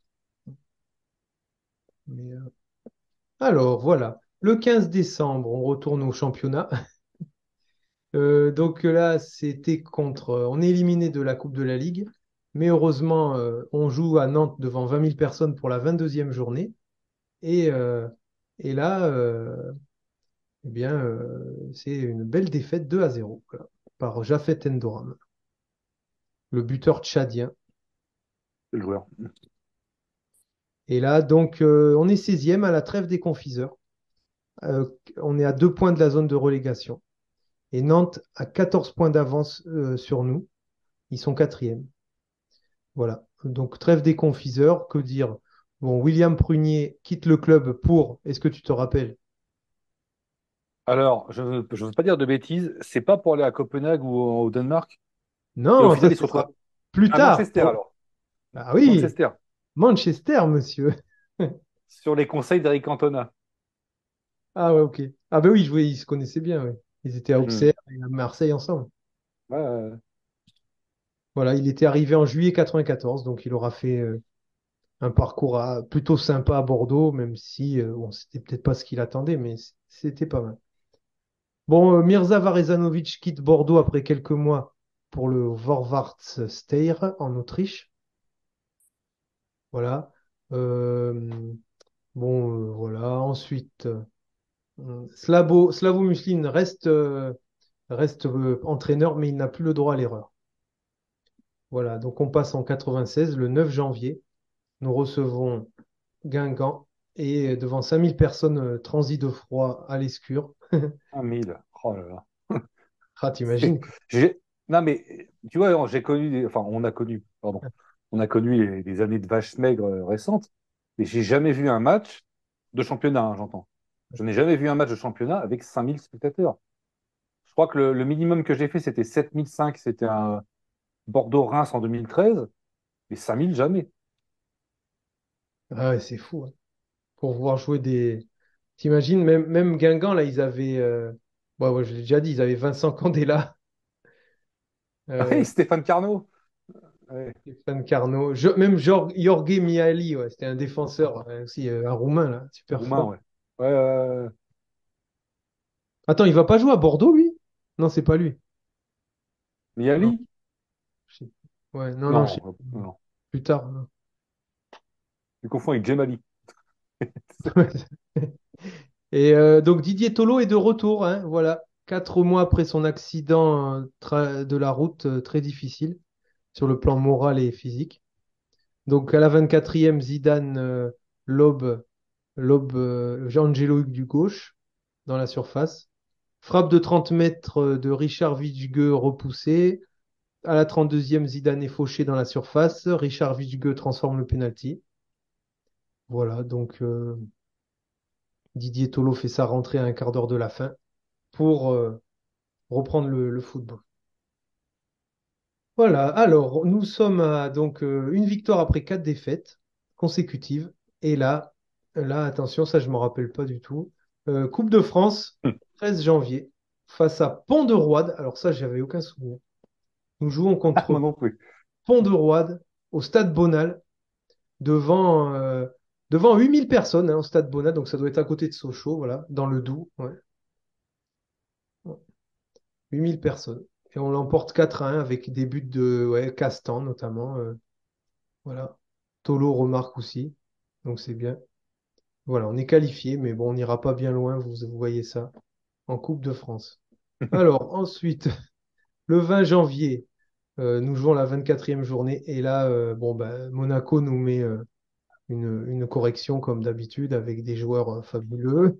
Mais, euh, alors voilà, le quinze décembre, on retourne au championnat. Euh, donc là, c'était contre. euh, On est éliminé de la Coupe de la Ligue, mais heureusement, euh, on joue à Nantes devant vingt mille personnes pour la vingt-deuxième journée. Et, euh, et là. euh, Eh bien, euh, c'est une belle défaite deux à zéro voilà, par Jafet Endoram, le buteur tchadien. Le joueur. Et là, donc, euh, on est seizième à la trêve des confiseurs. Euh, on est à deux points de la zone de relégation. Et Nantes a quatorze points d'avance euh, sur nous. Ils sont quatrième. Voilà. Donc, trêve des confiseurs, que dire? Bon, William Prunier quitte le club pour, est-ce que tu te rappelles? Alors, je ne veux, je veux pas dire de bêtises, c'est pas pour aller à Copenhague ou au, au Danemark. Et au Non, ça, final, il se ce retrouve sera plus à tard. Manchester alors. Ah oui, Manchester, Manchester, monsieur. sur les conseils d'Eric Cantona. Ah ouais, ok. Ah ben oui, je voyais, ils se connaissaient bien, ouais. Ils étaient à Hmm. Auxerre et à Marseille ensemble. Ouais, ouais, ouais. Voilà, il était arrivé en juillet quatre-vingt-quatorze, donc il aura fait euh, un parcours à- plutôt sympa à Bordeaux, même si euh, bon, c'était peut-être pas ce qu'il attendait, mais c- c'était pas mal. Bon, euh, Mirza Varezanovic quitte Bordeaux après quelques mois pour le Vorwärts Steyr en Autriche. Voilà. Euh, bon, euh, voilà. Ensuite, euh, Slavo, Slavo Muslin reste, euh, reste euh, entraîneur, mais il n'a plus le droit à l'erreur. Voilà, donc on passe en quatre-vingt-seize, le neuf janvier. Nous recevons Guingamp et devant cinq mille personnes euh, transies de froid à l'Escure. Un mille. Oh là là. Ah, t'imagines? J'ai- Non, mais tu vois, j'ai connu, des- enfin, on a connu, pardon, on a connu les, les années de vaches maigres euh, récentes, mais j'ai jamais vu un match de championnat, hein, j'entends. Je n'ai jamais vu un match de championnat avec cinq mille spectateurs. Je crois que le, le minimum que j'ai fait, c'était sept mille cinq, c'était un Bordeaux-Reims en deux mille treize, mais cinq mille jamais. Ah ouais, c'est fou, hein. Pour voir jouer des. T'imagines, même, même Guingamp, là, ils avaient. euh, Ouais, ouais, je l'ai déjà dit, ils avaient Vincent Candela, Ah euh, oui, Stéphane Carnot. Ouais. Stéphane Carnot, Jo- même Jor- Jorge Miali, ouais, c'était un défenseur ouais, aussi, euh, un Roumain, là, super Roumain, fort. ouais. Ouais, ouais, ouais. Attends, il va pas jouer à Bordeaux, lui? Non, c'est pas lui. Non, Miali? je sais- ouais, non, non, je sais- Non, euh, non. plus tard. Non. Tu confonds avec Djemali. Et euh, donc Didier Tolo est de retour, hein, voilà, quatre mois après son accident euh, tra- de la route euh, très difficile sur le plan moral et physique. Donc à la vingt-quatrième, Zidane euh, lobe, lobe euh, Angelo Hugues du gauche dans la surface. Frappe de trente mètres euh, de Richard Vittgueux repoussé. À la trente-deuxième, Zidane est fauché dans la surface. Richard Vittgueux transforme le penalty. Voilà, donc euh, Didier Tolo fait sa rentrée à un quart d'heure de la fin pour euh, reprendre le, le football. Voilà, alors nous sommes à donc euh, une victoire après quatre défaites consécutives. Et là, là, attention, ça je ne me rappelle pas du tout. Euh, Coupe de France, treize janvier, face à Pont-de-Roide. Alors ça, j'avais aucun souvenir. Nous jouons Ah, moi contre non plus. Pont-de-Roide au Stade Bonal devant, euh, devant huit mille personnes hein, au Stade Bonal. Donc ça doit être à côté de Sochaux, voilà, dans le Doubs. Ouais. huit mille personnes. Et on l'emporte quatre à un avec des buts de ouais, Castan notamment. euh, voilà. Tolo remarque aussi. Donc c'est bien. Voilà, on est qualifié, mais bon, on n'ira pas bien loin, vous, vous voyez ça, en Coupe de France. Alors, ensuite, le vingt janvier, euh, nous jouons la vingt-quatrième journée. Et là, euh, bon, ben, Monaco nous met euh, une, une correction comme d'habitude avec des joueurs euh, fabuleux.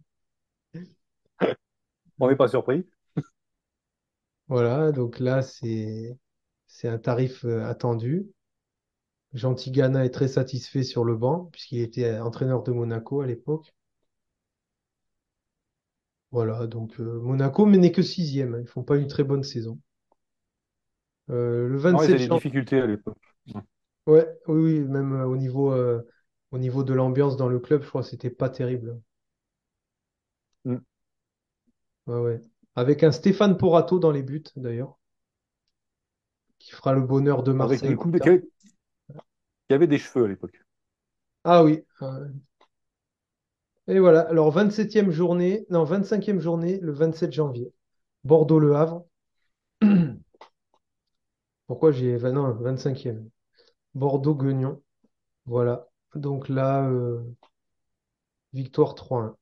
On n'est pas surpris. Voilà, donc là, c'est c'est un tarif euh, attendu. Jean Tigana est très satisfait sur le banc, puisqu'il était entraîneur de Monaco à l'époque. Voilà, donc euh, Monaco mais n'est que sixième, hein. Ils font pas une très bonne saison. Euh, le Non, ils avaient vingt-sept des janvier. difficultés à l'époque. Ouais. Ouais, oui, oui, même euh, au niveau, euh, au niveau de l'ambiance dans le club, je crois que c'était pas terrible. Mm. Ouais, ouais. Avec un Stéphane Porato dans les buts, d'ailleurs, qui fera le bonheur de Avec Marseille une plus coupe de... tard. qui avait, qui avait des cheveux à l'époque. Ah oui. euh, Et voilà, alors vingt-septième journée, non, vingt-cinquième journée, le vingt-sept janvier. Bordeaux-Le Havre. Pourquoi j'ai... vingt Non, vingt-cinquième. Bordeaux-Guignon. Voilà. Donc là, euh, victoire trois un.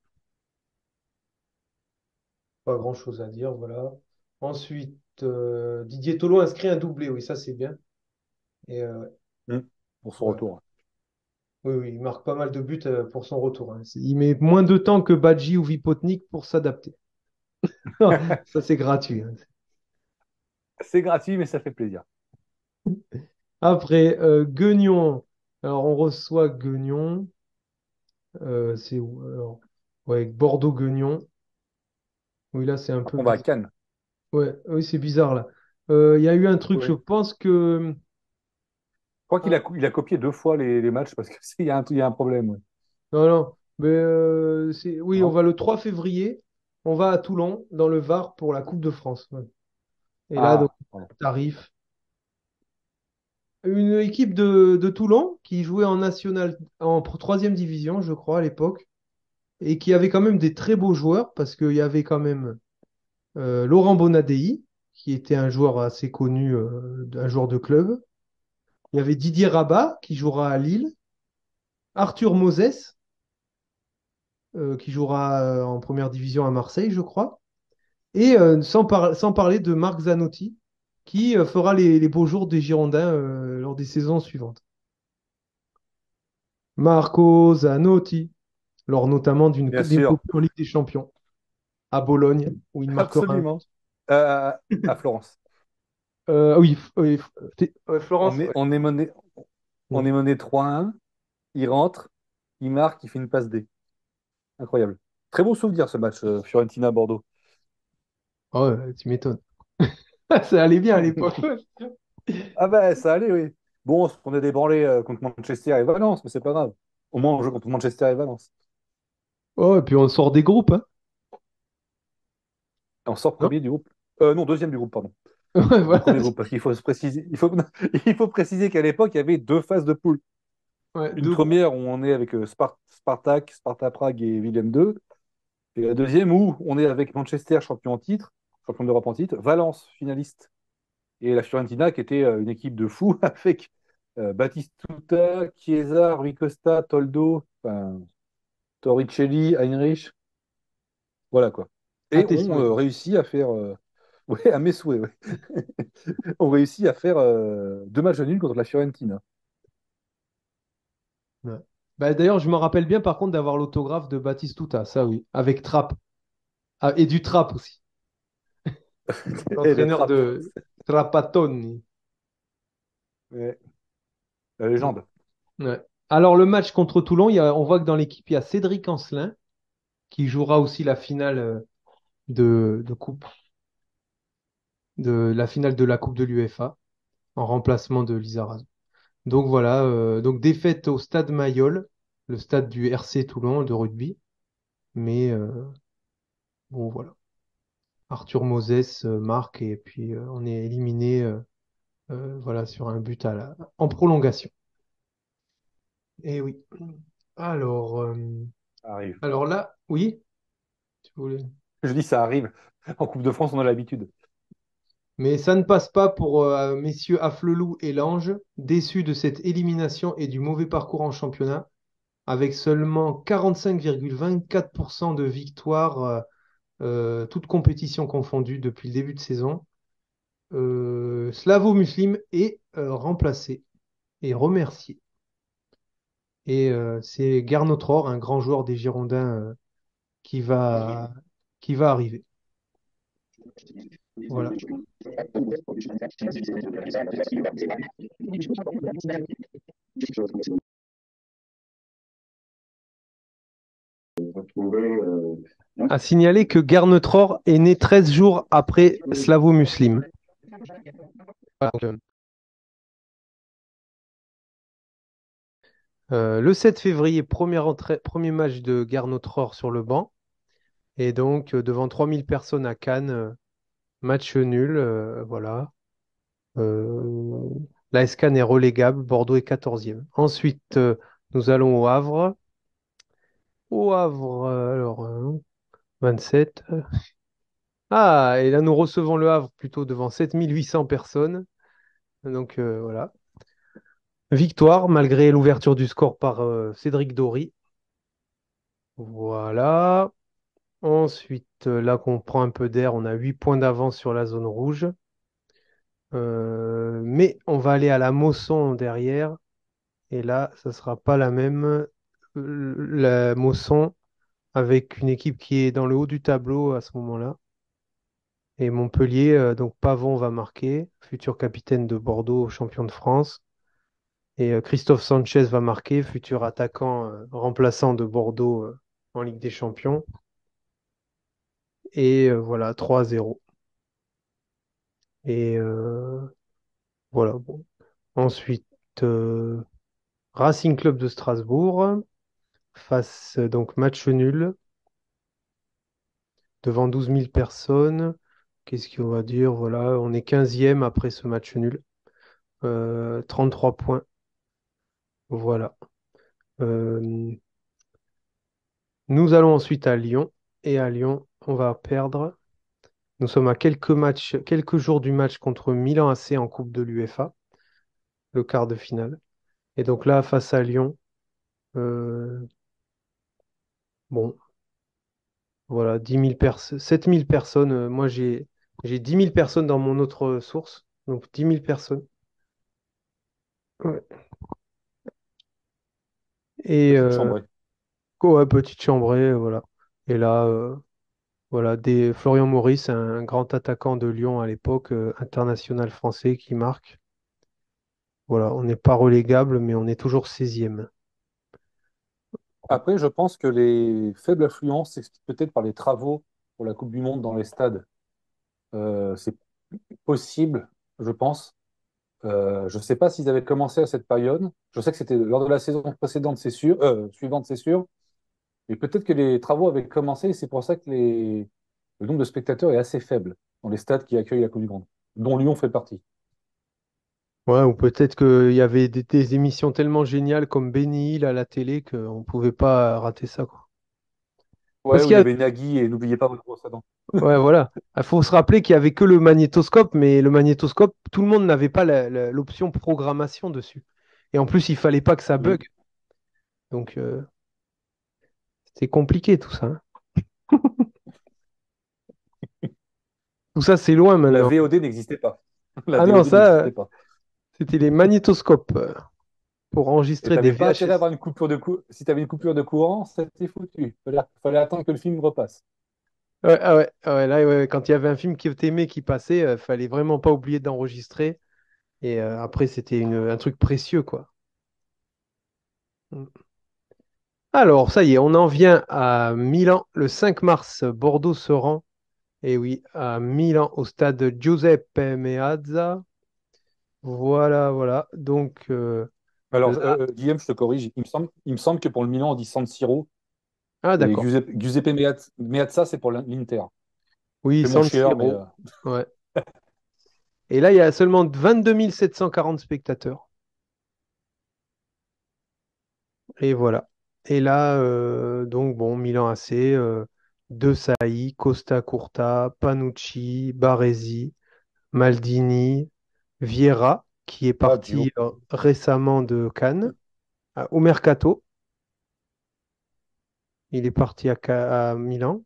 Pas grand-chose à dire, voilà. Ensuite, euh, Didier Tolo inscrit un doublé, oui, ça c'est bien. Et euh, Mm. Pour son ouais. retour. Oui, oui, il marque pas mal de buts euh, pour son retour, hein. C'est- Il met moins de temps que Badji ou Vipotnik pour s'adapter. Ça c'est gratuit, hein. C'est gratuit, mais ça fait plaisir. Après, euh, Guignon. Alors, on reçoit Guignon. Euh, c'est où? Alors, ouais, Bordeaux-Guignon. Oui, là, c'est un peu On va à bizarre. Cannes. Ouais, oui, c'est bizarre, là. Euh, Il y a eu un truc, je Oui. pense que... Je crois qu'il a, il a copié deux fois les, les matchs parce qu'il y a un, il y a un problème. Ouais. Non, non. Mais euh, c'est... Oui, on Non? va le trois février. On va à Toulon, dans le Var, pour la Coupe de France. Ouais. Et là, donc, Ah, pardon. tarif. Une équipe de, de Toulon qui jouait en national, en pro- troisième division, je crois, à l'époque, et qui avait quand même des très beaux joueurs, parce qu'il y avait quand même euh, Laurent Bonadei, qui était un joueur assez connu, euh, un joueur de club. Il y avait Didier Rabat, qui jouera à Lille. Arthur Moses, euh, qui jouera euh, en première division à Marseille, je crois. Et euh, sans, par- sans parler de Marc Zanotti, qui euh, fera les, les beaux jours des Girondins euh, lors des saisons suivantes. Marco Zanotti. lors notamment d'une Bien d'épopée sûr, en Ligue des Champions à Bologne, où il marquera un absolument. but. Euh, à Florence. Euh, oui, f- oui, f- t'es- ouais, Florence, On est, ouais. on est mené, on Mm. est mené trois à un. Il rentre, il marque, il fait une passe D. Incroyable. Très beau souvenir ce match, euh, Fiorentina-Bordeaux. Oh, ouais, tu m'étonnes. Ça allait bien à l'époque. Ah bah ça allait, oui. Bon, on est débranlé euh, contre Manchester et Valence, mais c'est pas grave. Au moins on joue contre Manchester et Valence. Oh, et puis on sort des groupes, hein. Et on sort Non? premier du groupe. Euh, non, deuxième du groupe, pardon. Ouais, Du voilà. premier groupe, parce qu'il faut se préciser. Il faut, il faut préciser qu'à l'époque, il y avait deux phases de poule. Ouais, Une deux groupes. première où on est avec euh, Spar- Spartak, Sparta Prague et Willem deux. Et la deuxième où on est avec Manchester, champion en titre, champion d'Europe en titre, Valence, finaliste. Et la Fiorentina, qui était euh, une équipe de fous avec euh, Batistuta, Chiesa, Rui Costa, Toldo, enfin, Torricelli, Heinrich. Voilà quoi. À Et tes on souhaits. euh, réussit à faire. euh, Ouais, à mes souhaits, ouais. On réussit à faire euh, deux matchs nuls contre la Fiorentina. Ouais. Bah, d'ailleurs, je me rappelle bien par contre d'avoir l'autographe de Batistuta, ça oui, avec Trapp. Ah, et du Trapp aussi, Et le l'entraîneur Trapp. de Trapattoni. Ouais, la Mm. légende. Ouais. Alors, le match contre Toulon, il y a- on voit que dans l'équipe, il y a Cédric Ancelin, qui jouera aussi la finale euh, de, de coupe, de la finale de la Coupe de l'UEFA, en remplacement de Lizarazu. Donc voilà, euh, donc défaite au stade Mayol, le stade du R C Toulon de rugby. Mais euh, bon, voilà. Arthur Moses euh, marque et puis euh, on est éliminé euh, euh, voilà, sur un but à la... en prolongation. Et oui. Alors, euh, Ça arrive. alors là, oui, tu voulais. Je dis ça arrive. En Coupe de France, on a l'habitude. Mais ça ne passe pas pour euh, messieurs Afflelou et Lange, déçus de cette élimination et du mauvais parcours en championnat, avec seulement quarante-cinq virgule vingt-quatre pour cent de victoires, euh, euh, toutes compétitions confondues depuis le début de saison. Euh, Slavo Muslim est euh, remplacé et remercié. Et euh, c'est Gernot Rohr, un grand joueur des Girondins, euh, qui va, qui va arriver. Voilà. À signaler que Gernot Rohr est né treize jours après Slavo Muslim. Voilà, donc, euh, euh, le sept février, premier, entrée- premier match de Gernot Rohr sur le banc. Et donc, euh, devant trois mille personnes à Cannes, euh, match nul. Euh, voilà. Euh, l'A S Cannes est relégable, Bordeaux est quatorzième. Ensuite, euh, nous allons au Havre. Au Havre, euh, alors, euh, vingt-sept. Ah, et là, nous recevons le Havre plutôt devant sept mille huit cents personnes. Donc, euh, voilà. Victoire, malgré l'ouverture du score par euh, Cédric Dory. Voilà. Ensuite, euh, là qu'on prend un peu d'air, on a huit points d'avance sur la zone rouge. Euh, mais on va aller à la Mosson derrière. Et là, ça sera pas la même. Euh, La Mosson avec une équipe qui est dans le haut du tableau à ce moment-là. Et Montpellier, euh, donc Pavon va marquer, futur capitaine de Bordeaux, champion de France. Et euh, Christophe Sanchez va marquer, futur attaquant euh, remplaçant de Bordeaux euh, en Ligue des Champions. Et euh, voilà, trois à zéro. Et euh, voilà, bon. Ensuite, euh, Racing Club de Strasbourg face, euh, donc match nul devant douze mille personnes. Qu'est-ce qu'on va dire? Voilà, on est quinzième après ce match nul. Euh, trente-trois points. Voilà. Euh, nous allons ensuite à Lyon. Et à Lyon, on va perdre. Nous sommes à quelques matchs, quelques jours du match contre Milan A C en Coupe de l'UEFA, le quart de finale. Et donc là, face à Lyon, euh, bon, voilà, dix mille personnes, sept mille personnes. Euh, moi, j'ai j'ai dix mille personnes dans mon autre source. Donc dix mille personnes. Ouais. Et Ça fait euh, chambrer. Ouais, petite chambrée, voilà. Et là, euh, voilà, des... Florian Maurice, un grand attaquant de Lyon à l'époque, euh, international français qui marque. Voilà, on n'est pas relégable, mais on est toujours seizième. Après, je pense que les faibles affluences s'expliquent peut-être par les travaux pour la Coupe du Monde dans les stades. Euh, c'est possible, je pense. Euh, je ne sais pas s'ils avaient commencé à cette période. Je sais que c'était lors de la saison précédente, c'est sûr, euh, suivante, c'est sûr. Et peut-être que les travaux avaient commencé et c'est pour ça que les... le nombre de spectateurs est assez faible dans les stades qui accueillent la Coupe du Monde, dont Lyon fait partie. Ouais, ou peut-être qu'il y avait des, des émissions tellement géniales comme Benny Hill à la télé qu'on ne pouvait pas rater ça, quoi. Ouais, Parce où qu'il il y y a... avait Nagui et n'oubliez pas votre brosse à dents. Ouais, voilà. Il faut se rappeler qu'il n'y avait que le magnétoscope, mais le magnétoscope, tout le monde n'avait pas la- la- l'option programmation dessus. Et en plus, il fallait pas que ça Mm. bug. Donc, euh, c'est compliqué tout ça, hein. Tout ça, c'est loin La maintenant. V O D n'existait pas. La Ah non, V O D ça, euh, n'existait pas. c'était les magnétoscopes euh, pour Et enregistrer tu des n'avais pas intérêt à V H S. avoir une coupure de cou... Si tu avais une coupure de courant, c'était foutu. Fallait, fallait attendre que le film repasse. Ouais, ah ouais, ah ouais, là, ouais, ouais, quand il y avait un film que t'aimais qui passait, euh, fallait vraiment pas oublier d'enregistrer. Et euh, après, c'était une- un truc précieux, quoi. Mm. Alors, ça y est, on en vient à Milan le cinq mars. Bordeaux se rend, et oui, à Milan, au stade Giuseppe Meazza. Voilà, voilà. Donc, euh, Alors, là... euh, Guillaume, je te corrige. Il me semble, il me semble que pour le Milan, on dit San Siro. Ah, Et d'accord. Giuseppe, Giuseppe Meaz- Meazza, c'est pour l'Inter. Oui, C'est mon San chieur, mais... Siro. euh, Ouais. Et là, il y a seulement vingt-deux mille sept cent quarante spectateurs. Et voilà. Et là, euh, donc, bon, Milan A C, euh, De Sailly, Costa Curta, Panucci, Baresi, Maldini, Vieira, qui est Baggio. parti euh, récemment de Cannes, à- au Mercato. Il est parti à, Ca- à Milan.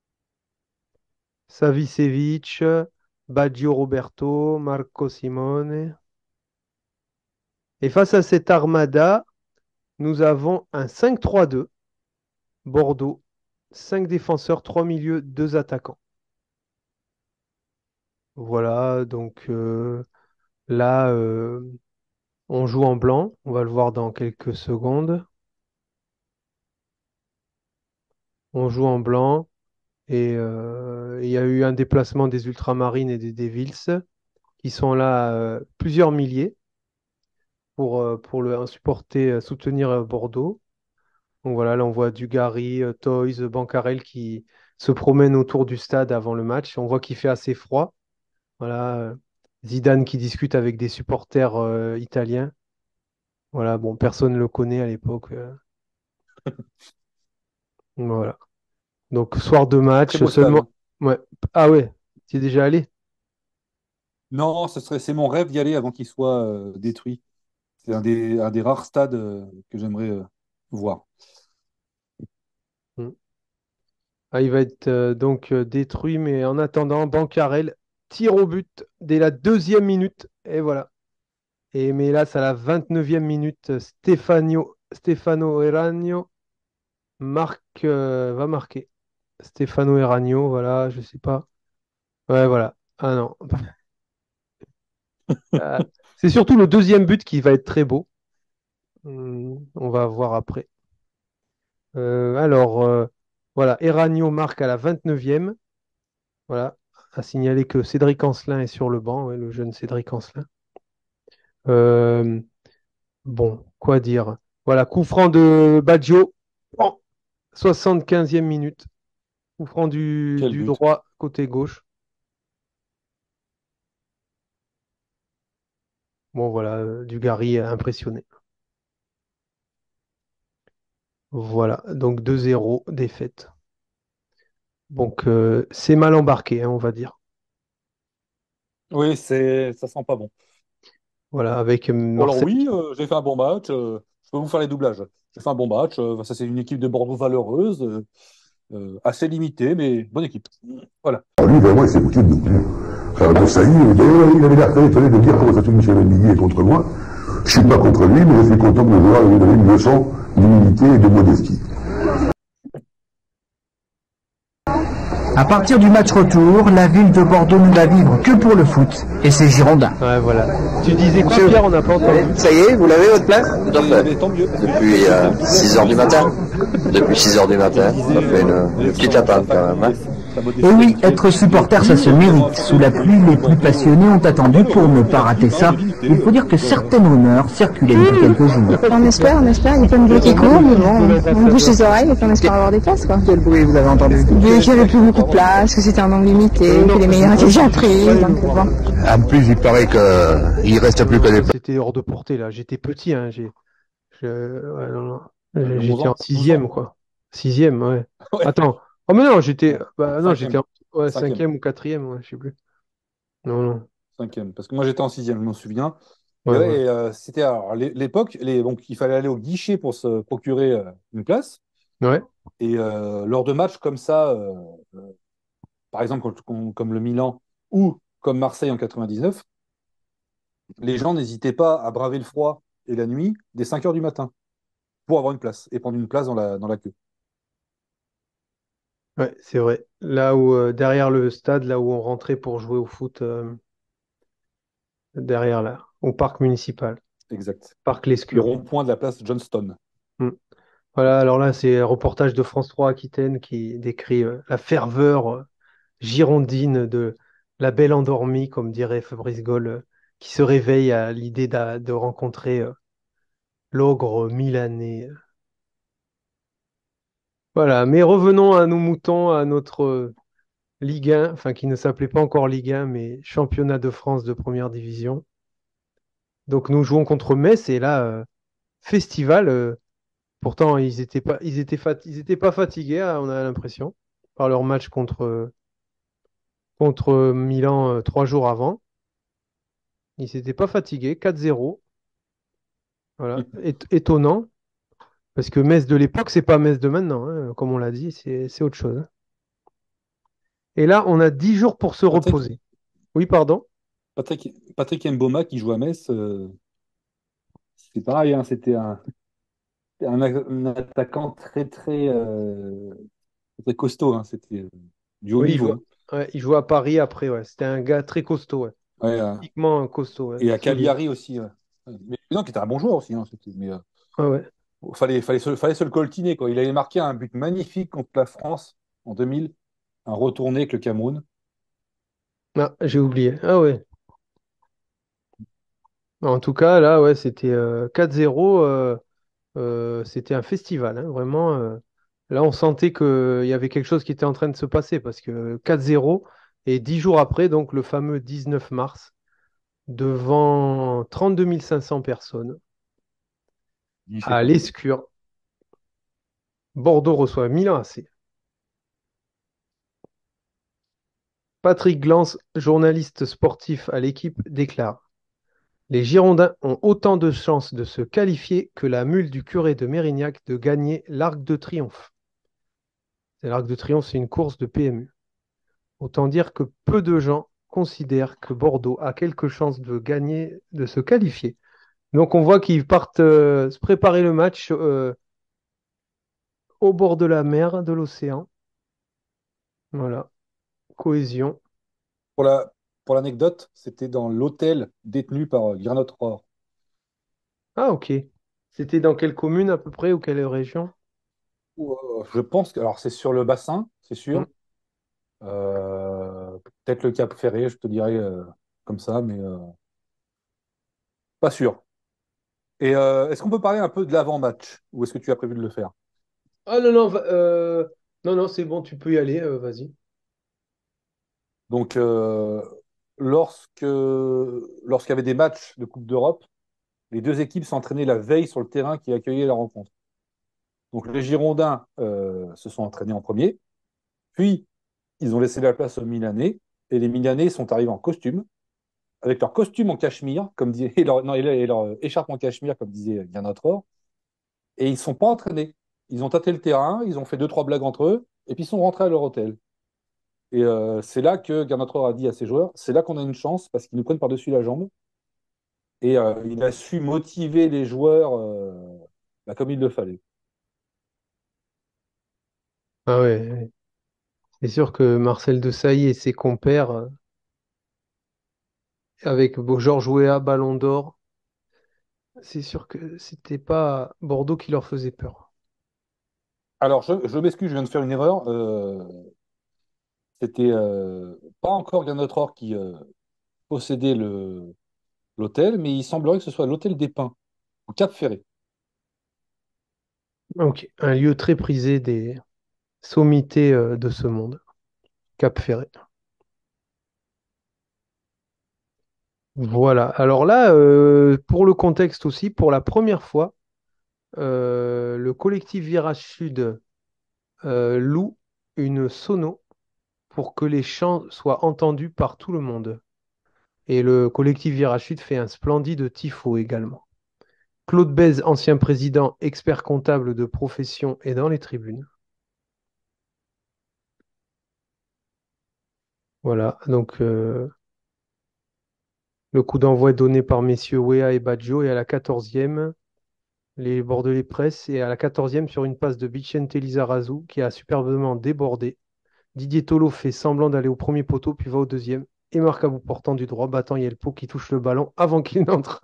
Savicevic, Baggio Roberto, Marco Simone. Et face à cette armada, nous avons un cinq trois deux. Bordeaux, cinq défenseurs, trois milieux, deux attaquants. Voilà, donc euh, là, euh, on joue en blanc. On va le voir dans quelques secondes. On joue en blanc. Et euh, il y a eu un déplacement des Ultramarines et des Devils qui sont là euh, plusieurs milliers pour, euh, pour le, supporter, euh, soutenir euh, Bordeaux. Donc voilà, là on voit Dugarry, euh, Toys, Bancarel qui se promènent autour du stade avant le match. On voit qu'il fait assez froid. Voilà, euh, Zidane qui discute avec des supporters euh, italiens. Voilà, bon, personne ne le connaît à l'époque. euh. Voilà. Donc soir de Très match, beau stade, seulement. hein. Ouais. Ah ouais, tu es déjà allé? Non, ce serait, c'est mon rêve d'y aller avant qu'il soit euh, détruit. C'est un des, un des rares stades euh, que j'aimerais euh, voir. Mm. Ah, il va être euh, donc euh, détruit, mais en attendant, Bancarel tire au but dès la deuxième minute. Et voilà. Et mais là, c'est à la vingt-neuvième minute. Stefano, Stefano Eragno marque, euh, va marquer. Stefano Eragno, voilà, je sais pas. Ouais, voilà. Ah non. Euh, c'est surtout le deuxième but qui va être très beau. Hum, on va voir après. Euh, alors, euh, voilà, Eragno marque à la vingt-neuvième. Voilà, à signaler que Cédric Ancelin est sur le banc, ouais, le jeune Cédric Ancelin. Euh, bon, quoi dire? Voilà, coup franc de Baggio. Bon, soixante-quinzième minute. Coup franc du, Quel du but. droit, côté gauche. Bon, voilà, euh, Dugarry a impressionné. Voilà, donc deux zéro, défaite. Donc, euh, c'est mal embarqué, hein, on va dire. Oui, c'est, ça sent pas bon. Voilà, avec euh, Bon, alors Marseille. oui, euh, j'ai fait un bon match. euh, je peux vous faire les doublages. J'ai fait un bon match. euh, ça, c'est une équipe de Bordeaux valeureuse, euh, euh, assez limitée, mais bonne équipe. Voilà. Lui, vraiment, il s'est foutu de nous. Alors, pour ça, il, il avait l'air très étonné de dire comment ça se fait que Michel Bendigui est contre moi. Je suis pas contre lui, mais je suis content de me voir lui donner une leçon d'humilité et de modestie. À partir du match retour, la ville de Bordeaux ne va vivre que pour le foot et ses Girondins. Ouais, voilà. Tu disais quoi, Pierre? On n'a pas entendu. Ça y est, vous l'avez votre place? Tout à fait. Depuis euh, six heures du matin. Depuis six heures du matin. Ça fait une, une petite attente quand même. Hein. Et oui, être supporter, ça se mérite. Sous la pluie, les plus passionnés ont attendu pour ne pas rater ça. Il faut dire que certaines rumeurs circulaient depuis quelques jours. On espère, on espère. Il y a plein de bruit qui court, mais bon, on bouge les oreilles et puis on espère avoir des places, quoi. Quel bruit vous avez entendu? Qu'il n'y avait plus beaucoup de place, que c'était un nombre limité, que les meilleurs étaient déjà pris. Donc, bon. En plus, il paraît qu'il reste plus que des places. C'était hors de portée, là. J'étais petit, hein. J'ai, je- ouais, non, non. J'étais en sixième, quoi. Sixième, ouais. Attends. Oh, mais non, j'étais, bah, non, j'étais en ouais, Cinquième. cinquième ou quatrième, ouais, je sais plus. Non, non. Cinquième. Parce que moi, j'étais en sixième, je m'en souviens. Et Ouais, ouais, ouais. et, euh, c'était alors, l'é- l'époque, les, donc, il fallait aller au guichet pour se procurer euh, une place. Ouais. Et euh, lors de matchs comme ça, euh, euh, par exemple, comme, comme- comme le Milan ou comme Marseille en quatre-vingt-dix-neuf, les gens n'hésitaient pas à braver le froid et la nuit dès cinq heures du matin pour avoir une place et prendre une place dans la, dans la queue. Ouais, c'est vrai. Là où, euh, derrière le stade, là où on rentrait pour jouer au foot, euh, derrière là, au parc municipal, Exact. parc Le Lescure. rond-point de la place Johnston. Mm. Voilà, alors là, c'est un reportage de France trois Aquitaine qui décrit euh, la ferveur euh, girondine de la belle endormie, comme dirait Fabrice Goll, euh, qui se réveille à l'idée d'a- de rencontrer euh, l'ogre milanais. Voilà, mais revenons à nos moutons, à notre euh, Ligue un, enfin qui ne s'appelait pas encore Ligue un, mais Championnat de France de première division. Donc nous jouons contre Metz et là, euh, festival. euh, pourtant, ils étaient pas, ils étaient fat- ils étaient pas fatigués, hein, on a l'impression, par leur match contre, euh, contre Milan euh, trois jours avant. Ils n'étaient pas fatigués, quatre zéro. Voilà, Et- étonnant, parce que Metz de l'époque, c'est pas Metz de maintenant, hein, comme on l'a dit, c'est c'est autre chose, hein. Et là, on a dix jours pour se Patrick, reposer. Oui, pardon? Patrick, Patrick Mboma qui joue à Metz, euh, c'est pareil, hein, c'était un, un, un attaquant très très, euh, très costaud. Hein, c'était euh, du haut Oui, il niveau. joue, ouais, il joue à Paris après, ouais. C'était un gars très costaud, ouais. Hein. Ouais, euh, Typiquement un costaud, ouais. et à Solide. Cagliari aussi. Ouais. Mais non, qui était un bon joueur aussi. Hein, c'était- mais euh, Ouais, ouais. bon, fallait, fallait, se, fallait se le coltiner, quoi. Il avait marqué un but magnifique contre la France en deux mille, un retourné avec le Cameroun. Ah, j'ai oublié. Ah ouais. En tout cas, là, ouais, c'était euh, quatre zéro. euh, euh, c'était un festival, hein, vraiment. euh. Là, on sentait qu'il y avait quelque chose qui était en train de se passer parce que quatre zéro et dix jours après, donc le fameux dix-neuf mars, devant trente-deux mille cinq cents personnes Il fait à pas. l'Escure, Bordeaux reçoit Milan A C. Patrick Glance, journaliste sportif à l'équipe, déclare: les Girondins ont autant de chances de se qualifier que la mule du curé de Mérignac de gagner l'Arc de Triomphe. C'est L'Arc de Triomphe, c'est une course de P M U. Autant dire que peu de gens considèrent que Bordeaux a quelques chances de gagner, de se qualifier. Donc on voit qu'ils partent euh, se préparer le match euh, au bord de la mer, de l'océan. Voilà, cohésion. Pour la, pour l'anecdote, c'était dans l'hôtel détenu par euh, Gernot Rohr. Ah ok. C'était dans quelle commune à peu près ou quelle région? Ou, euh, Je pense que, alors c'est sur le bassin, c'est Hmm. sûr. Euh, peut-être le Cap Ferré, je te dirais euh, comme ça, mais euh, pas sûr. Et euh, est-ce qu'on peut parler un peu de l'avant-match? Ou est-ce que tu as prévu de le faire? Ah non, non, va- euh, non, non, c'est bon, tu peux y aller, euh, vas-y. Donc, euh, lorsque, lorsqu'il y avait des matchs de Coupe d'Europe, les deux équipes s'entraînaient la veille sur le terrain qui accueillait la rencontre. Donc, les Girondins euh, se sont entraînés en premier, puis ils ont laissé la place aux Milanais, et les Milanais sont arrivés en costume, avec leur costume en cachemire, comme disait, et leur, non, et leur- et leur écharpe en cachemire, comme disait bien notre or, et ils ne sont pas entraînés. Ils ont tâté le terrain, ils ont fait deux, trois blagues entre eux, et puis ils sont rentrés à leur hôtel. Et euh, c'est là que Garnatror a dit à ses joueurs, c'est là qu'on a une chance, parce qu'ils nous prennent par-dessus la jambe. Et euh, il a su motiver les joueurs euh, bah, comme il le fallait. Ah ouais, ouais. C'est sûr que Marcel Desailly et ses compères, euh, avec Bo- Georges Weah, Ballon d'Or, c'est sûr que c'était pas Bordeaux qui leur faisait peur. Alors, je, je m'excuse, je viens de faire une erreur. Euh, c'était euh, pas encore Gare Notre-Or qui euh, possédait le, l'hôtel, mais il semblerait que ce soit l'hôtel des Pins, au Cap Ferré. Ok, un lieu très prisé des sommités euh, de ce monde, Cap Ferré. Voilà. Alors là, euh, pour le contexte aussi, pour la première fois, euh, le collectif Virage Sud euh, loue une sono pour que les chants soient entendus par tout le monde. Et le collectif Virage Sud fait un splendide tifo également. Claude Bèze, ancien président, expert comptable de profession, est dans les tribunes. Voilà, donc euh, le coup d'envoi est donné par messieurs Wea et Baggio, et à la quatorzième, les Bordelais pressent, et à la quatorzième, sur une passe de Vicente Lizarazu qui a superbement débordé, Didier Tolo fait semblant d'aller au premier poteau, puis va au deuxième, et marque à bout portant du droit, battant Yelpo qui touche le ballon avant qu'il n'entre.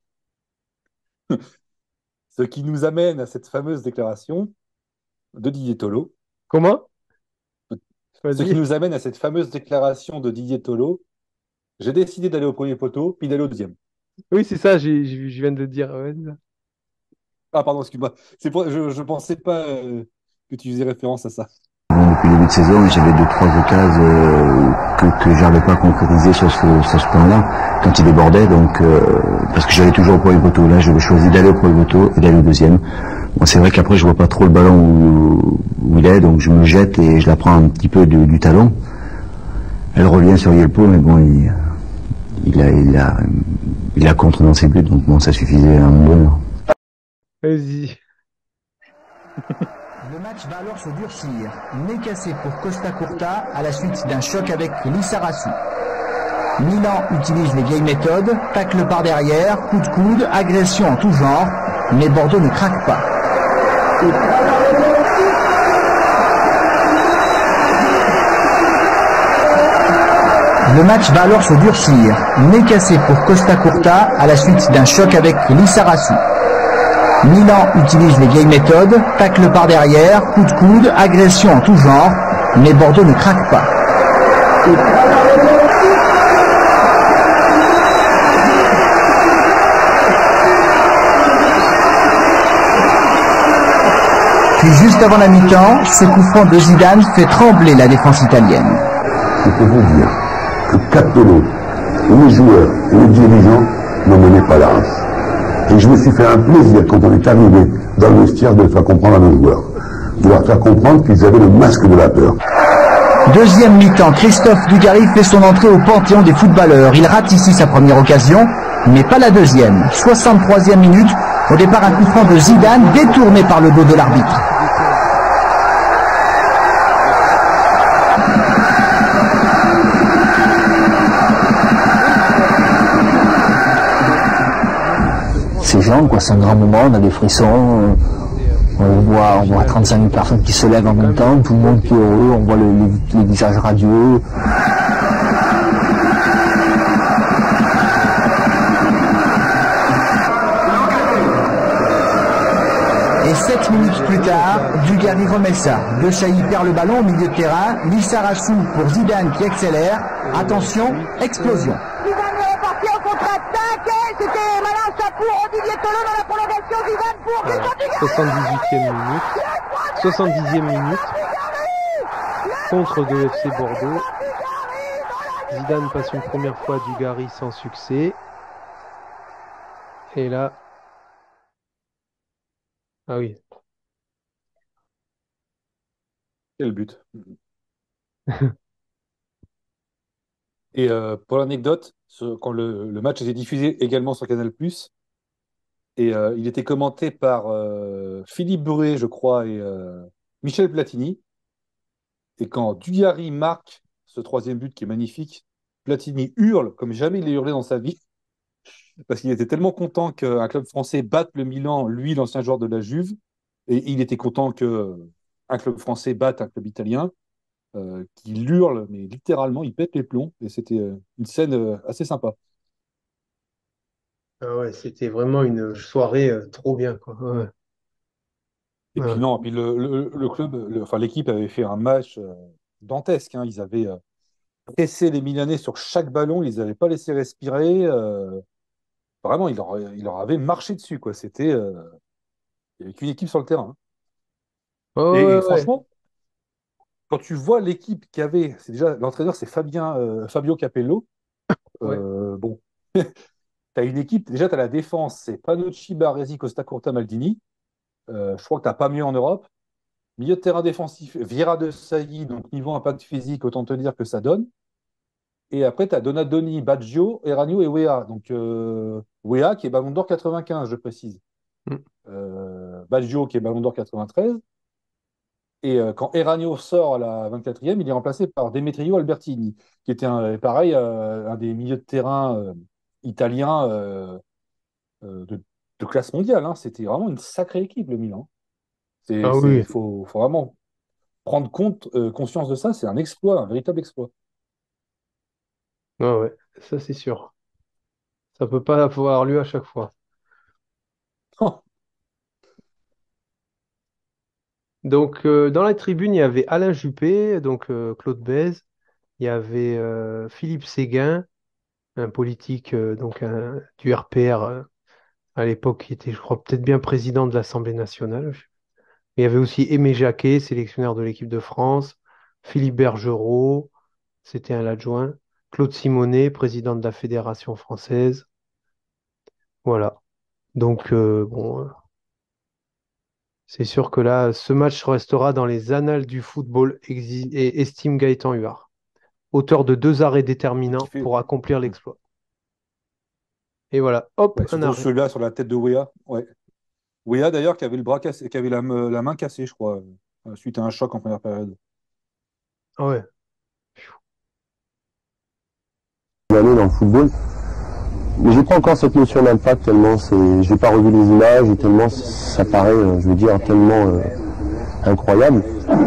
Ce qui nous amène à cette fameuse déclaration de Didier Tolo. Comment? Ce qui nous amène à cette fameuse déclaration de Didier Tolo. J'ai décidé d'aller au premier poteau, puis d'aller au deuxième. Oui, c'est ça, j'ai- j'ai- je viens de le dire. Ouais, c'est ça. Ah, pardon, excuse-moi. C'est pour- je ne pensais pas euh, que tu faisais référence à ça. Depuis le début de saison, j'avais deux, trois occasions euh, que, que j'arrivais pas à concrétiser sur ce, sur ce point-là, quand il débordait, donc euh, parce que j'allais toujours au premier poteau. Là, j'avais choisi d'aller au premier poteau et d'aller au deuxième. Bon, c'est vrai qu'après, je vois pas trop le ballon où, où il est, donc je me jette et je la prends un petit peu du, du talon. Elle revient sur Yelpo, mais bon, il, il a, il a, il a contre dans ses buts, donc bon, ça suffisait à un moment. Vas-y. Le match va alors se durcir. Nez cassé pour Costa Curta à la suite d'un choc avec Lissarasu. Milan utilise les vieilles méthodes, tacle par derrière, coup de coude, agression en tout genre, mais Bordeaux ne craque pas. Le match va alors se durcir. Nez cassé pour Costa Curta à la suite d'un choc avec Lissarasu. Milan utilise les vieilles méthodes, tacle par derrière, coup de coude, agression en tout genre, mais Bordeaux ne craque pas. Puis juste avant la mi-temps, ce coup franc de Zidane fait trembler la défense italienne. Je peux vous dire que Capello, les joueurs et les dirigeants n'en menaient pas la race. Et je me suis fait un plaisir quand on est arrivé dans le vestiaire de faire comprendre à nos joueurs, de leur faire comprendre qu'ils avaient le masque de la peur. Deuxième mi-temps, Christophe Dugarry fait son entrée au panthéon des footballeurs. Il rate ici sa première occasion, mais pas la deuxième. soixante-troisième minute, au départ un coup franc de Zidane détourné par le dos de l'arbitre. C'est géant, quoi, c'est un grand moment, on a des frissons, on voit, on voit trente-cinq mille personnes qui se lèvent en même temps, tout le monde qui est heureux, on voit le, les, les visages radieux. Et sept minutes plus tard, Dugarry remet ça. De Chailly perd le ballon au milieu de terrain, Lissarasu pour Zidane qui accélère. Attention, explosion. Zidane est parti en contre-attaque et c'était malin ça pour Didier Tolo dans la prolongation. Zidane pour Christophe Dugarry. soixante-dix-huitième minute. soixante-dixième minute. Contre de F C Bordeaux. Zidane passe une première fois Dugarry sans succès. Et là... Ah oui. Quel but. Et euh, pour l'anecdote, ce- quand le, le match était diffusé également sur Canal+, et euh, il était commenté par euh, Philippe Bourré, je crois, et euh, Michel Platini. Et quand Dugarry marque ce troisième but qui est magnifique, Platini hurle comme jamais il a hurlé dans sa vie, parce qu'il était tellement content qu'un club français batte le Milan, lui, l'ancien joueur de la Juve, et il était content qu'un club français batte un club italien. euh, qui hurle, mais littéralement, il pète les plombs. Et c'était euh, une scène euh, assez sympa. Ah ouais, c'était vraiment une soirée euh, trop bien, quoi. Ouais. Et Ouais. puis non, puis le, le, le club, le- enfin l'équipe avait fait un match euh, dantesque, hein. Ils avaient euh, pressé les Milanais sur chaque ballon, ils les avaient pas laissé respirer. euh, vraiment, ils leur, ils leur avaient marché dessus, quoi. C'était, euh, il n'y avait qu'une équipe sur le terrain, hein. Oh, Et, ouais, et ouais. franchement, quand tu vois l'équipe qui avait, c'est déjà l'entraîneur, c'est Fabien, euh, Fabio Capello. Ouais. Euh, bon, tu as une équipe, déjà tu as la défense, c'est Panucci, Baresi, Costa Curta, Maldini. Euh, je crois que tu n'as pas mieux en Europe. Milieu de terrain défensif, Vieira de Sailly, donc niveau impact physique, autant te dire que ça donne. Et après, tu as Donadoni, Baggio, Eranio et Wea. Donc, euh, Wea qui est Ballon d'Or quatre-vingt-quinze, je précise. Mm. Euh, Baggio qui est Ballon d'Or quatre-vingt-treize. Et euh, quand Eranio sort à la vingt-quatrième, il est remplacé par Demetrio Albertini, qui était un, pareil, euh, un des milieux de terrain euh, italiens euh, euh, de, de classe mondiale, hein. C'était vraiment une sacrée équipe, le Milan. C'est, Ah c'est, oui. faut, faut vraiment prendre compte, euh, conscience de ça. C'est un exploit, un véritable exploit. Ah ouais, ça c'est sûr. Ça peut pas avoir lieu à chaque fois. Donc, euh, dans la tribune, il y avait Alain Juppé, donc euh, Claude Bèze. Il y avait euh, Philippe Séguin, un politique euh, donc un- du R P R euh, à l'époque, qui était, je crois, peut-être bien président de l'Assemblée nationale. Il y avait aussi Aimé Jacquet, sélectionneur de l'équipe de France. Philippe Bergerot, c'était un adjoint. Claude Simonet, président de la Fédération française. Voilà. Donc, euh, bon, euh, c'est sûr que là, ce match restera dans les annales du football, exi- et estime Gaëtan Huard, auteur de deux arrêts Qui déterminants fait, pour accomplir l'exploit. Et voilà, hop, ouais, un surtout arrêt. celui-là sur la tête de Wea. Ouais. Wea, d'ailleurs, qui avait le bras cassé, qui avait la, me- la main cassée, je crois, euh, suite à un choc en première période. Ah ouais. L'année dans le football. Mais j'ai pas encore cette notion d'impact tellement c'est, j'ai pas revu les images et tellement ça paraît, euh, je veux dire, tellement euh, incroyable.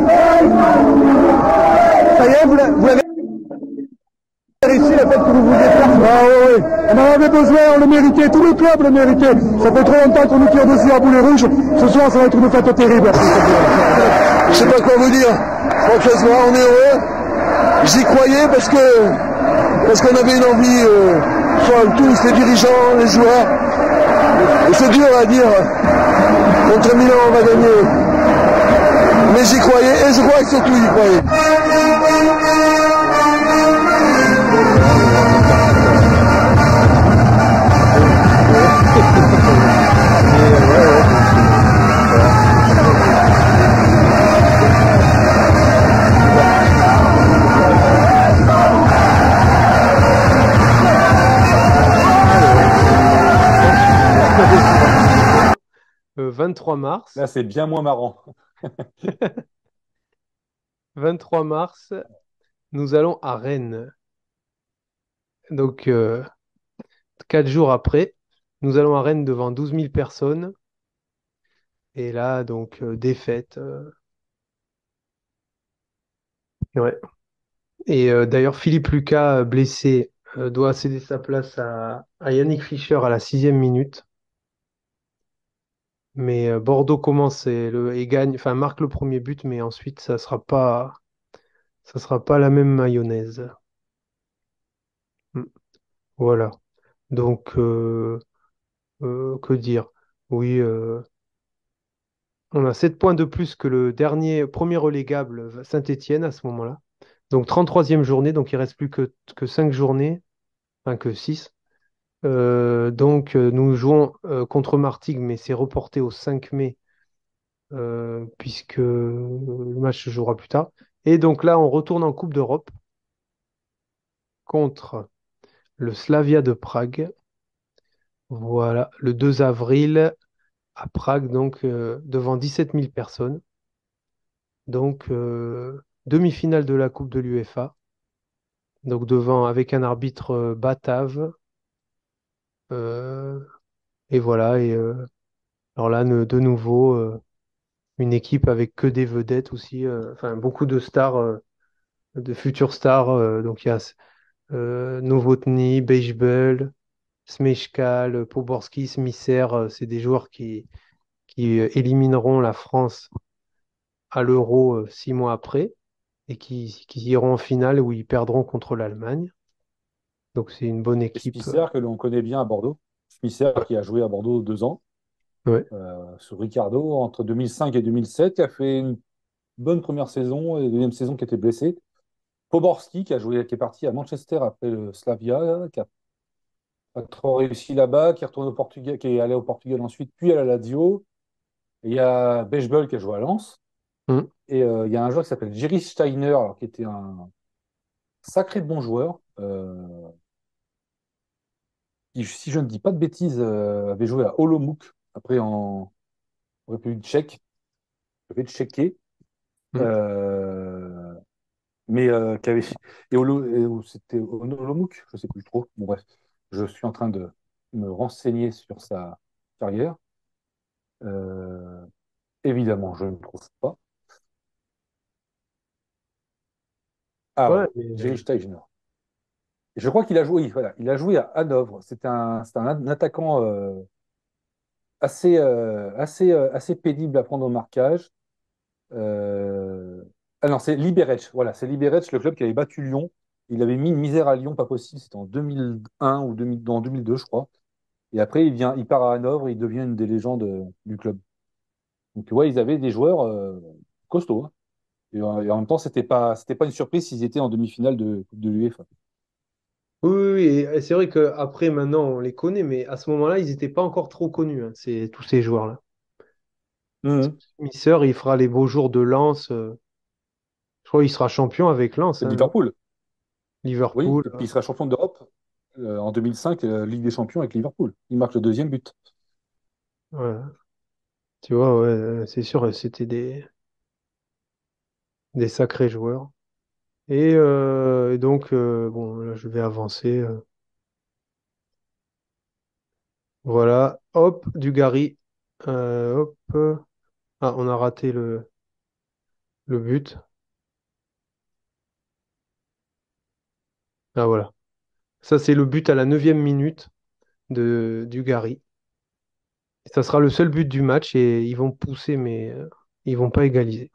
Ça y est, vous l'avez vous l'avez réussi, le fait que vous vous déplacez. Ah oui, oui. On en avait besoin, on le méritait, tout le club le méritait. Ça fait trop longtemps qu'on nous tire dessus à boulet rouge. Ce soir, ça va être une fête terrible. Je sais pas quoi vous dire. Franchement, on est heureux. J'y croyais parce que parce qu'on avait une envie euh, folle, tous les dirigeants, les joueurs. Et c'est dur à dire. Contre Milan, on va gagner. Mais j'y croyais et je crois que surtout j'y croyais. Euh, vingt-trois mars. Là, c'est bien moins marrant. vingt-trois mars, nous allons à Rennes. Donc, euh, quatre jours après, nous allons à Rennes devant douze mille personnes. Et là, donc, euh, défaite. euh, ouais. Et euh, d'ailleurs, Philippe Lucas, euh, blessé, euh, doit céder sa place à, à Yannick Fischer à la sixième minute. Mais euh, Bordeaux commence et, le, et gagne, enfin marque le premier but, mais ensuite ça sera pas, ça sera pas la même mayonnaise. Mm. Voilà. Donc euh, euh, que dire? Oui, euh, on a sept points de plus que le dernier premier relégable Saint-Étienne à ce moment-là. Donc trente-troisième journée, donc il reste plus que, que cinq journées, enfin que six. Euh, donc euh, nous jouons euh, contre Martigues, mais c'est reporté au cinq mai euh, puisque le match se jouera plus tard. Et donc là, on retourne en Coupe d'Europe contre le Slavia de Prague. Voilà, le deux avril à Prague, donc euh, devant dix-sept mille personnes. Donc euh, demi-finale de la Coupe de l'UEFA. Donc devant avec un arbitre euh, batave. Euh, et voilà. Et euh, alors là, ne- de nouveau, euh, une équipe avec que des vedettes aussi. euh, Enfin, beaucoup de stars. euh, de futures stars. euh, donc il y a euh, Novotny, Bejbel, Smejkal, Poborski, Smisser. euh, c'est des joueurs qui, qui euh, élimineront la France à l'Euro euh, six mois après et qui, qui iront en finale où ils perdront contre l'Allemagne. Donc c'est une bonne Et équipe. Smisser, que l'on connaît bien à Bordeaux. Smisser, qui a joué à Bordeaux deux ans, Ouais. euh, sur Ricardo, entre deux mille cinq et deux mille sept, qui a fait une bonne première saison et une deuxième saison qui était blessé. Poborski, qui a joué, qui est parti à Manchester après le Slavia, qui a pas trop réussi là-bas, qui est retourné au Portugal, qui est allé au Portugal ensuite, puis à la Lazio. Et il y a Bechbel qui a joué à Lens. Mm. Et euh, il y a un joueur qui s'appelle Jerry Steiner, alors, qui était un sacré bon joueur, euh, qui, si je ne dis pas de bêtises, euh, avait joué à Olomouc, après en République tchèque, avait tchéqué. Mm. Euh, mais euh, qui avait. Et Olo- et où c'était Olomouc, je ne sais plus trop. Bon, bref, je suis en train de me renseigner sur sa carrière. Euh, évidemment, je ne trouve pas. Ah, Ouais, voilà, mais, Jerry euh, Steiner. Je crois qu'il a joué, oui, voilà, il a joué à Hanovre. C'est un, c'est un, un attaquant euh, assez, euh, assez, euh, assez pénible à prendre au marquage. Euh, Ah non, c'est Liberec. Voilà, c'est Liberec, le club qui avait battu Lyon. Il avait mis une misère à Lyon, pas possible. C'était en deux mille un ou deux mille, en deux mille deux, je crois. Et après, il vient, il part à Hanovre, il devient une des légendes euh, du club. Donc, ouais, ils avaient des joueurs euh, costauds, hein. Et, euh, et en même temps, c'était pas, c'était pas une surprise s'ils étaient en demi-finale de Coupe de l'UEFA. oui, oui, oui, et c'est vrai qu'après, maintenant, on les connaît, mais à ce moment-là, ils n'étaient pas encore trop connus, hein, ces- tous ces joueurs-là. Mhm. Misser, il fera les beaux jours de Lens. euh, je crois qu'il sera champion avec Lens, C'est hein, non? Liverpool. Oui, Liverpool. et puis il sera champion d'Europe euh, en deux mille cinq, euh, Ligue des Champions avec Liverpool. Il marque le deuxième but. Ouais. Tu vois, ouais, euh, c'est sûr, euh, c'était des, des sacrés joueurs. Et, euh, et donc, euh, bon, là, je vais avancer. euh, voilà, hop, Dugarry. Euh, hop. euh, Ah, on a raté le, le but. Ah, voilà. Ça, c'est le but à la neuvième minute de Dugarry. Ça sera le seul but du match et ils vont pousser, mais euh, ils vont pas égaliser.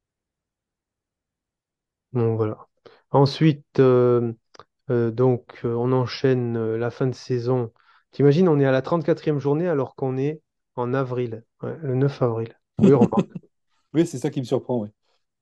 Donc voilà. Ensuite, euh, euh, donc euh, on enchaîne euh, la fin de saison. T'imagines, on est à la trente-quatrième journée alors qu'on est en avril, ouais, le neuf avril. Oui, remarque. Oui, c'est ça qui me surprend, oui.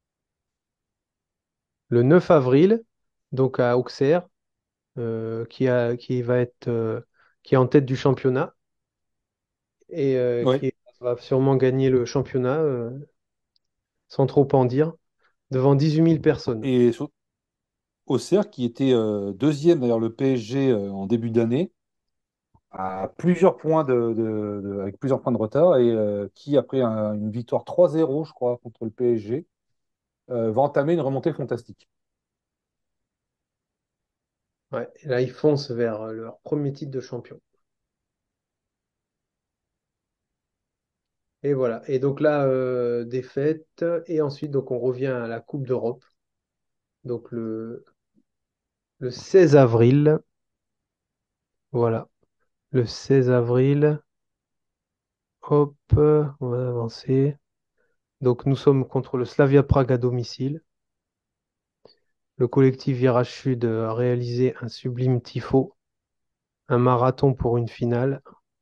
Le neuf avril, donc à Auxerre, euh, qui a, qui va être, euh, qui est en tête du championnat et euh, Oui. qui va sûrement gagner le championnat, euh, sans trop en dire, devant dix-huit mille personnes. Et sur- Auxerre, qui était euh, deuxième, d'ailleurs, le P S G euh, en début d'année, à plusieurs points de, de- de- avec plusieurs points de retard, et euh, qui, après un- une victoire trois zéro, je crois, contre le P S G, euh, va entamer une remontée fantastique. Ouais, et là, ils foncent vers euh, leur premier titre de champion. Et voilà. Et donc là, euh, défaite. Et ensuite, donc on revient à la Coupe d'Europe. Donc le, le seize avril. Voilà. Le seize avril. Hop, on va avancer. Donc nous sommes contre le Slavia Prague à domicile. Le collectif Virage Sud a réalisé un sublime tifo, un marathon pour une finale.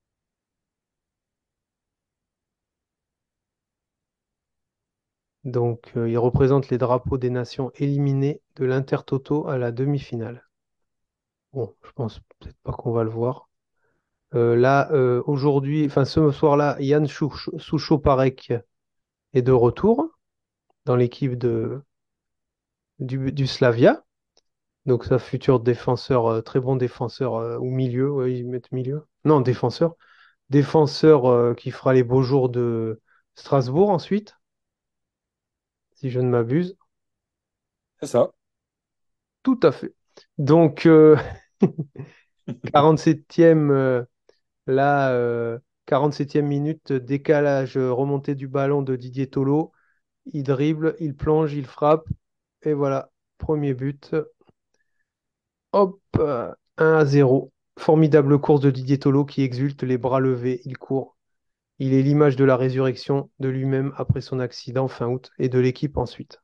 Donc euh, il représente les drapeaux des nations éliminées de l'Intertoto à la demi-finale. Bon, je pense peut-être pas qu'on va le voir. Euh, là, euh, aujourd'hui, enfin ce soir-là, Yann Chouch- Souchot-Parek est de retour dans l'équipe de, du, du Slavia. Donc, sa futur défenseur, euh, très bon défenseur euh, ou milieu, ouais, ils mettent milieu. Non, défenseur. Défenseur euh, qui fera les beaux jours de Strasbourg ensuite, si je ne m'abuse. C'est ça. Tout à fait. Donc, euh, quarante-septième, euh, là, euh, quarante-septième minute, décalage, euh, remontée du ballon de Didier Tolo. Il dribble, il plonge, il frappe. Et voilà. premier but. Hop, euh, un à zéro. Formidable course de Didier Tolo qui exulte, les bras levés, il court. Il est l'image de la résurrection de lui-même après son accident fin août et de l'équipe ensuite.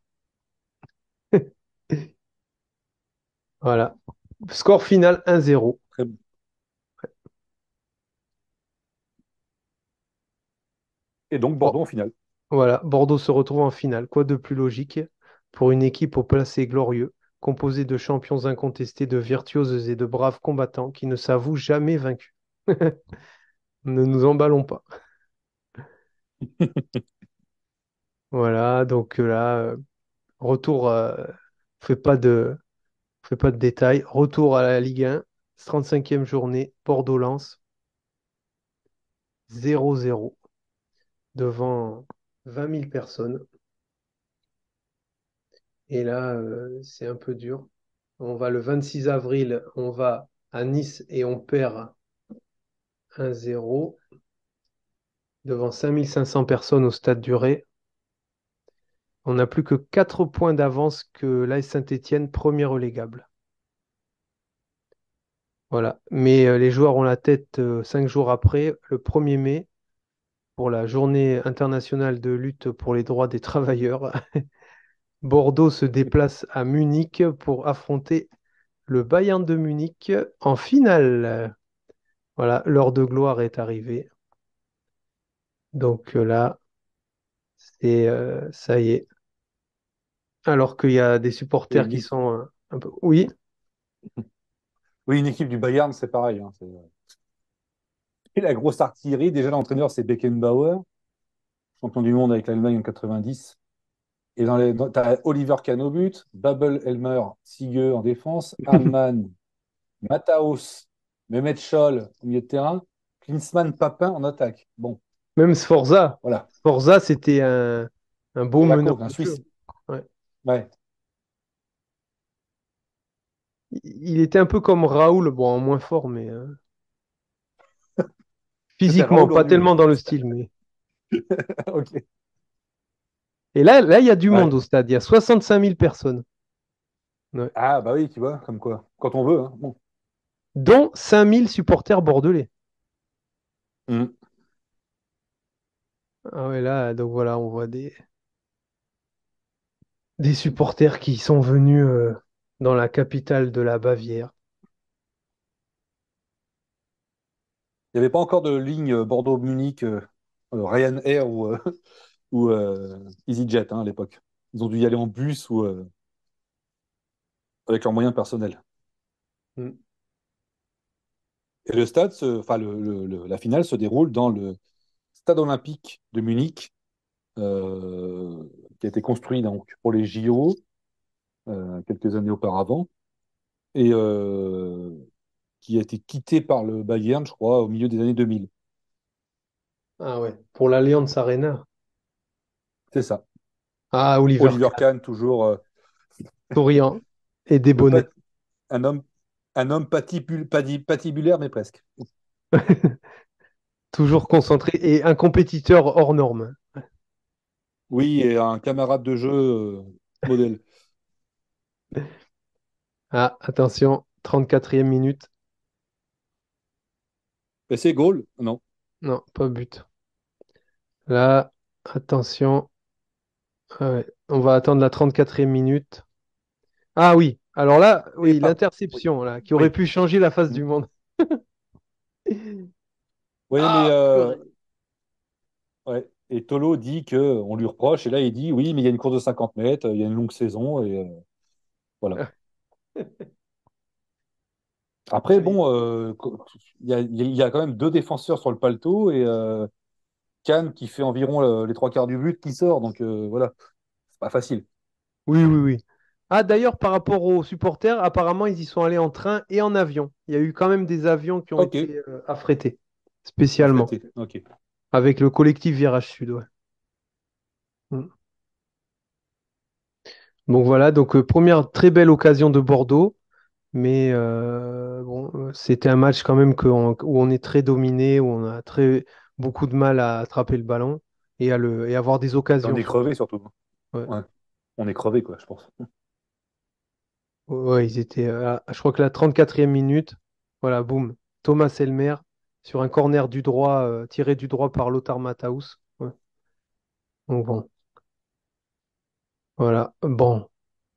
Voilà. Score final un zéro. Très bon. Et donc Bordeaux en finale. Voilà, Bordeaux se retrouve en finale. Quoi de plus logique pour une équipe au passé glorieux, composée de champions incontestés, de virtuoses et de braves combattants qui ne s'avouent jamais vaincus. Ne nous emballons pas. Voilà, donc euh, là, euh, retour, euh, fait pas de, fait pas de détails. Retour à la Ligue un, trente-cinquième journée, Bordeaux-Lens, zéro zéro, devant vingt mille personnes. Et là, euh, c'est un peu dur. On va le vingt-six avril, on va à Nice et on perd un zéro devant cinq mille cinq cents personnes au Stade du Ré. On n'a plus que quatre points d'avance que l'A S Saint-Étienne, premier relégable. Voilà. Mais euh, les joueurs ont la tête euh, cinq jours après, le premier mai, pour la journée internationale de lutte pour les droits des travailleurs. Bordeaux se déplace à Munich pour affronter le Bayern de Munich en finale. Voilà, l'heure de gloire est arrivée. Donc euh, là, c'est euh, ça y est. Alors qu'il y a des supporters qui sont euh, un peu. Oui, Oui, une équipe du Bayern, c'est pareil. Hein, c'est- Et la grosse artillerie, déjà l'entraîneur, c'est Beckenbauer, champion du monde avec l'Allemagne en quatre-vingt-dix. Et dans les, dans- t'as Oliver Kahn au but, Babel Elmer, Sigue en défense, Hahn, Mataos, Mehmet Scholl au milieu de terrain, Klinsmann, Papin en attaque. Bon, même Sforza. voilà. Sforza, c'était un, un beau Et la meneur coque, un de jeu. Suisse. Ouais. Ouais. Il il était un peu comme Raoul, bon, en moins fort, mais euh, C'était physiquement, Raoul au pas mieux. tellement dans le style. Mais... Ok. Et là, là, il y a du Ouais. monde au stade. Il y a soixante-cinq mille personnes, ouais. Ah, bah oui, tu vois, comme quoi. Quand on veut. Hein. Bon. Dont cinq mille supporters bordelais. Mm. Ah ouais, là, donc voilà, on voit des, des supporters qui sont venus euh, dans la capitale de la Bavière. Il n'y avait pas encore de ligne euh, Bordeaux-Munich, euh, euh, Ryanair ou, euh, ou euh, EasyJet hein, à l'époque. Ils ont dû y aller en bus ou euh, avec leurs moyens personnels. Mm. Et le stade, se- enfin le, le- le- la finale se déroule dans le stade olympique de Munich, euh, qui a été construit donc pour les J O euh, quelques années auparavant et euh, qui a été quitté par le Bayern, je crois, au milieu des années deux mille. Ah ouais, pour l'Allianz Arena. C'est ça. Ah, Oliver Oliver Kahn, Kahn, toujours euh, souriant et le débonnaire. pat- un homme, un homme patibul- pati- patibulaire, mais presque. Toujours concentré et un compétiteur hors norme. Oui, et un camarade de jeu euh, modèle. Ah, attention, trente-quatrième minute. Et c'est goal? Non. Non, pas but. Là, attention. Ah ouais, on va attendre la trente-quatrième minute. Ah oui, alors là, Et oui, pas. Oui. l'interception là, qui aurait Oui. pu changer la face Mm. du monde. Oui, mais Ah, euh, purée. ouais. Et Tolo dit que on lui reproche, et là il dit oui, mais il y a une course de cinquante mètres, il y a une longue saison, et euh, voilà. Après, Allez. bon, euh, co- il y a, il y a quand même deux défenseurs sur le paletot, et euh, Kahn qui fait environ le- les trois quarts du but qui sort, donc euh, voilà, c'est pas facile. Oui, oui, oui. Ah, d'ailleurs, par rapport aux supporters, apparemment, ils y sont allés en train et en avion. Il y a eu quand même des avions qui ont Ok, été euh, affrétés, spécialement, affrété, ok. avec le collectif Virage Sud. Ouais. Mm. Donc voilà, donc euh, première très belle occasion de Bordeaux, mais euh, bon, euh, c'était un match quand même que on- où on est très dominé, où on a très beaucoup de mal à attraper le ballon et à le et avoir des On occasions est surtout. crevé surtout. Ouais. Ouais. On est crevé, quoi, je pense. Ouais, ils étaient, euh, à- je crois que la trente-quatrième minute, voilà, boum, Thomas Elmer sur un corner du droit, euh, tiré du droit par Lothar Matthaus. Ouais. Donc bon, voilà, bon,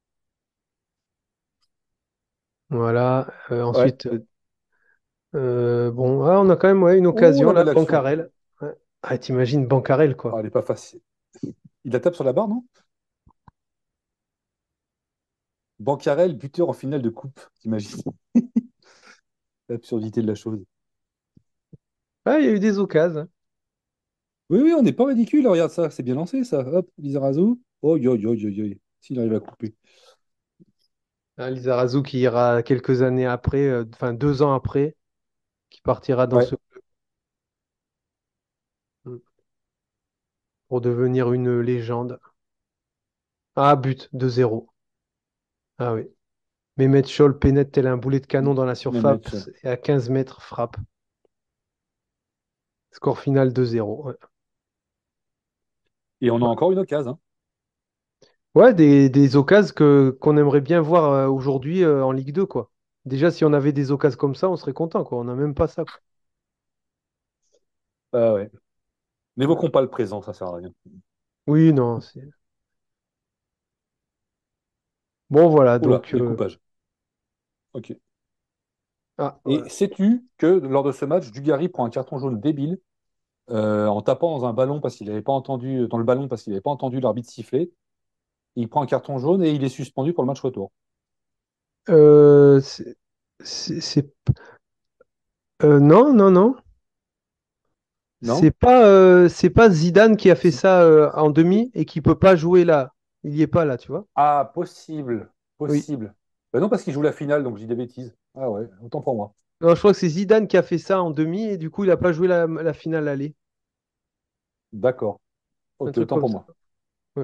voilà. Euh, Ouais. ensuite, euh, bon, ah, on a quand même ouais, une Oh, occasion la là, belle action. Bancarel. Ouais. Ah, t'imagines Bancarel Ah, quoi. elle est pas facile. Il la tape sur la barre, non? Bancarel, buteur en finale de coupe, t'imagines? L'absurdité de la chose. Ah, il y a eu des occasions. Oui, oui, on n'est pas ridicule, regarde ça, c'est bien lancé ça. Hop, Lizarazu. Oh, yo, yo, yo, yo. S'il arrive à couper. Hein, Lizarazu qui ira quelques années après, euh, enfin deux ans après, qui partira dans Ouais. ce club pour devenir une légende. Ah, but, deux zéro. Ah oui. Mehmet Scholl pénètre tel un boulet de canon dans la Mehmet. surface et à quinze mètres frappe. Score final deux zéro. Ouais, Et on a encore une occasion, hein. ouais des, des occasions que, qu'on aimerait bien voir euh, aujourd'hui euh, en Ligue deux, quoi. Déjà, si on avait des occasions comme ça, on serait content, quoi. On n'a même pas ça, quoi. Ah ouais. N'évoquons pas le présent, ça sert à rien. Oui, non, c'est... Bon, voilà, Oula, donc... euh, découpage. Ok. Ah, Et voilà. sais-tu que lors de ce match, Dugarry prend un carton jaune débile euh, en tapant dans un ballon parce qu'il n'avait pas entendu dans le ballon parce qu'il n'avait pas entendu l'arbitre siffler. Il prend un carton jaune et il est suspendu pour le match retour. Euh, c'est... c'est- c'est- euh, non, non, non. C'est Non? pas, euh, c'est pas Zidane qui a fait Si. ça euh, en demi et qui peut pas jouer là. Il y est pas là, tu vois. Ah, possible. Oui. Possible. Ben non, parce qu'il joue la finale, donc je dis des bêtises. Ah ouais, autant pour moi. Non, je crois que c'est Zidane qui a fait ça en demi et du coup, il a pas joué la, la finale aller. D'accord. Un Ok, truc autant comme pour ça. moi. Ouais.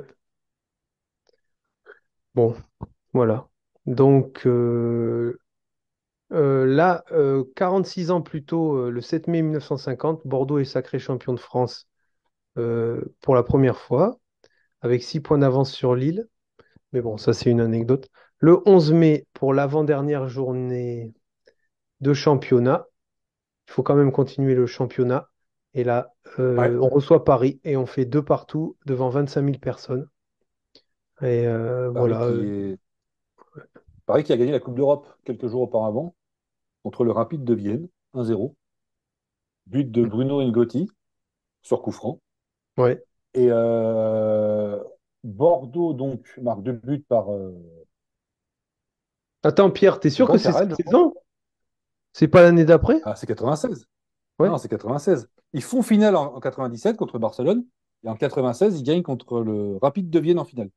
Bon, voilà. Donc euh, euh, là, euh, quarante-six ans plus tôt, euh, le sept mai mille neuf cent cinquante, Bordeaux est sacré champion de France euh, pour la première fois, avec six points d'avance sur Lille. Mais bon, ça c'est une anecdote. Le onze mai, pour l'avant-dernière journée de championnat, il faut quand même continuer le championnat. Et là, Ouais. euh, on reçoit Paris et on fait deux partout devant vingt-cinq mille personnes. Et euh, Paris voilà. qui euh, est... Paris qui a gagné la Coupe d'Europe quelques jours auparavant contre le Rapide de Vienne, un zéro. But de Bruno Ngotti sur coup franc. ouais. Et euh, Bordeaux, donc, marque deux buts par euh, Attends, Pierre, t'es sûr que c'est Bancarel, cette je crois. saison? C'est pas l'année d'après? Ah, c'est quatre-vingt-seize. Non, Ouais. non, c'est quatre-vingt-seize. Ils font finale en, en quatre-vingt-dix-sept contre Barcelone. Et en quatre-vingt-seize, ils gagnent contre le Rapide de Vienne en finale.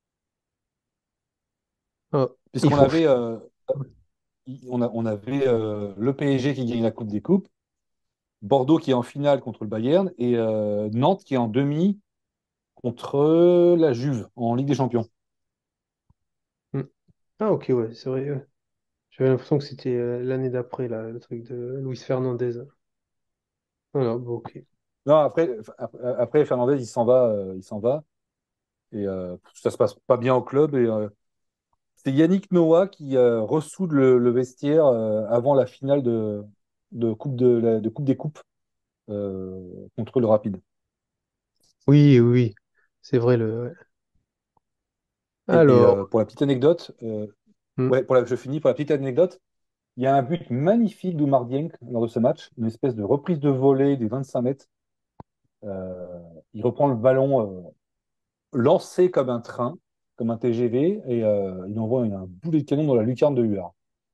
Ah, il Puisqu'on faut. avait, euh, on a- on avait euh, le P S G qui gagne la Coupe des Coupes, Bordeaux qui est en finale contre le Bayern et euh, Nantes qui est en demi contre la Juve en Ligue des Champions. Hmm. Ah, ok, ouais, c'est vrai. Ouais. J'avais l'impression que c'était euh, l'année d'après, là, le truc de Luis Fernandez. Voilà, bon, ok. Non, après, après Fernandez, il s'en va, euh, il s'en va. Et euh, ça se passe pas bien au club. Et euh, c'est Yannick Noah qui euh, ressoude le, le vestiaire euh, avant la finale de, de coupe de, la- de coupe des coupes euh, contre le Rapide. Oui, oui, oui, c'est vrai. Le... ouais. Et, et, Alors, euh, pour la petite anecdote, euh, hmm. ouais, pour la, je finis pour la petite anecdote. Il y a un but magnifique d'Oumar Dieng lors de ce match, une espèce de reprise de volée des vingt-cinq mètres. Euh, il reprend le ballon euh, lancé comme un train, comme un T G V, et euh, il envoie un boulet de canon dans la lucarne de Huard.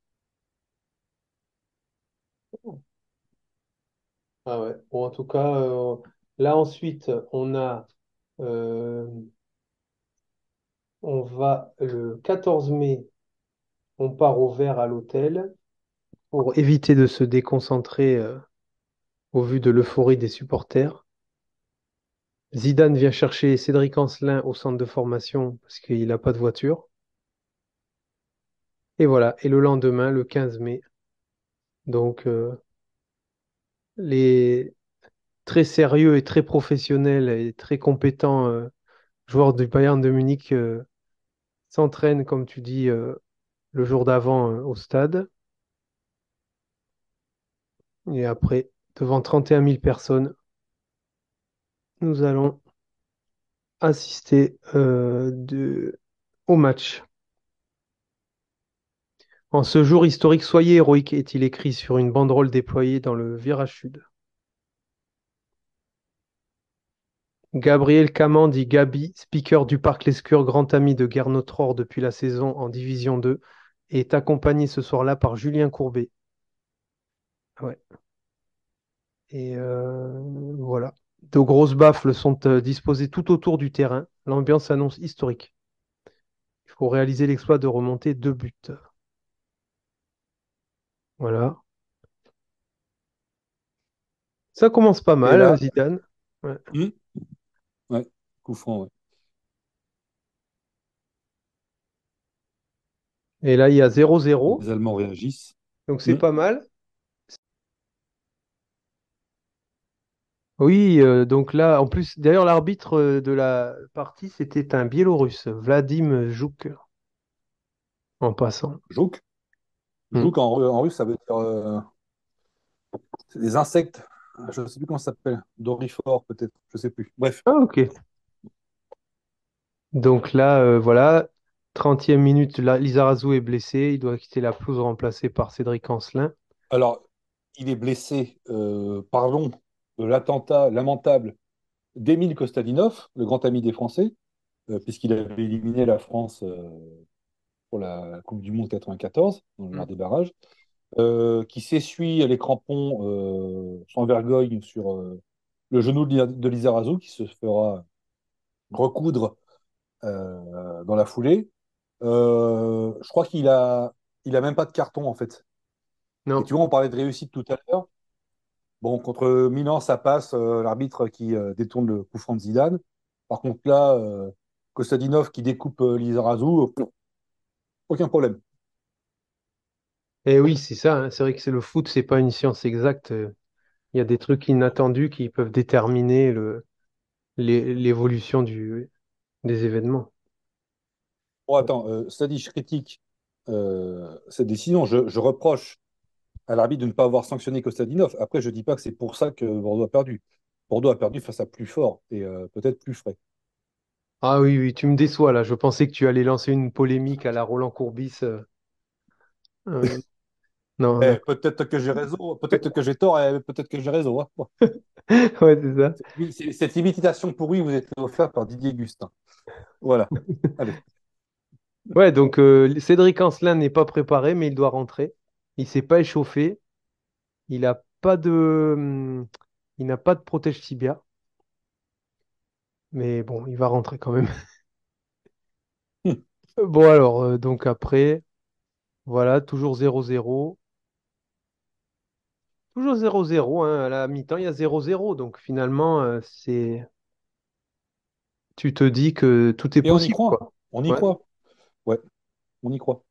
Ah ouais. Bon, en tout cas, euh, là ensuite, on a, euh, on va le quatorze mai, on part au vert à l'hôtel pour éviter de se déconcentrer euh, au vu de l'euphorie des supporters. Zidane vient chercher Cédric Ancelin au centre de formation parce qu'il n'a pas de voiture. Et voilà. Et le lendemain, le quinze mai, donc euh, les très sérieux et très professionnels et très compétents euh, joueurs du Bayern de Munich euh, s'entraînent, comme tu dis, euh, le jour d'avant euh, au stade. Et après, devant trente et un mille personnes, nous allons assister euh, de... au match. En ce jour historique, soyez héroïque, est-il écrit sur une banderole déployée dans le virage sud. Gabriel Caman, dit Gabi, speaker du Parc Lescure, grand ami de Gernot Rohr depuis la saison en Division deux, est accompagné ce soir-là par Julien Courbet. Ouais. Et euh, voilà. De grosses baffles sont euh, disposées tout autour du terrain. L'ambiance s'annonce historique. Il faut réaliser l'exploit de remonter deux buts. Voilà. Ça commence pas Et mal, là, Zidane. Ouais. hmm, ouais, coup franc, ouais. Et là, il y a zéro zéro. Les Allemands réagissent. Donc c'est Hmm. pas mal. Oui, euh, donc là, en plus, d'ailleurs, l'arbitre euh, de la partie, c'était un Biélorusse, Vladim Jouk, en passant. Jouk. Hmm. Jouk en, en russe, ça veut dire euh, c'est des insectes. Je ne sais plus comment ça s'appelle. Dorifort, peut-être. Je ne sais plus. Bref. Ah, ok. Donc là, euh, voilà, trentième minute, là, Lizarazu est blessé, il doit quitter la pelouse remplacé par Cédric Ancelin. Alors, il est blessé, euh, parlons de l'attentat lamentable d'Émile Kostadinov, le grand ami des Français, euh, puisqu'il avait éliminé la France euh, pour la Coupe du Monde quatre-vingt-quatorze, dans le Mm. lors des barrages, euh, qui s'essuie les crampons euh, sans vergogne sur euh, le genou de, Li- de Lizarazu, qui se fera recoudre euh, dans la foulée. Euh, je crois qu'il a, il a même pas de carton, en fait. Non. Et tu vois, on parlait de réussite tout à l'heure. Bon, contre Milan, ça passe, euh, l'arbitre qui euh, détourne le coup franc de Zidane. Par contre, là, euh, Kostadinov qui découpe euh, Lizarazu, euh, aucun problème. Et oui, c'est ça, hein. C'est vrai que c'est le foot, c'est pas une science exacte. euh, Il y a des trucs inattendus qui peuvent déterminer le, l'é- l'évolution du, des événements. Bon, attends, euh, ça dit, je critique euh, cette décision. Je, je reproche à l'arbitre de ne pas avoir sanctionné Kostadinov. Après, je dis pas que c'est pour ça que Bordeaux a perdu. Bordeaux a perdu face à plus fort et euh, peut-être plus frais. Ah oui, oui, tu me déçois là. Je pensais que tu allais lancer une polémique à la Roland Courbis. euh, euh, non, Eh, d'accord. peut-être que j'ai raison, peut-être que j'ai tort et peut-être que j'ai raison, hein. Bon. Ouais, c'est ça. C'est- Cette imitation pourrie vous est offerte par Didier Gustin. Voilà. Allez. Ouais, donc euh, Cédric Ancelin n'est pas préparé, mais il doit rentrer. Il s'est pas échauffé. Il a pas de, hum, il n'a pas de protège tibia. Mais bon, il va rentrer quand même. Bon alors, euh, donc après, voilà, toujours zéro zéro. Toujours zéro zéro, hein. À la mi-temps, il y a zéro zéro. Donc finalement, euh, c'est, tu te dis que tout est Et on y possible, croit. quoi. On y Ouais, croit. Ouais, on y croit.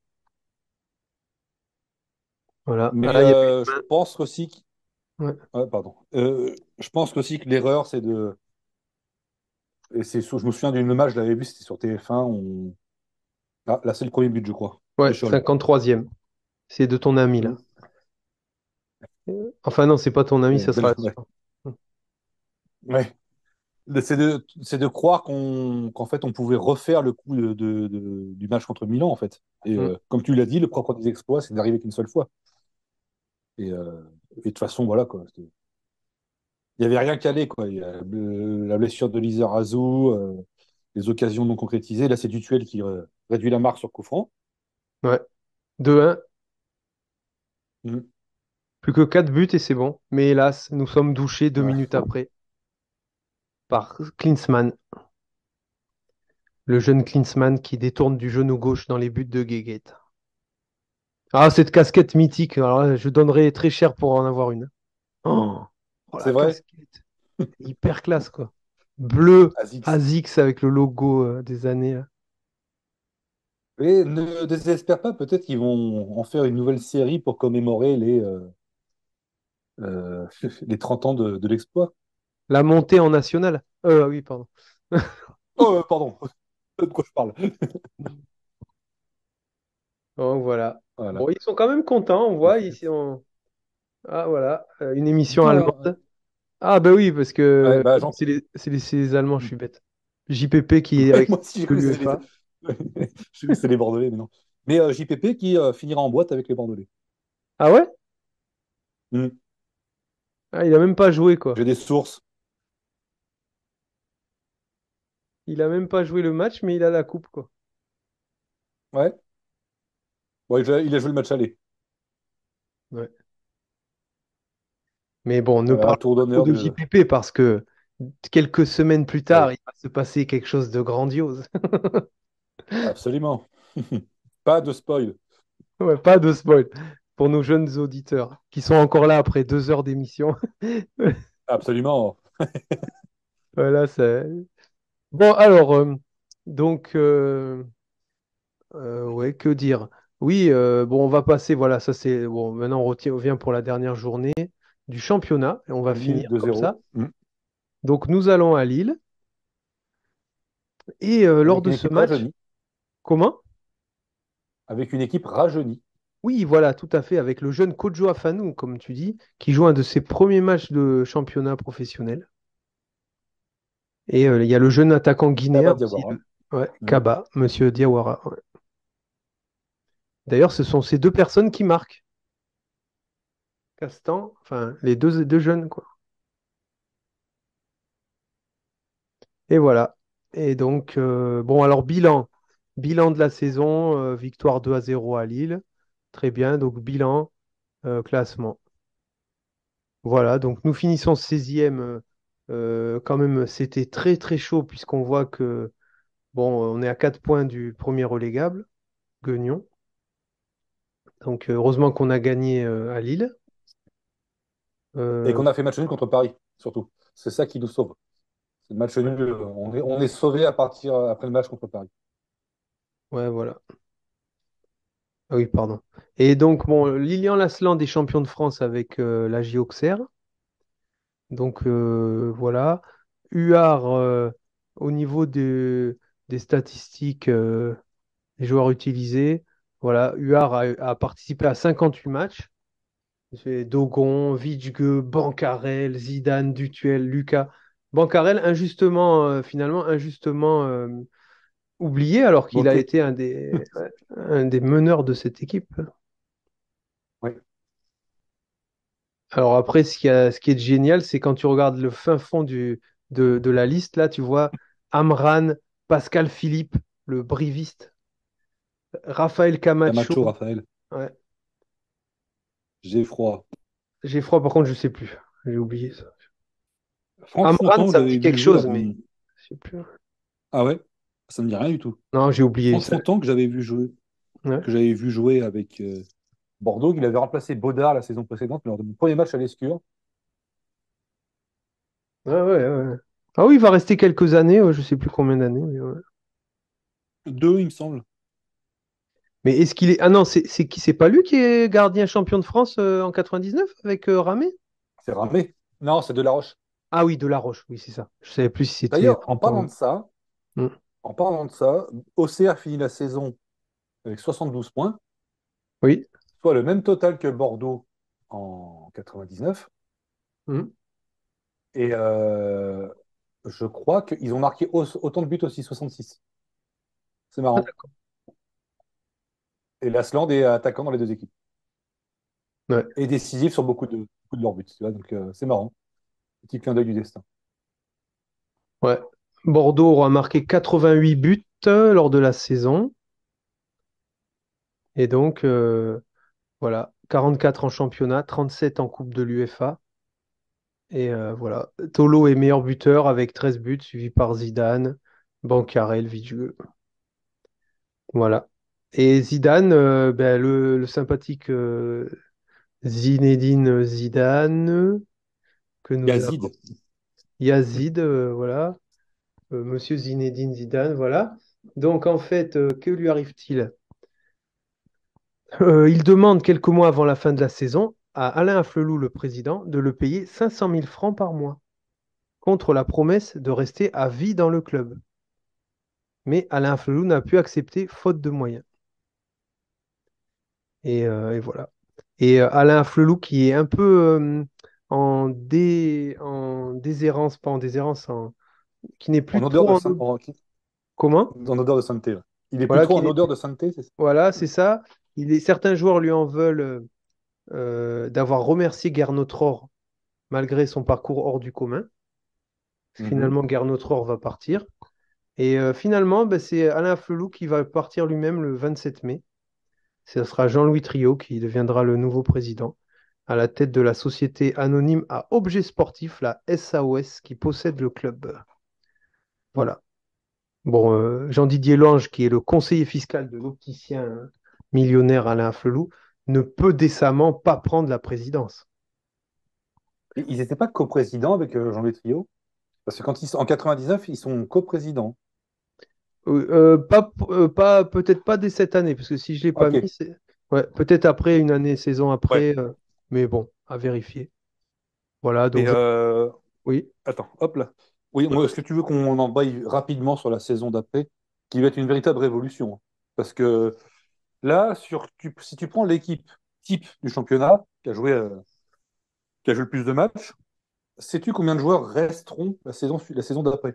voilà. Mais Ah, là, il y a... euh, je pense aussi que... ouais. ouais, pardon. Euh, je pense aussi que l'erreur, c'est de... Et c'est sur- je me souviens d'une image, je l'avais vu, c'était sur T F un. On... Ah, là, c'est le premier but, je crois. Ouais, De Scholl. cinquante-troisième. C'est de ton ami, là. Mm. Euh, Enfin, non, c'est pas ton ami, Ouais, ça sera belle- la ouais. suivante. Ouais. C'est de, c'est de croire qu'on, qu'en fait, on pouvait refaire le coup de, de- de- du match contre Milan, en fait. Et Mm. euh, comme tu l'as dit, le propre des exploits, c'est d'arriver qu'une seule fois. Et, euh, et de toute façon, voilà, quoi. C'était- Il n'y avait rien calé, quoi. Il y a le- la blessure de Lizarazu, euh, les occasions non concrétisées. Là, c'est Dutuel qui euh, réduit la marque sur coup franc. Ouais. deux un. Mm. Plus que quatre buts et c'est bon. Mais hélas, nous sommes douchés deux Ouais. minutes après par Klinsmann. Le jeune Klinsmann qui détourne du genou gauche dans les buts de Guéguet. Ah, cette casquette mythique. Alors là, je donnerais très cher pour en avoir une. Oh, oh, C'est la vrai? casquette. Hyper classe, quoi. Bleu, Azix. Azix avec le logo euh, des années, là. Et ne désespère pas, peut-être qu'ils vont en faire une nouvelle série pour commémorer les, euh, euh, les trente ans de, de l'exploit. La montée en national. Euh, oui, pardon. Oh, euh, pardon, de quoi je parle? Donc voilà. Voilà. Bon, ils sont quand même contents, on voit ici. On... Ah voilà, euh, une émission allemande. Ah bah oui, parce que Ouais, bah, Jean- c'est les, c'est les, c'est les Allemands, je suis bête. J P P qui est avec Moi aussi, je de connaissais l'UEFA. les... je connaissais les Bordelais, mais non. Mais euh, J P P qui euh, finira en boîte avec les Bordelais. Ah ouais? Hmm. Ah, il a même pas joué, quoi. J'ai des sources. Il a même pas joué le match, mais il a la coupe, quoi. Ouais. Bon, il a, il a joué le match aller. Ouais. Mais bon, ne Euh, un parlons tour pas trop d'honneur de de. J P P parce que quelques semaines plus tard, Ouais, il va se passer quelque chose de grandiose. absolument. Pas de spoil. Ouais, pas de spoil pour nos jeunes auditeurs qui sont encore là après deux heures d'émission. Absolument. Voilà, c'est... Bon, alors, euh, donc, euh, euh, ouais, que dire? Oui, euh, bon, on va passer, voilà, ça c'est... Bon, maintenant on retient- on revient pour la dernière journée du championnat et on va Lille finir comme deux zéro. ça. Hmm. Donc, nous allons à Lille et euh, lors Avec de une ce équipe match, rajeunie. comment? Avec une équipe rajeunie. Oui, voilà, tout à fait, avec le jeune Kojo Afanou, comme tu dis, qui joue un de ses premiers matchs de championnat professionnel. Et euh, il y a le jeune attaquant guinéen Kaba aussi, Diawara. le- ouais, Hmm. Kaba, Monsieur Diawara. Ouais. D'ailleurs, ce sont ces deux personnes qui marquent. Castan, enfin, les deux, deux jeunes, quoi. Et voilà. Et donc, euh, bon, alors, bilan. Bilan de la saison, euh, victoire deux à zéro à Lille. Très bien, donc bilan, euh, classement. Voilà, donc nous finissons seizième. euh, euh, quand même, c'était très très chaud puisqu'on voit que, bon, on est à quatre points du premier relégable, Guignon. Donc, euh, heureusement qu'on a gagné euh, à Lille. Et Euh, qu'on a fait match nul contre Paris, surtout. C'est ça qui nous sauve. C'est le match nul. euh, On est, on est sauvé à partir après le match contre Paris. ouais, voilà. Ah oui, pardon. Et donc, bon, Lilian Lasland est champion de France avec euh, la J Auxerre. Donc, euh, voilà. Huard, euh, au niveau de- des statistiques, euh, des joueurs utilisés, voilà, Huard a, a participé à cinquante-huit matchs. C'est Dogon, Vichgue, Bancarel, Zidane, Dutuel, Lucas. Bancarel, injustement, euh, finalement, injustement euh, oublié, alors qu'il a Bloqué. été un des, ouais, un des meneurs de cette équipe. Oui. Alors après, ce qui, a- ce qui est génial, c'est quand tu regardes le fin fond du, de, de la liste, là, tu vois Amran, Pascal Philippe, le briviste, Raphaël Camacho. Camacho, Raphaël. Ouais. J'ai froid. J'ai froid, par contre, je sais plus. J'ai oublié ça. Franck Amran, Fontan, ça me j'avais dit vu quelque jouer chose, avant. mais je sais plus. Ah ouais? Ça me dit rien du tout. Non, j'ai oublié Franck ça. Fontan que j'avais vu jouer. Ouais. Que j'avais vu jouer avec euh, Bordeaux, qu'il avait remplacé Baudard la saison précédente lors de mon premier match à l'Escure. Ouais, ouais, ouais. Ah oui, il va rester quelques années, ouais, je sais plus combien d'années. Mais, ouais. Deux, il me semble. Mais est-ce qu'il est. Ah non, c'est c'est qui? C'est pas lui qui est gardien champion de France euh, en quatre-vingt-dix-neuf avec euh, Ramé? C'est Ramé. Non, c'est Delaroche. Ah oui, de La Roche, oui, c'est ça. Je savais plus si c'était D'ailleurs, en parlant Fontan. de ça, Hmm. en parlant de ça, Auxerre finit la saison avec soixante-douze points, Oui. soit le même total que Bordeaux en quatre-vingt-dix-neuf. Hmm. Et euh, je crois qu'ils ont marqué au- autant de buts aussi, soixante-six. C'est Ah, marrant. d'accord. Et Lasland est attaquant dans les deux équipes. Ouais. Et décisif sur beaucoup de, beaucoup de leurs buts. Tu vois, donc euh, c'est marrant. Petit clin d'œil du destin. Ouais. Bordeaux aura marqué quatre-vingt-huit buts euh, lors de la saison. Et donc, euh, voilà, quarante-quatre en championnat, trente-sept en Coupe de l'UEFA. Et euh, voilà, Tolo est meilleur buteur avec treize buts, suivi par Zidane, Bancarel, Vidieu. Voilà. Et Zidane, euh, ben, le, le sympathique euh, Zinedine Zidane, que nous avons. Yazid. Yazid, euh, voilà. Euh, Monsieur Zinedine Zidane, voilà. Donc en fait, euh, que lui arrive-t-il? Euh, il demande quelques mois avant la fin de la saison à Alain Afflelou, le président, de le payer cinq cent mille francs par mois, contre la promesse de rester à vie dans le club. Mais Alain Afflelou n'a pu accepter faute de moyens. Et, euh, et voilà. Et euh, Alain Flelou qui est un peu euh, en, dé... en déshérence, pas en déshérence, en... qui n'est En plus odeur trop de en... san- en, Comment? en odeur de sainteté. Là. Il est plus Voilà, trop qui en n'est odeur plus... de sainteté, c'est ça? Voilà, c'est ça. Il est... Certains joueurs lui en veulent euh, euh, d'avoir remercié Gernot Rohr malgré son parcours hors du commun. Mhm. Finalement, Gernot Rohr va partir. Et euh, finalement, ben, c'est Alain Flelou qui va partir lui-même le vingt-sept mai. Ce sera Jean-Louis Trio qui deviendra le nouveau président à la tête de la société anonyme à objet sportif, la S A O S, qui possède le club. Voilà. Bon, euh, Jean-Didier Lange, qui est le conseiller fiscal de l'opticien millionnaire Alain Flelou, ne peut décemment pas prendre la présidence. Et ils n'étaient pas coprésidents avec euh, Jean-Louis Trio? Parce que quand ils sont en quatre-vingt-dix-neuf, ils sont coprésidents. Euh, euh, pas, euh, pas, peut-être pas dès cette année, parce que si je ne l'ai pas Ok. mis, c'est ouais, peut-être après une année, saison Ouais. après, euh, mais bon, à vérifier. Voilà, donc Et je- euh, oui. attends, hop là. Oui, moi, est-ce que tu veux qu'on embraye rapidement sur la saison d'après, qui va être une véritable révolution? Hein. Parce que là, sur, tu- si tu prends l'équipe type du championnat, qui a joué, euh, qui a joué le plus de matchs, sais-tu combien de joueurs resteront la saison, su- la saison d'après?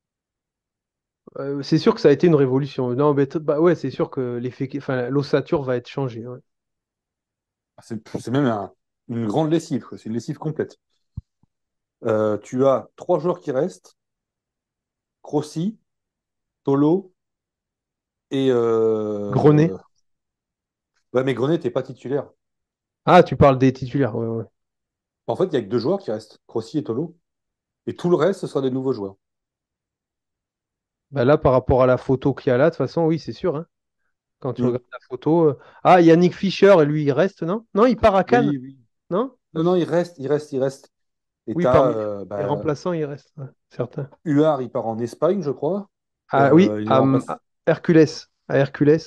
Euh, c'est sûr que ça a été une révolution. Non, mais t- bah ouais, c'est sûr que l'effet, enfin, l'ossature va être changée. Ouais. C'est c'est même un- une grande lessive, quoi. C'est une lessive complète. Euh, tu as trois joueurs qui restent, Crossi, Tolo et... Grenet. Euh... Ouais, mais Grenet n'était pas titulaire. Ah, tu parles des titulaires. Ouais, ouais. En fait, il n'y a que deux joueurs qui restent, Crossi et Tolo. Et tout le reste, ce sera des nouveaux joueurs. Bah là, par rapport à la photo qu'il y a là, de toute façon, oui, c'est sûr. Hein. Quand tu Mm. regardes la photo. euh, Ah, Yannick Fischer, lui, il reste, non? Non, il part à Cannes, Oui, oui. non? Non, non, il reste, il reste, il reste. Et Oui, tu parmi as les bah, remplaçants, il reste, ouais, certains. Huard, il part en Espagne, je crois. Ah oui, Euh, il est à, remplacé. à Hercules, à Hercules,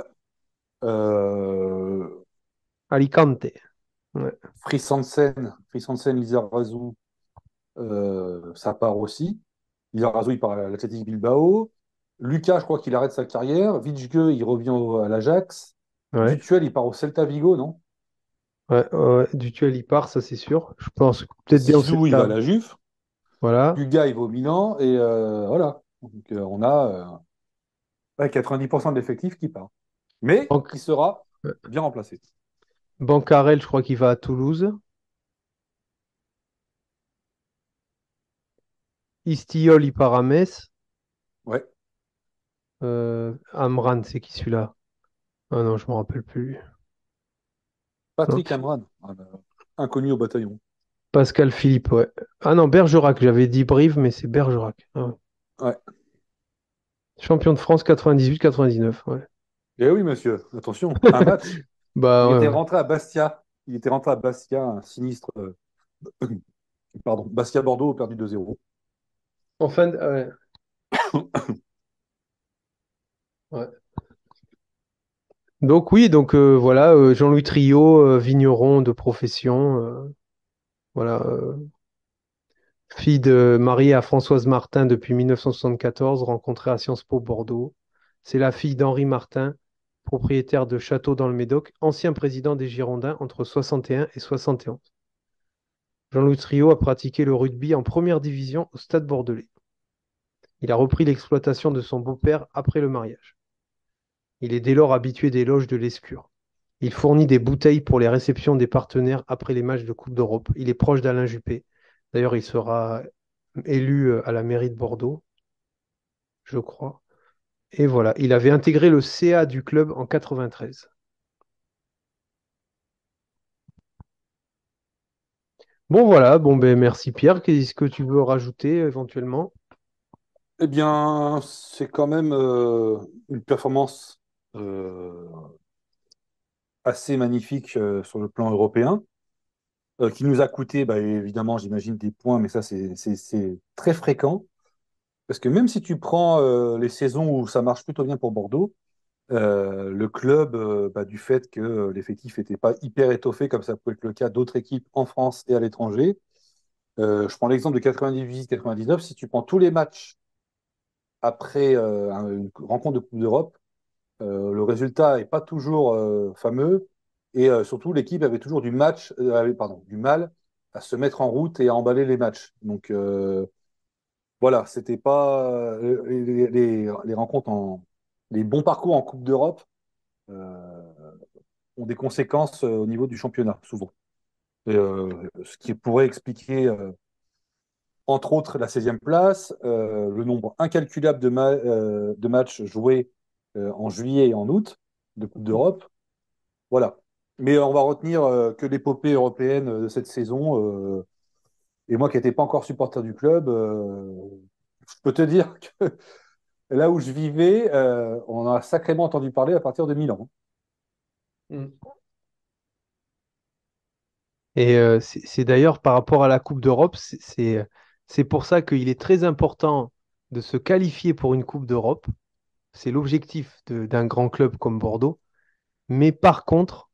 Euh, Alicante. Ouais. Fris Hansen, Fris Hansen, Lizarazu, euh, ça part aussi. Lizarazu, il part à l'Athletic Bilbao. Lucas, je crois qu'il arrête sa carrière. Vitge, il revient au- à l'Ajax. Ouais. Dutuel, il part au Celta Vigo, non? Ouais, ouais, Dutuel, il part, ça c'est sûr. Je pense peut-être bien au Zizou, il va à Celta. la Juve. Voilà. Dugas, il va au Milan. Et euh, voilà. Donc, euh, on a euh, ouais, quatre-vingt-dix pour cent de l'effectif qui part. Mais Banc- qui sera bien remplacé. Bancarel, je crois qu'il va à Toulouse. Istiol, il part à Metz. Ouais. Euh, Amran, c'est qui celui-là? Ah non, je me rappelle plus. Non. Patrick Amran, ah bah, inconnu au bataillon. Pascal Philippe, ouais. Ah non, Bergerac, j'avais dit Brive, mais c'est Bergerac. Ah ouais. Ouais. Champion de France quatre-vingt-dix-huit quatre-vingt-dix-neuf, ouais. Eh oui, monsieur, attention, un match. Bah Il ouais, était ouais. rentré à Bastia. Il était rentré à Bastia, un sinistre. euh, Pardon, Bastia-Bordeaux perdu deux zéro. En fin de... ouais. Ouais. Donc oui, donc euh, voilà, euh, Jean-Louis Trio, euh, vigneron de profession, euh, voilà, euh, fille de mariée à Françoise Martin depuis mille neuf cent soixante-quatorze, rencontrée à Sciences Po Bordeaux. C'est la fille d'Henri Martin, propriétaire de château dans le Médoc, ancien président des Girondins entre soixante et un et soixante et onze. Jean-Louis Trio a pratiqué le rugby en première division au Stade Bordelais. Il a repris l'exploitation de son beau-père après le mariage. Il est dès lors habitué des loges de l'Escure. Il fournit des bouteilles pour les réceptions des partenaires après les matchs de Coupe d'Europe. Il est proche d'Alain Juppé. D'ailleurs, il sera élu euh, à la mairie de Bordeaux, je crois. Et voilà, il avait intégré le C A du club en quatre-vingt-treize. Bon voilà, bon ben merci Pierre. Qu'est-ce que tu veux rajouter éventuellement? Eh bien, c'est quand même euh, une performance euh, assez magnifique euh, sur le plan européen, euh, qui nous a coûté, bah, évidemment, j'imagine, des points, mais ça, c'est c'est- c'est très fréquent. Parce que même si tu prends euh, les saisons où ça marche plutôt bien pour Bordeaux, euh, le club, euh, bah, du fait que euh, l'effectif n'était pas hyper étoffé, comme ça peut être le cas d'autres équipes en France et à l'étranger, euh, je prends l'exemple de quatre-vingt-dix quatre-vingt-dix-neuf, si tu prends tous les matchs après euh, un- une rencontre de Coupe d'Europe, euh, le résultat n'est pas toujours euh, fameux. Et euh, surtout, l'équipe avait toujours du match, euh, avait- pardon, du mal à se mettre en route et à emballer les matchs. Donc euh, voilà, c'était pas euh, les, les- les rencontres en les bons parcours en Coupe d'Europe euh, ont des conséquences euh, au niveau du championnat, souvent. Et, euh, ce qui pourrait expliquer, euh, entre autres, la seizième place, euh, le nombre incalculable de, ma- euh, de matchs joués euh, en juillet et en août de Coupe d'Europe. Voilà. Mais on va retenir euh, que l'épopée européenne de cette saison. euh, et moi qui n'étais pas encore supporter du club, euh, je peux te dire que là où je vivais, euh, on a sacrément entendu parler à partir de Milan. Mm. Et euh, c'est c'est d'ailleurs par rapport à la Coupe d'Europe, c'est c'est c'est pour ça qu'il est très important de se qualifier pour une Coupe d'Europe. C'est l'objectif de- d'un grand club comme Bordeaux. Mais par contre,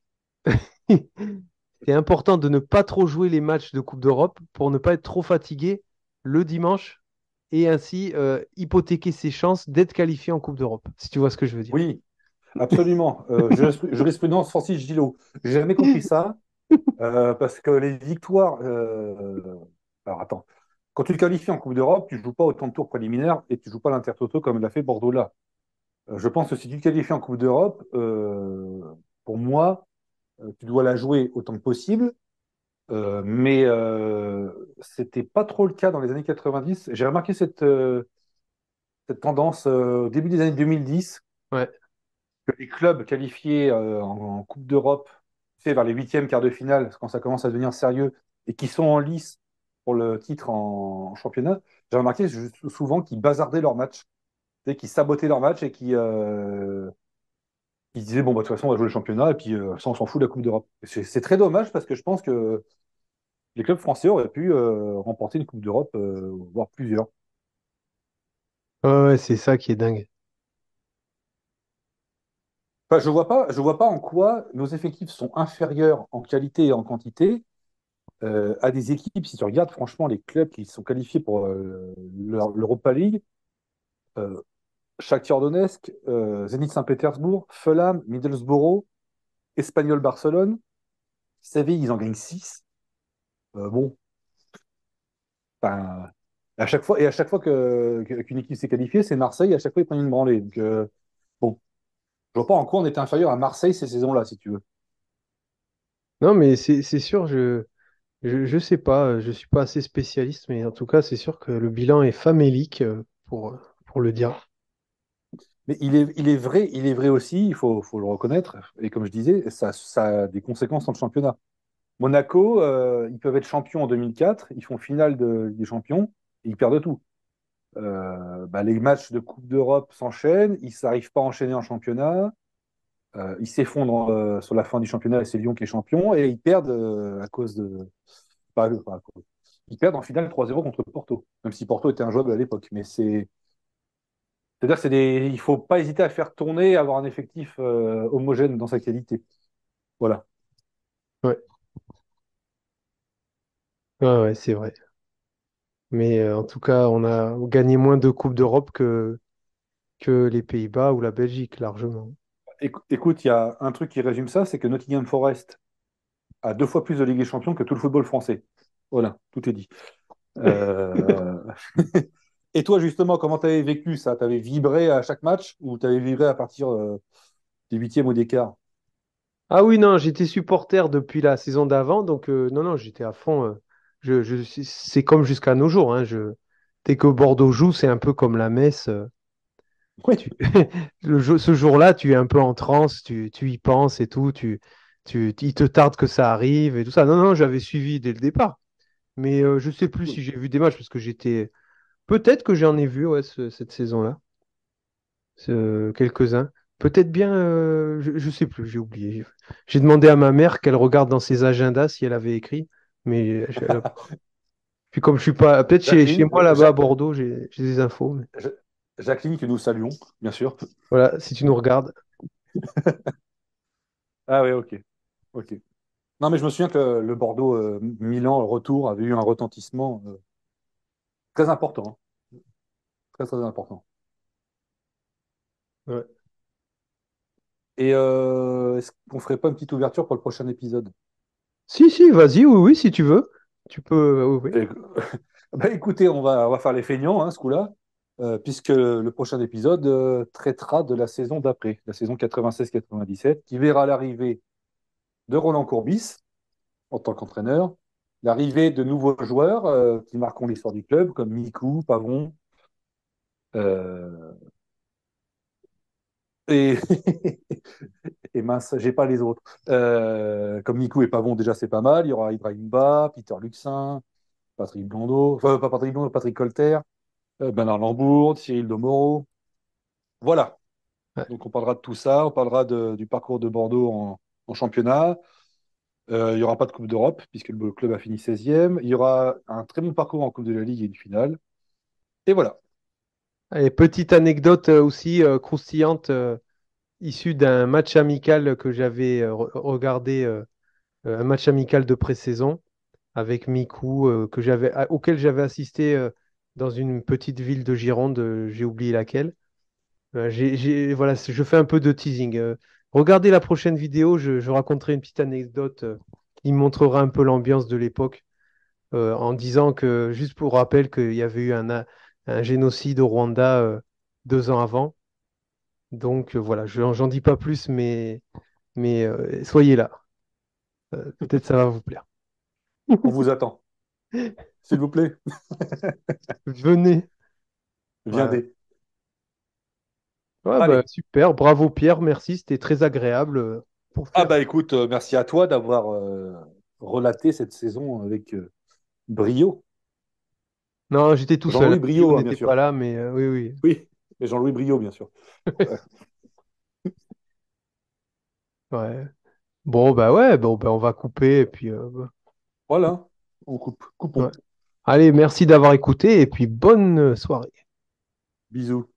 c'est important de ne pas trop jouer les matchs de Coupe d'Europe pour ne pas être trop fatigué le dimanche et ainsi euh, hypothéquer ses chances d'être qualifié en Coupe d'Europe, si tu vois ce que je veux dire. Oui, absolument. Euh, juris- jurisprudence Francis Gillot. J'ai jamais compris ça. Euh, parce que les victoires. euh, Alors attends. Quand tu te qualifies en Coupe d'Europe, tu ne joues pas autant de tours préliminaires et tu ne joues pas l'Intertoto comme l'a fait Bordeaux là. Euh, je pense que si tu te qualifies en Coupe d'Europe, euh, pour moi, euh, tu dois la jouer autant que possible. Euh, mais euh, c'était pas trop le cas dans les années quatre-vingt-dix. J'ai remarqué cette, euh, cette tendance euh, au début des années deux mille dix, Ouais. que les clubs qualifiés euh, en, en Coupe d'Europe, tu sais, vers les huitièmes, quarts de finale, quand ça commence à devenir sérieux, et qui sont en lice pour le titre en, en championnat, j'ai remarqué juste souvent qu'ils bazardaient leur match, tu sais, qu'ils sabotaient leur match et qui euh, ils disaient, bon, bah, de toute façon, on va jouer le championnat, et puis euh, ça, on s'en fout de la Coupe d'Europe. Et C'est c'est très dommage parce que je pense que les clubs français auraient pu euh, remporter une Coupe d'Europe, euh, voire plusieurs. Ouais, ouais, c'est ça qui est dingue. Enfin, je vois pas, je vois pas en quoi nos effectifs sont inférieurs en qualité et en quantité euh, à des équipes. Si tu regardes franchement les clubs qui sont qualifiés pour euh, l'Eur- l'Europa League, euh, Shakhtar Donetsk, euh, Zénith Saint-Pétersbourg, Fulham, Middlesbrough, Espanyol Barcelone, Séville, ils en gagnent six. Bon, enfin, à chaque fois, et à chaque fois que, que- qu'une équipe s'est qualifiée, c'est Marseille, à chaque fois ils prennent une branlée. Donc, euh, bon, je vois pas en quoi on était inférieur à Marseille ces saisons-là, si tu veux. Non, mais c'est c'est sûr, je, je je sais pas, je suis pas assez spécialiste, mais en tout cas, c'est sûr que le bilan est famélique euh, pour, pour le dire. Mais il est, il est vrai, il est vrai aussi, il faut, faut le reconnaître, et comme je disais, ça, ça a des conséquences dans le championnat. Monaco, euh, ils peuvent être champions en deux mille quatre, ils font finale de, des champions, et ils perdent tout. Euh, bah, les matchs de Coupe d'Europe s'enchaînent, ils n'arrivent pas à enchaîner en championnat, euh, ils s'effondrent euh, sur la fin du championnat, et c'est Lyon qui est champion, et ils perdent euh, à cause de... Pas, pas à cause. Ils perdent en finale trois zéro contre Porto, même si Porto était injouable à l'époque, mais c'est C'est-à-dire que c'est des... il faut pas hésiter à faire tourner, avoir un effectif euh, homogène dans sa qualité. Voilà. Ouais, ouais, ouais, c'est vrai. Mais euh, en tout cas, on a gagné moins de Coupes d'Europe que, que les Pays-Bas ou la Belgique, largement. Écou- Écoute, il y a un truc qui résume ça, c'est que Nottingham Forest a deux fois plus de Ligue des Champions que tout le football français. Voilà, tout est dit. Euh, Et toi, justement, comment tu avais vécu ça? Tu avais vibré à chaque match ou tu avais vibré à partir euh, des huitièmes ou des quarts? Ah oui, non, j'étais supporter depuis la saison d'avant, donc euh, non, non, j'étais à fond. euh, je, je, c'est c'est comme jusqu'à nos jours. Hein, je, dès que Bordeaux joue, c'est un peu comme la messe. euh, Oui. tu- le jeu- ce jour-là, tu es un peu en transe, tu, tu y penses et tout. Tu, tu, il te tarde que ça arrive et tout ça. Non, non, j'avais suivi dès le départ. Mais euh, je sais plus si j'ai vu des matchs parce que j'étais. Peut-être que j'en ai vu ouais, ce- cette saison-là. Ce- quelques-uns. Peut-être bien, euh, je, je sais plus, j'ai oublié. J'ai demandé à ma mère qu'elle regarde dans ses agendas si elle avait écrit, mais je- elle a pas- puis comme je suis pas, peut-être chez, chez Jacqueline, moi là-bas à Ja- Bordeaux, j'ai j'ai des infos. Mais Ja- Jacqueline, que nous saluons, bien sûr. voilà, si tu nous regardes. Ah oui, ok. Ok. Non, mais je me souviens que le, le Bordeaux-Milan, le retour, avait eu un retentissement euh, très important. Hein. Très, très important. Ouais. Et euh, est-ce qu'on ferait pas une petite ouverture pour le prochain épisode? Si, si, vas-y, oui, oui, si tu veux. Tu peux. Oui, oui. Et- Bah, écoutez, on va, on va faire les feignants, hein, ce coup-là, euh, puisque le prochain épisode euh, traitera de la saison d'après, la saison quatre-vingt-seize quatre-vingt-dix-sept, qui verra l'arrivée de Roland Courbis en tant qu'entraîneur, l'arrivée de nouveaux joueurs euh, qui marqueront l'histoire du club, comme Mikou, Pavon, euh, et, et mince, j'ai pas les autres. Euh, comme Mikou et Pavon, déjà, c'est pas mal. Il y aura Ibrahim Ba, Peter Luxin, Patrick Blondeau, enfin, pas Patrick Blondeau, Patrick Colter, euh, Bernard Lambourde, Cyril Domoro. Voilà. Ouais. Donc, on parlera de tout ça. On parlera de- du parcours de Bordeaux en, en championnat. Euh, il n'y aura pas de Coupe d'Europe, puisque le club a fini seizième. Il y aura un très bon parcours en Coupe de la Ligue et une finale. Et voilà. Et petite anecdote euh, aussi euh, croustillante, euh, issue d'un match amical que j'avais euh, re- regardé, euh, euh, un match amical de pré-saison avec Mikou, euh, que j'avais, à- auquel j'avais assisté euh, dans une petite ville de Gironde, euh, j'ai oublié laquelle. Euh, j'ai, j'ai- voilà, c'est- je fais un peu de teasing. Euh, regardez la prochaine vidéo, je, je raconterai une petite anecdote euh, qui montrera un peu l'ambiance de l'époque, euh, en disant que, juste pour rappel, qu'il y avait eu un, a- un génocide au Rwanda euh, deux ans avant. Donc euh, voilà, je j'en dis pas plus, mais, mais euh, soyez là. Euh, peut-être ça va vous plaire. On vous attend. S'il vous plaît. Venez. Ouais, Viendez. ouais, bah, Allez. super, bravo Pierre, merci, c'était très agréable euh, pour Ah faire. bah écoute, euh, merci à toi d'avoir euh, relaté cette saison avec euh, brio. Non, j'étais tout seul, hein. Jean-Louis Guillaume Brio, hein, bien n'était pas sûr. là, mais euh, oui, oui. Oui, mais Jean-Louis Brio, bien sûr. Ouais. Ouais. Bon, bah ouais, bon, bah, on va couper et puis euh, bah, Voilà, on coupe. ouais. Coupons. Allez, merci d'avoir écouté et puis bonne soirée. Bisous.